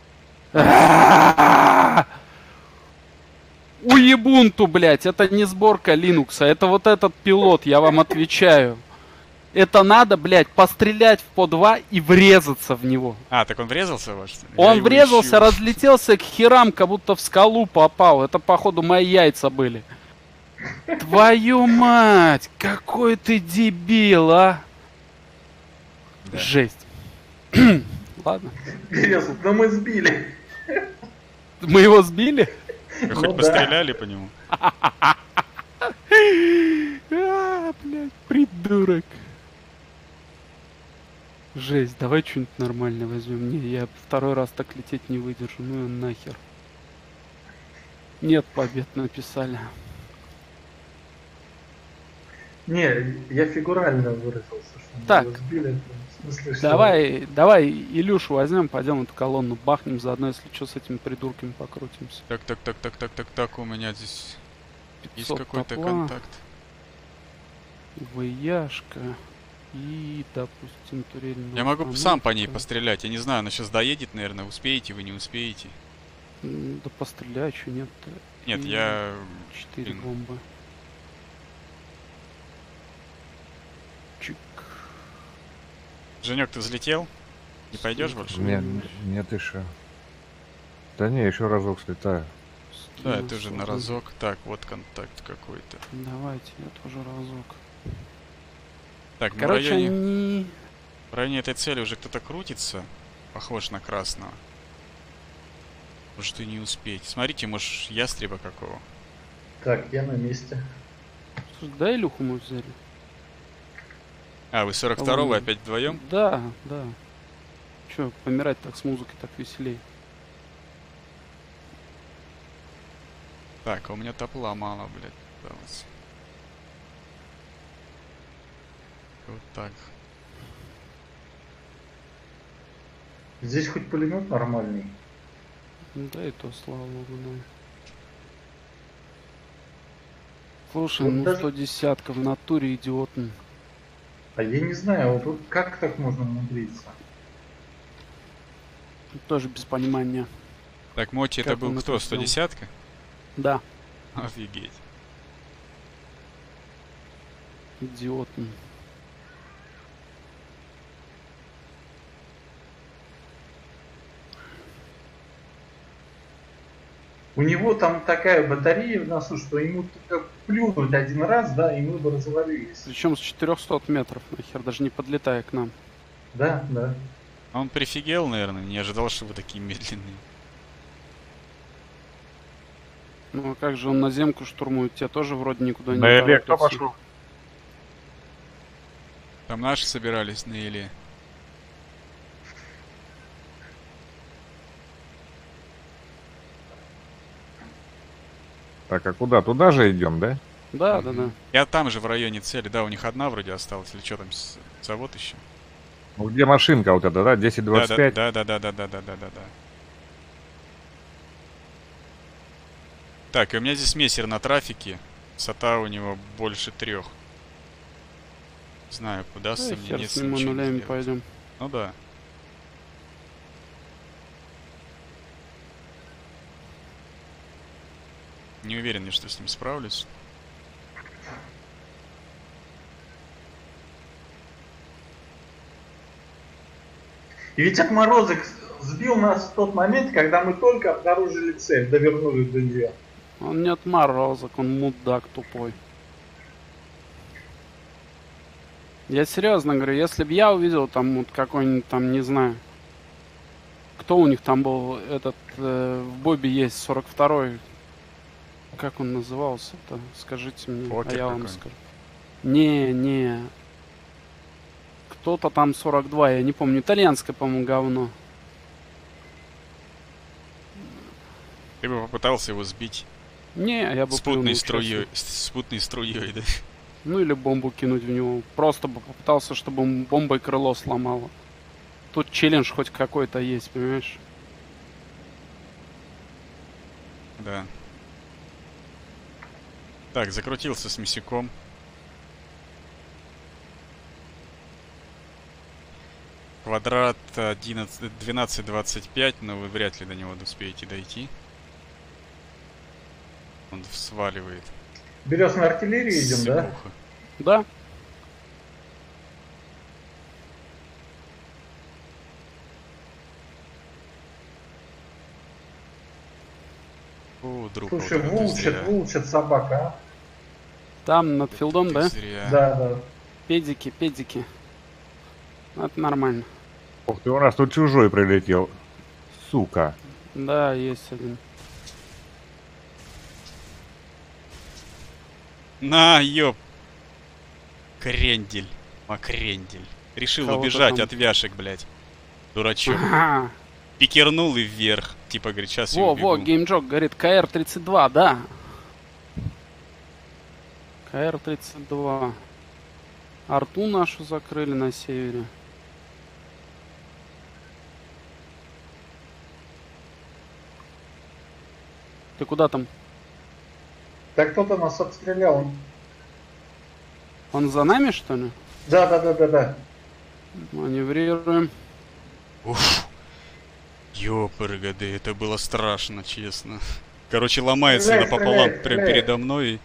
Уебунту, блядь, это не сборка Линукса, это вот этот пилот, я вам отвечаю. Это надо, блядь, пострелять в по два и врезаться в него. А, так он врезался в ваш? что ли? Я Он его врезался, ищу. разлетелся к херам, как будто в скалу попал. Это, походу, мои яйца были. Твою мать! Какой ты дебил, а! Да. Жесть. Ладно. Берез, но мы сбили. Мы его сбили? Вы Ну хоть да. постреляли по нему? А, блядь, придурок. Жесть, давай что-нибудь нормальное возьмем. Не, я второй раз так лететь не выдержу. Ну и нахер. Нет побед написали. Не, я фигурально выразился, что мы Так. его сбили. В смысле, что... Давай, давай Илюшу возьмем, пойдем эту колонну бахнем, заодно, если что, с этими придурками покрутимся. Так, так, так, так, так, так, так, у меня здесь есть пятьсот какой-то топла, контакт. Вояшка и, допустим, турель. Я могу сам по ней пострелять, я не знаю, она сейчас доедет, наверное, успеете вы, не успеете. Да постреляй, что нет-то. Нет, И я... Четыре блин. бомбы. Чик. Женек, ты взлетел? Не пойдешь Сколько больше? же Нет, минут? нет еще. Да не, еще разок слетаю. Да, Скинул это уже на сорок. разок. Так, вот контакт какой-то. Давайте, я тоже разок. Так, ну в Короче, районе, они... в районе этой цели уже кто-то крутится. Похож на красного. Может и не успеть. Смотрите, может, ястреба какого. Так, я на месте. Слушай, да, Илюху мы взяли? А, вы сорок второго По-моему. опять вдвоем? Да, да. Че, помирать так с музыкой так веселей. Так, а у меня топла мало, блядь, осталось. Вот так. Здесь хоть пулемет нормальный. Ну да, и то, слава богу, да. Слушай, Вот ну даже- сто десятка в натуре идиот. ну. А я не знаю, вот тут как так можно умудриться? Тут тоже без понимания. Так, Моти, это Как был он кто? это сделал? сто десятка? Да, Офигеть. идиот. ну. У него там такая батарея в носу, что ему только плюнуть один раз, да, и мы бы развалились. Причем с четырехсот метров, нахер, даже не подлетая к нам. Да, да. А он прифигел, наверное, не ожидал, что вы такие медленные. Ну а как же он на земку штурмует? Тебя тоже вроде никуда не На Эле кто торопятся. пошел? Там наши собирались на Иле. Так, а куда? Туда же идем, да? Да, да, да. Я там же в районе цели, да, у них одна вроде осталась, или что там, с- завод еще? Ну, где машинка вот эта, да? десять двадцать пять? Да, да, да, да, да, да, да, да, да. Так, и у меня здесь мессер на трафике. Высота у него больше трех. Не знаю, удастся Да, мне, хер нет с ним, мы ничего не нулями сделать. пойдем. Ну да. Не уверен, что с ним справлюсь. И ведь отморозок сбил нас в тот момент, когда мы только обнаружили цель, довернули до нее. Он не отморозок, он мудак тупой. Я серьезно говорю, если бы я увидел там вот какой-нибудь там, не знаю, кто у них там был, этот, э, в Бобе есть сорок второй, как он назывался-то, скажите мне, Покер а я вам какой-нибудь? скажу. Не, не, кто-то там сорок два, я не помню, итальянское, по-моему, говно. Ты бы попытался его сбить Не, я бы спутной плюнул, струей, честно. с- спутной струей, да? Ну или бомбу кинуть в него. Просто бы попытался, чтобы ему бомбой крыло сломало. Тут челлендж хоть какой-то есть, понимаешь? Да. Так, закрутился с мясиком. Квадрат одиннадцать, двенадцать двадцать пять, но вы вряд ли до него успеете дойти. Он сваливает. Берез на артиллерию идем, да? Сыпуха. Да? О, друг, Слушай, вот это вулчит, зря. вулчит собака. Там над филдом, да? Зря. Да, да. Педики, педики. Это нормально. Ух ты, у нас тут чужой прилетел. Сука. Да, есть один. На, ёп. Крендель. Макрендель. Решил Кого-то убежать там. от вяшек, блядь. Дурачок. Ага. Пикернул и вверх. Типа, говорит, сейчас я Во, убегу. во, геймджок говорит, КР тридцать два, да. КР тридцать два. Арту нашу закрыли на севере. Ты куда там? Так кто-то нас обстрелял. Он за нами, что ли? Да, да, да, да, да. Маневрируем. Уф. Ёпргады, это было страшно, честно. Короче, ломается Стреляй, напополам стреляй, прям стреляй. передо мной.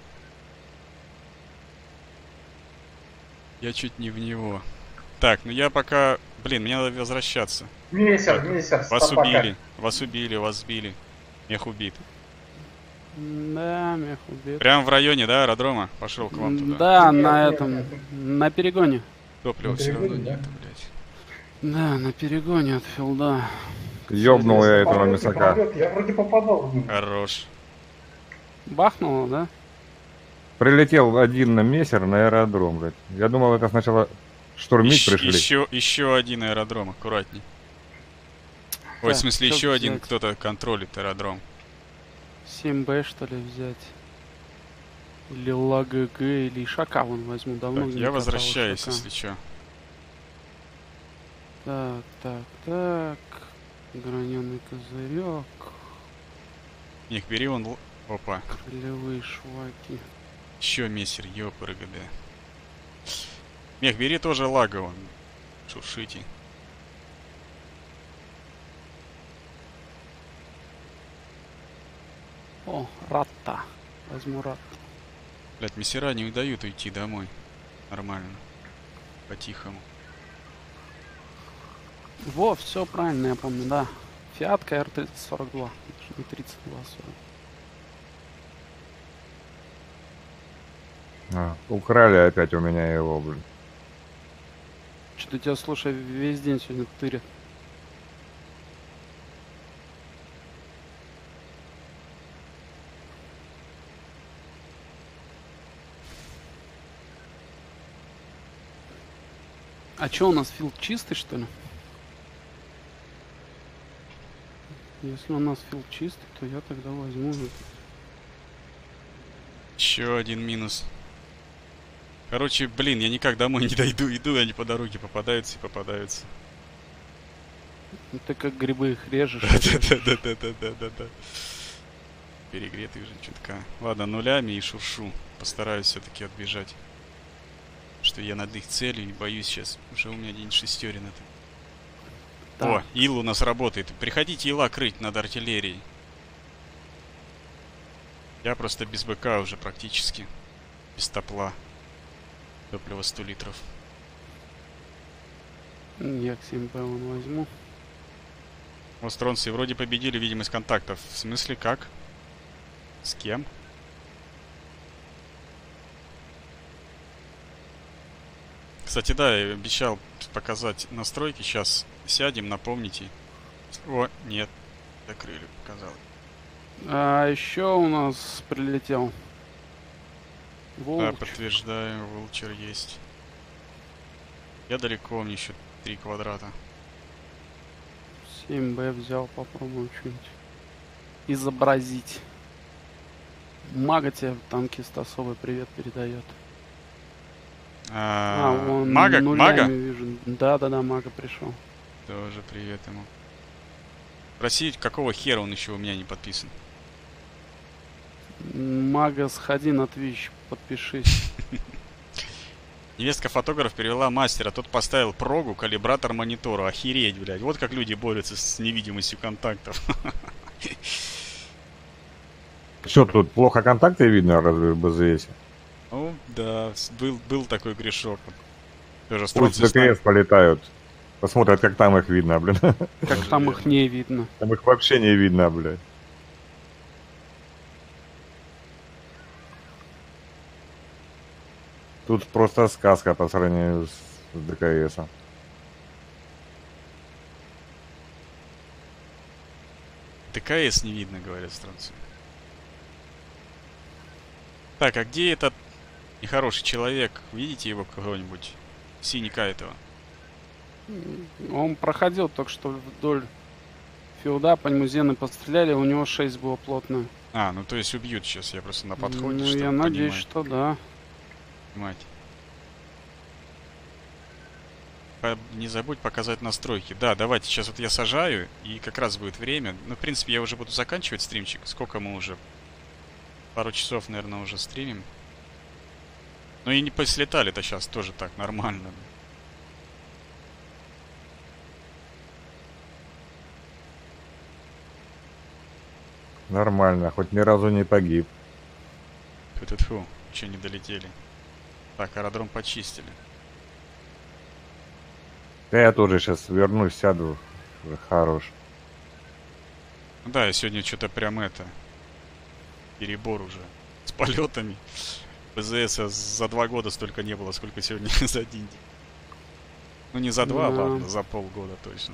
Я чуть не в него. Так, ну я пока... Блин, мне надо возвращаться. Месяц, Так, месяц. Вас собака. убили, вас убили, вас сбили. Мех убит. Да, мех убит. Прям в районе, да, аэродрома? Пошел к вам туда. Да, Нет, на нет, этом, нет. на перегоне. Топлива На все равно перегоне, да? нет, блядь. Да, на перегоне от филда. Ёбнул я этого Попадёт, мясака. попадёт. Я вроде попадал в него. Хорош. Бахнуло, да? Прилетел один на мессер на аэродром, блядь. Я думал, это сначала штурмить Еще, пришли. еще, еще один аэродром, аккуратней. Ой, в Так, смысле, чё еще один взять? кто-то контролит аэродром. семь бэ что ли взять? Или ЛАГГ, или Ишака вон возьму. Давно Так, не я катал возвращаюсь, Ишака. если что. Так, так, так. Граненый козырек. Них, бери он... л- Опа. Крылевые шваки. Еще мессер, ёпргд. Мех, бери тоже лага он. Шуршите. О, Ратта. Возьму Ратта. Блять, мессера не дают уйти домой. Нормально. По-тихому. Во, все правильно, я помню, да. Фиатка эр тридцать сорок два. Даже не тридцать два, сорок. А, украли опять у меня его, блин. Что-то тебя, слушай, весь день сегодня тырят. А чё, у нас филд чистый, что ли? Если у нас филд чистый, то я тогда возьму этот. Еще один минус. Короче, блин, я никак домой не дойду. Иду, они по дороге попадаются и попадаются. Ну, ты как грибы их режешь. Да-да-да-да-да-да-да. Перегретый уже чутка. Ладно, нулями и шуршу. Постараюсь все-таки отбежать. Что я над их целью и боюсь сейчас. Уже у меня день шестерин это. Так. О, ил у нас работает. Приходите ила крыть над артиллерией. Я просто без БК уже практически. Без топла. Топлива сто литров. Я к семь бэ вон возьму. Остронцы вроде победили видимость контактов. В смысле как? С кем? Кстати, да, я обещал показать настройки. Сейчас сядем, напомните. О, нет. Закрыли, показал. А еще у нас прилетел. Да, Волч. подтверждаю, Vulture есть. Я далеко, мне еще три квадрата. семь бэ взял, попробую что-нибудь изобразить. Мага тебе танкист особый привет передает. А, А, вон мага? нулями Мага? вижу. Да-да-да, мага пришел. Тоже привет ему. Спроси, какого хера он еще у меня не подписан. Мага, сходи на Twitch, подпишись. Невестка-фотограф перевела мастера, тот поставил прогу, калибратор монитору. Охереть, блядь. Вот как люди борются с невидимостью контактов. Что тут, плохо контакты видно разве в бэ зэ эсе? Ну, да, с- был, был такой грешок. Тоже Пусть стронцы дэ тэ эс полетают. Посмотрят, как там их видно, блин. Как там их не видно. Там их вообще не видно, блядь. Тут просто сказка по сравнению с ДКСом. ДКС не видно, говорят странцы. Так, а где этот нехороший человек? Видите его кого-нибудь? Синяка этого. Он проходил только что вдоль филда, по нему зены постреляли, у него шесть было плотно. А, ну то есть убьют сейчас, я просто на подходе, Ну, чтобы я надеюсь, понимать. что да. Мать. По- Не забудь показать настройки. Да, давайте, сейчас вот я сажаю, и как раз будет время. Ну, в принципе, я уже буду заканчивать стримчик. Сколько мы уже? Пару часов, наверное, уже стримим. Ну и не послетали-то сейчас тоже так, нормально. Нормально, хоть ни разу не погиб. Фу-фу-фу, еще не долетели. Так, аэродром почистили. Да я тоже сейчас вернусь, сяду. Хорош. Ну да, я сегодня что-то прям это... Перебор уже. С полетами. ПЗС за два года столько не было, сколько сегодня за один день. Ну не за два, Да. ладно, за полгода точно.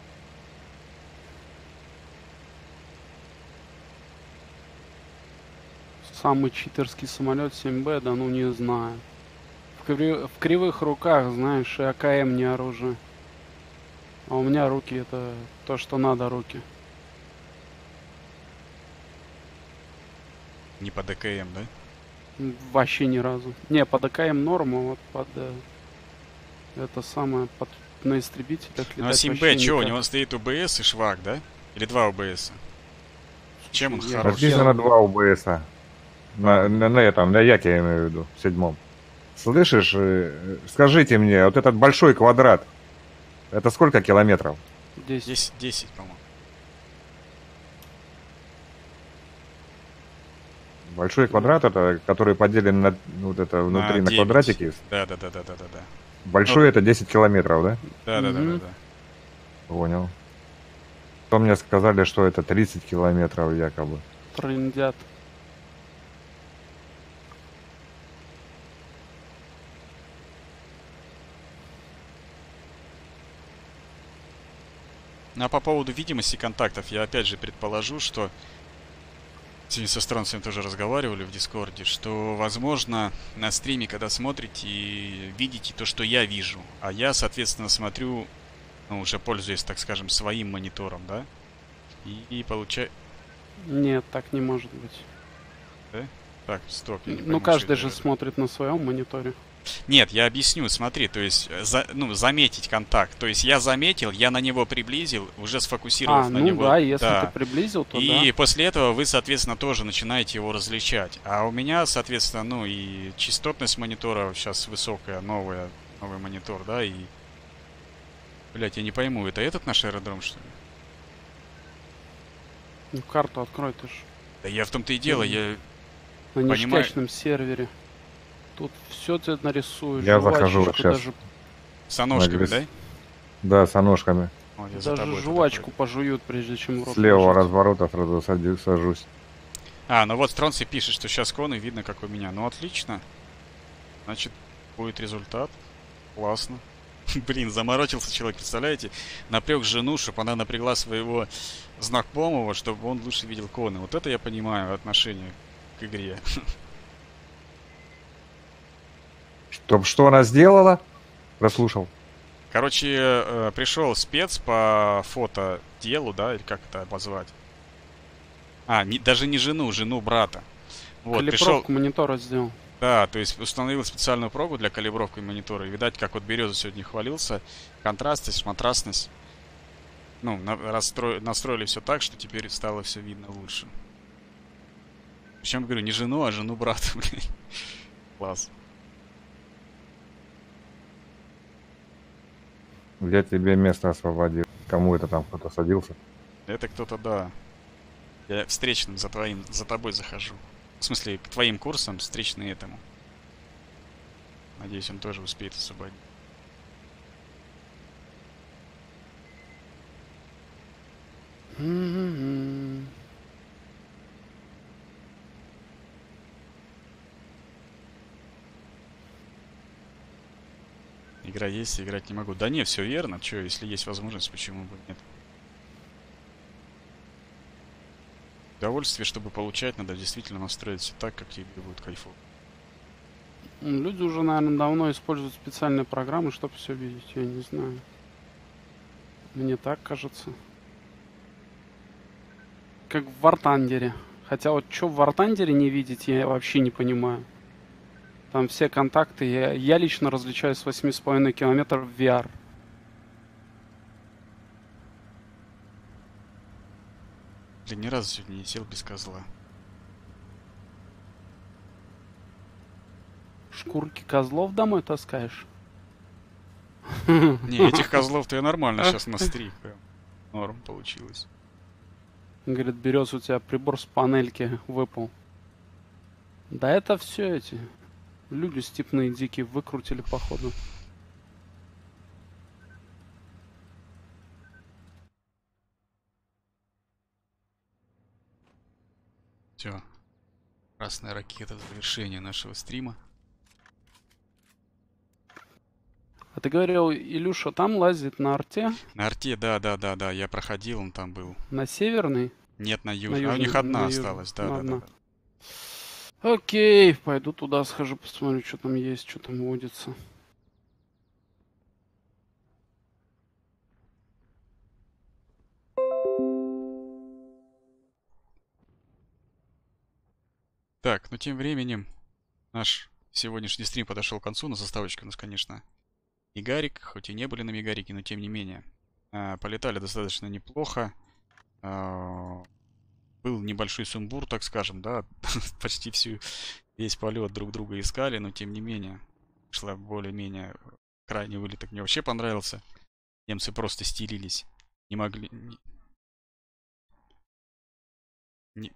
Самый читерский самолет семь бэ, да ну не знаю. В, кри- в кривых руках, знаешь, и АКМ не оружие. А у меня руки это то, что надо руки. Не по ДКМ, да? М, Вообще ни разу. Не, под АКМ норма, вот под э, это самое, под на истребителях Ну а летать семь бэ, вообще что, у никак. него стоит УБС и швак, да? Или два УБС? Чем он Я хорош? Написано два УБСа. На, на, на этом, на Яке я имею в виду, в седьмом. Слышишь, э, скажите мне, вот этот большой квадрат, это сколько километров? десять. десять, десять, по-моему. Большой квадрат, это который поделен на вот это внутри на, девять. квадратики. Да, да, да, да, да, да, да. Большой это десять километров, да? Да, да, да, да, Мгм. да. Понял. То мне сказали, что это тридцать километров якобы. Трындят. Ну а по поводу видимости контактов, я опять же предположу, что сегодня со странцами тоже разговаривали в Дискорде, что, возможно, на стриме, когда смотрите, видите то, что я вижу, а я, соответственно, смотрю, ну, уже пользуясь, так скажем, своим монитором, да? И, и получаю... Нет, так не может быть. Так, стоп, я не Ну пойму, каждый что же это. смотрит на своем мониторе. Нет, я объясню, смотри, то есть, э, за, ну, заметить контакт. То есть я заметил, я на него приблизил, уже сфокусировав А, на ну него. да, если да. ты приблизил, то И да. после этого вы, соответственно, тоже начинаете его различать. А у меня, соответственно, ну и частотность монитора сейчас высокая, новая, новый монитор, да, и... Блять, я не пойму, это этот наш аэродром, что ли? Ну, карту открой ты ж. Да я в том-то и дело, Мгм. я... На Понимаю. ништячном сервере. Тут все ты нарисуешь. Я захожу жвачечку, вот щас. даже, С ножками, Нагрыз. да? Да, с ножками. Вот я за даже тобой тут жвачку такой. пожуют, прежде чем в рот С левого положить. разворота сразу сади- сажусь. А, ну вот Стронций пишет, что сейчас коны видно, как у меня. Ну отлично. Значит, будет результат. Классно. Блин, заморочился человек, представляете? Напряг жену, чтобы она напрягла своего знакомого, чтобы он лучше видел коны. Вот это я понимаю отношение к игре. Чтоб что она сделала? Прослушал. Короче, э, пришел спец по фотоделу, да, или как это обозвать? А, не- даже не жену, жену брата. Вот, пришел, Калибровку монитора сделал. да, то есть установил специальную прогу для калибровки монитора. И, видать, как вот Береза сегодня хвалился, контрастность, матрасность. Ну, на- расстро- настроили все так, что теперь стало все видно лучше. Причем, говорю, не жену, а жену брата, блин. Класс. Я тебе место освободил. Кому это там кто-то садился? Это кто-то, да. Я встречным за твоим, за тобой захожу. В смысле, к твоим курсам встречный этому. Надеюсь, он тоже успеет освободить. М-м-м. Игра есть, играть не могу. Да не, все верно. Че, если есть возможность, почему бы нет? Удовольствие, чтобы получать, надо действительно настроить все так, как тебе будет кайфово. М, Люди уже, наверное, давно используют специальные программы, чтобы все видеть. Я не знаю. Мне так кажется. Как в Вартандере. Хотя вот что в Вартандере не видеть, я вообще не понимаю. Там все контакты. Я, я лично различаю с восемь с половиной километров в ви ар. Блин, ни разу сегодня не сел без козла. Шкурки козлов домой таскаешь? Не, этих козлов-то я нормально сейчас настриг. Прям норм получилось. Говорит, берез у тебя прибор с панельки выпал. Да это все эти люди степные дикие выкрутили походу. Все. Красная ракета, завершение нашего стрима. А ты говорил, Илюша там лазит на арте, На арте, да, да, да, да, я проходил, он там был. на северный? Нет, на На южный. А у южный, них одна на южный. осталась, да, Ну, да, одна. да. Окей, пойду туда схожу, посмотрю, что там есть, что там водится. Так, ну тем временем наш сегодняшний стрим подошел к концу. На заставочке у нас, конечно, Мигарик, хоть и не были на Мигарике, но тем не менее. А, полетали достаточно неплохо. А, был небольшой сумбур, так скажем, да. Почти всю, весь полет друг друга искали, но тем не менее. Шла более-менее крайний вылет. Мне вообще понравился. Немцы просто стелились. Не могли... Не... не-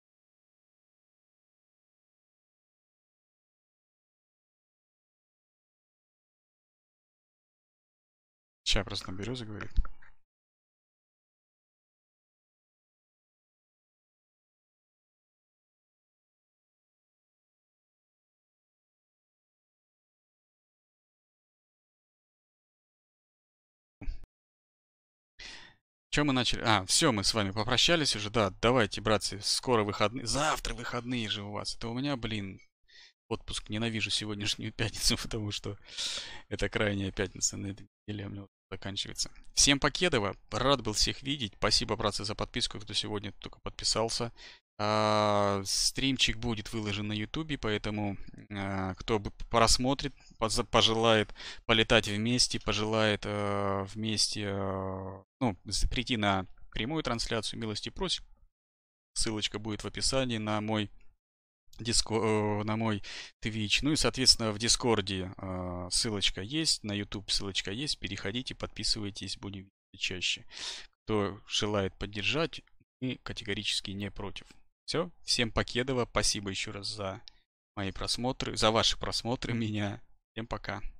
Сейчас просто на березы говорит. Чем мы начали? А, все, мы с вами попрощались уже, да. Давайте, братцы, скоро выходные. Завтра выходные же у вас. Это у меня, блин, отпуск. Ненавижу сегодняшнюю пятницу, потому что это крайняя пятница на этой неделе у меня заканчивается. Всем покедово. Рад был всех видеть. Спасибо, братцы, за подписку, кто сегодня только подписался. А, стримчик будет выложен на ютубе, поэтому а, кто бы просмотрит, поза- пожелает полетать вместе, пожелает а, вместе, а, ну, с- прийти на прямую трансляцию, милости просим. Ссылочка будет в описании на мой Диско, э, на мой Twitch. Ну и, соответственно, в Дискорде э, ссылочка есть, на YouTube ссылочка есть. Переходите, подписывайтесь, будем видеть чаще. Кто желает поддержать, мы категорически не против. Все, всем покедово. Спасибо еще раз за мои просмотры, за ваши просмотры меня. Всем пока.